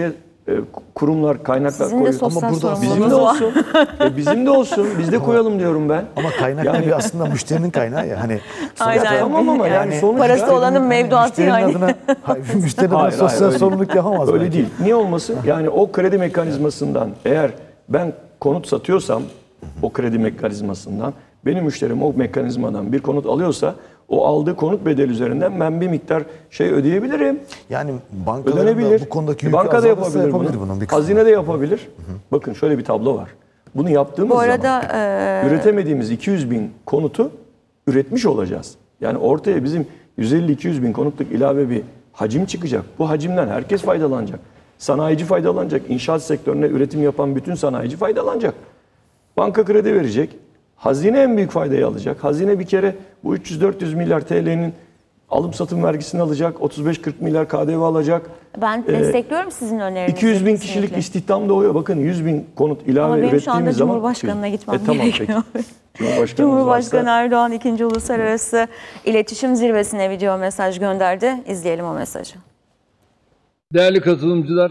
kurumlar kaynaklar Sizin de koyuyor. sosyal Ama burada Bizim de sorumluluğunuz var. olsun. Bizim de olsun. Biz de koyalım diyorum ben. Ama kaynak Yani- tabii aslında müşterinin kaynağı ya. Hani Aynen. sonuçta- Tamam ama yani sonuçta- Parası olanın mevduatı müşterinin yani. adına, müşterinin adına Hayır, sosyal öyle sorumluluk yapamaz. Öyle belki. değil. Niye olmasın? Yani o kredi mekanizmasından eğer ben konut satıyorsam o kredi mekanizmasından benim müşterim o mekanizmadan bir konut alıyorsa o aldığı konut bedeli üzerinden ben bir miktar şey ödeyebilirim. Yani bankaların Ödenebilir. da bu konudaki yükü Banka da azalırsa yapabilir bunu. bunun bir kısmını. Hazine de yapabilir. Bakın şöyle bir tablo var. Bunu yaptığımız Bu arada zaman üretemediğimiz 200 bin konutu üretmiş olacağız. Yani ortaya bizim 150-200 bin konutluk ilave bir hacim çıkacak. Bu hacimden herkes faydalanacak. Sanayici faydalanacak. İnşaat sektörüne üretim yapan bütün sanayici faydalanacak. Banka kredi verecek. Hazine en büyük faydayı alacak. Hazine bir kere bu 300-400 milyar TL'nin alım satım vergisini alacak. 35-40 milyar KDV alacak. ben destekliyorum sizin önerinizi. 200 bin kişilik kesinlikle. istihdam doğuyor. Bakın 100 bin konut ilave Ama benim şu anda ürettiğimiz zaman... Cumhurbaşkanı'na gitmem Tamam, gerekiyor. peki. Cumhurbaşkanımız Cumhurbaşkanı varsa- Erdoğan 2. Uluslararası İletişim Zirvesi'ne video mesaj gönderdi. İzleyelim o mesajı. Değerli katılımcılar,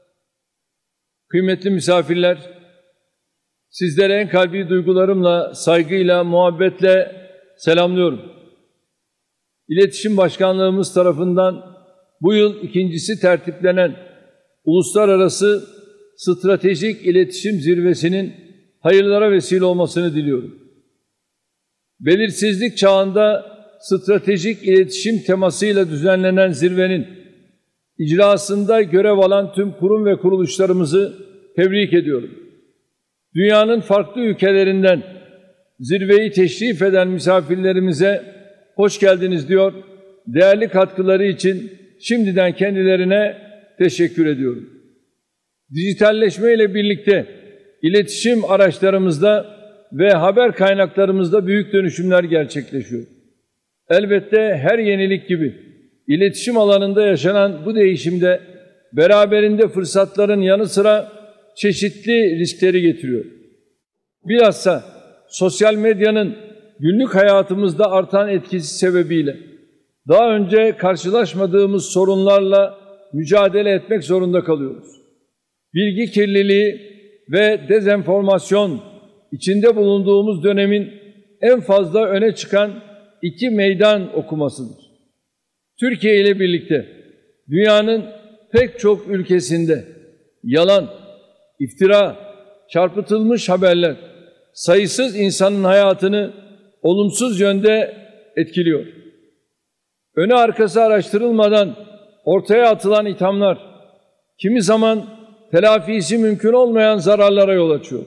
kıymetli misafirler, sizlere en kalbi duygularımla, saygıyla, muhabbetle selamlıyorum. İletişim Başkanlığımız tarafından bu yıl ikincisi tertiplenen Uluslararası Stratejik İletişim Zirvesi'nin hayırlara vesile olmasını diliyorum. Belirsizlik çağında stratejik iletişim temasıyla düzenlenen zirvenin icrasında görev alan tüm kurum ve kuruluşlarımızı tebrik ediyorum. Dünyanın farklı ülkelerinden zirveyi teşrif eden misafirlerimize hoş geldiniz diyor. Değerli katkıları için şimdiden kendilerine teşekkür ediyorum. Dijitalleşme ile birlikte iletişim araçlarımızda ve haber kaynaklarımızda büyük dönüşümler gerçekleşiyor. Elbette her yenilik gibi iletişim alanında yaşanan bu değişimde beraberinde fırsatların yanı sıra çeşitli riskleri getiriyor. Bilhassa sosyal medyanın günlük hayatımızda artan etkisi sebebiyle daha önce karşılaşmadığımız sorunlarla mücadele etmek zorunda kalıyoruz. Bilgi kirliliği ve dezenformasyon içinde bulunduğumuz dönemin en fazla öne çıkan iki meydan okumasıdır. Türkiye ile birlikte dünyanın pek çok ülkesinde yalan, iftira, çarpıtılmış haberler sayısız insanın hayatını olumsuz yönde etkiliyor. Önü arkası araştırılmadan ortaya atılan ithamlar kimi zaman telafisi mümkün olmayan zararlara yol açıyor.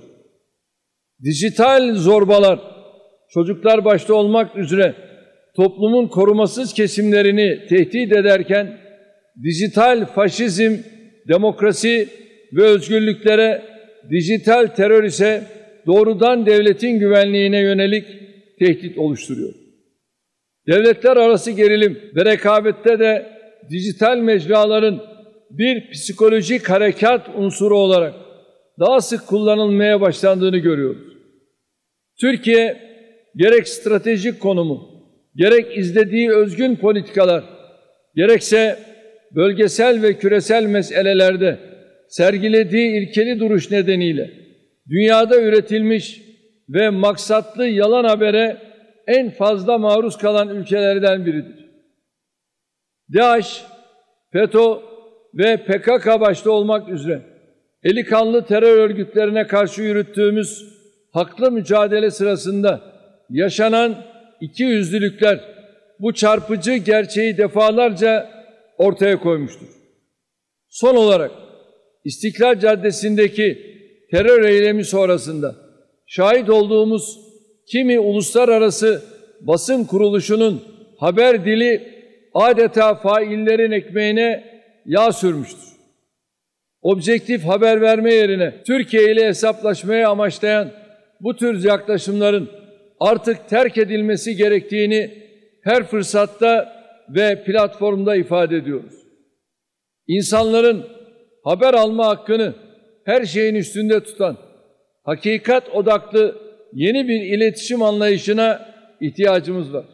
Dijital zorbalar, çocuklar başta olmak üzere toplumun korumasız kesimlerini tehdit ederken dijital faşizm, demokrasi ve özgürlüklere, dijital terör ise doğrudan devletin güvenliğine yönelik tehdit oluşturuyor. Devletler arası gerilim ve rekabette de dijital mecraların bir psikolojik harekat unsuru olarak daha sık kullanılmaya başlandığını görüyoruz. Türkiye gerek stratejik konumu, gerek izlediği özgün politikalar, gerekse bölgesel ve küresel meselelerde sergilediği ilkeli duruş nedeniyle dünyada üretilmiş ve maksatlı yalan habere en fazla maruz kalan ülkelerden biridir. DAEŞ, FETÖ ve PKK başta olmak üzere eli kanlı terör örgütlerine karşı yürüttüğümüz haklı mücadele sırasında yaşanan ikiyüzlülükler bu çarpıcı gerçeği defalarca ortaya koymuştur. Son olarak İstiklal Caddesi'ndeki terör eylemi sonrasında şahit olduğumuz kimi uluslararası basın kuruluşunun haber dili adeta faillerin ekmeğine yağ sürmüştür. Objektif haber verme yerine Türkiye ile hesaplaşmaya amaçlayan bu tür yaklaşımların artık terk edilmesi gerektiğini her fırsatta ve platformda ifade ediyoruz. İnsanların haber alma hakkını her şeyin üstünde tutan, hakikat odaklı yeni bir iletişim anlayışına ihtiyacımız var.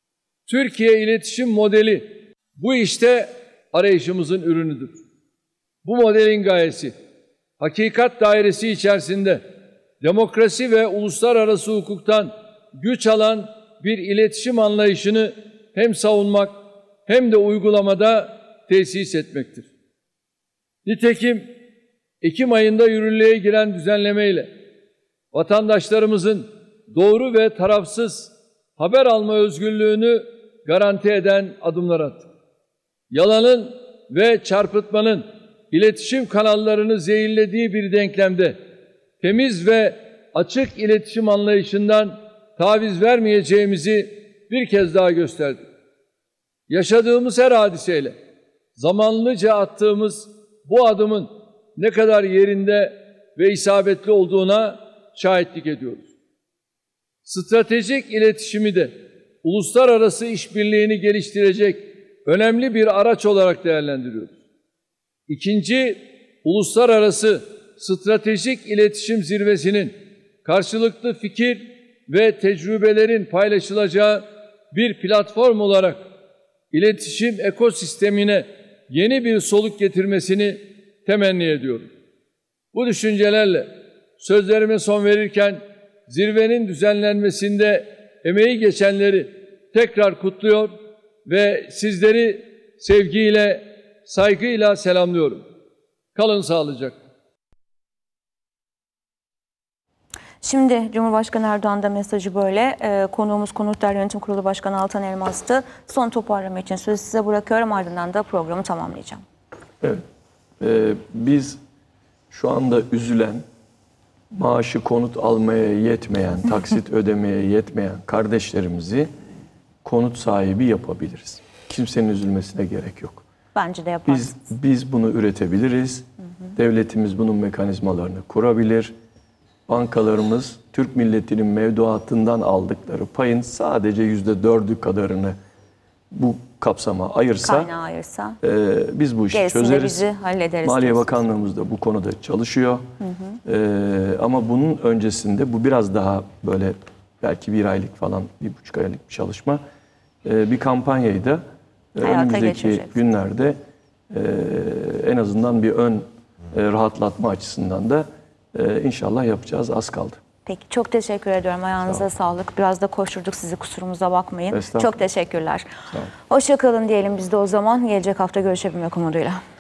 Türkiye iletişim modeli bu işte arayışımızın ürünüdür. Bu modelin gayesi, hakikat dairesi içerisinde demokrasi ve uluslararası hukuktan güç alan bir iletişim anlayışını hem savunmak hem de uygulamada tesis etmektir. Nitekim Ekim ayında yürürlüğe giren düzenlemeyle vatandaşlarımızın doğru ve tarafsız haber alma özgürlüğünü garanti eden adımlar attık. Yalanın ve çarpıtmanın iletişim kanallarını zehirlediği bir denklemde temiz ve açık iletişim anlayışından taviz vermeyeceğimizi bir kez daha gösterdik. Yaşadığımız her hadiseyle zamanlıca attığımız bu adımın ne kadar yerinde ve isabetli olduğuna şahitlik ediyoruz. Stratejik iletişimi de uluslararası işbirliğini geliştirecek önemli bir araç olarak değerlendiriyoruz. İkinci, Uluslararası Stratejik İletişim Zirvesi'nin karşılıklı fikir ve tecrübelerin paylaşılacağı bir platform olarak iletişim ekosistemine yeni bir soluk getirmesini temenni ediyorum. Bu düşüncelerle sözlerime son verirken zirvenin düzenlenmesinde emeği geçenleri tekrar kutluyor ve sizleri sevgiyle, saygıyla selamlıyorum. Kalın sağlıcakla. Şimdi Cumhurbaşkanı Erdoğan'da mesajı böyle. Konuğumuz Konutlar Yönetim Kurulu Başkanı Altan Elmas'tı. Son toparlama için sözü size bırakıyorum. Ardından da programı tamamlayacağım. Evet. Biz şu anda üzülen, maaşı konut almaya yetmeyen, taksit ödemeye yetmeyen kardeşlerimizi konut sahibi yapabiliriz. Kimsenin üzülmesine gerek yok. Bence de yaparsınız. Biz bunu üretebiliriz. Devletimiz bunun mekanizmalarını kurabilir. Bankalarımız Türk milletinin mevduatından aldıkları payın sadece %4'ü kadarını bu kapsama ayırsa, Kaynağı ayırsa. Biz bu işi Gerisini de çözeriz. bizi hallederiz. Maliye diyorsunuz. Bakanlığımız da bu konuda çalışıyor. Ama bunun öncesinde bu biraz daha böyle belki 1 aylık falan, 1,5 aylık bir çalışma. Bir kampanyayı da önümüzdeki geçireceğiz. günlerde en azından bir ön rahatlatma açısından da inşallah yapacağız. Az kaldı. Peki, çok teşekkür ediyorum. Ayağınıza sağlık. Biraz da koşturduk sizi, kusurumuza bakmayın. Estağfurullah. Çok teşekkürler. Sağ olun. Hoşça kalın diyelim biz de o zaman. Gelecek hafta görüşebilmek umuduyla.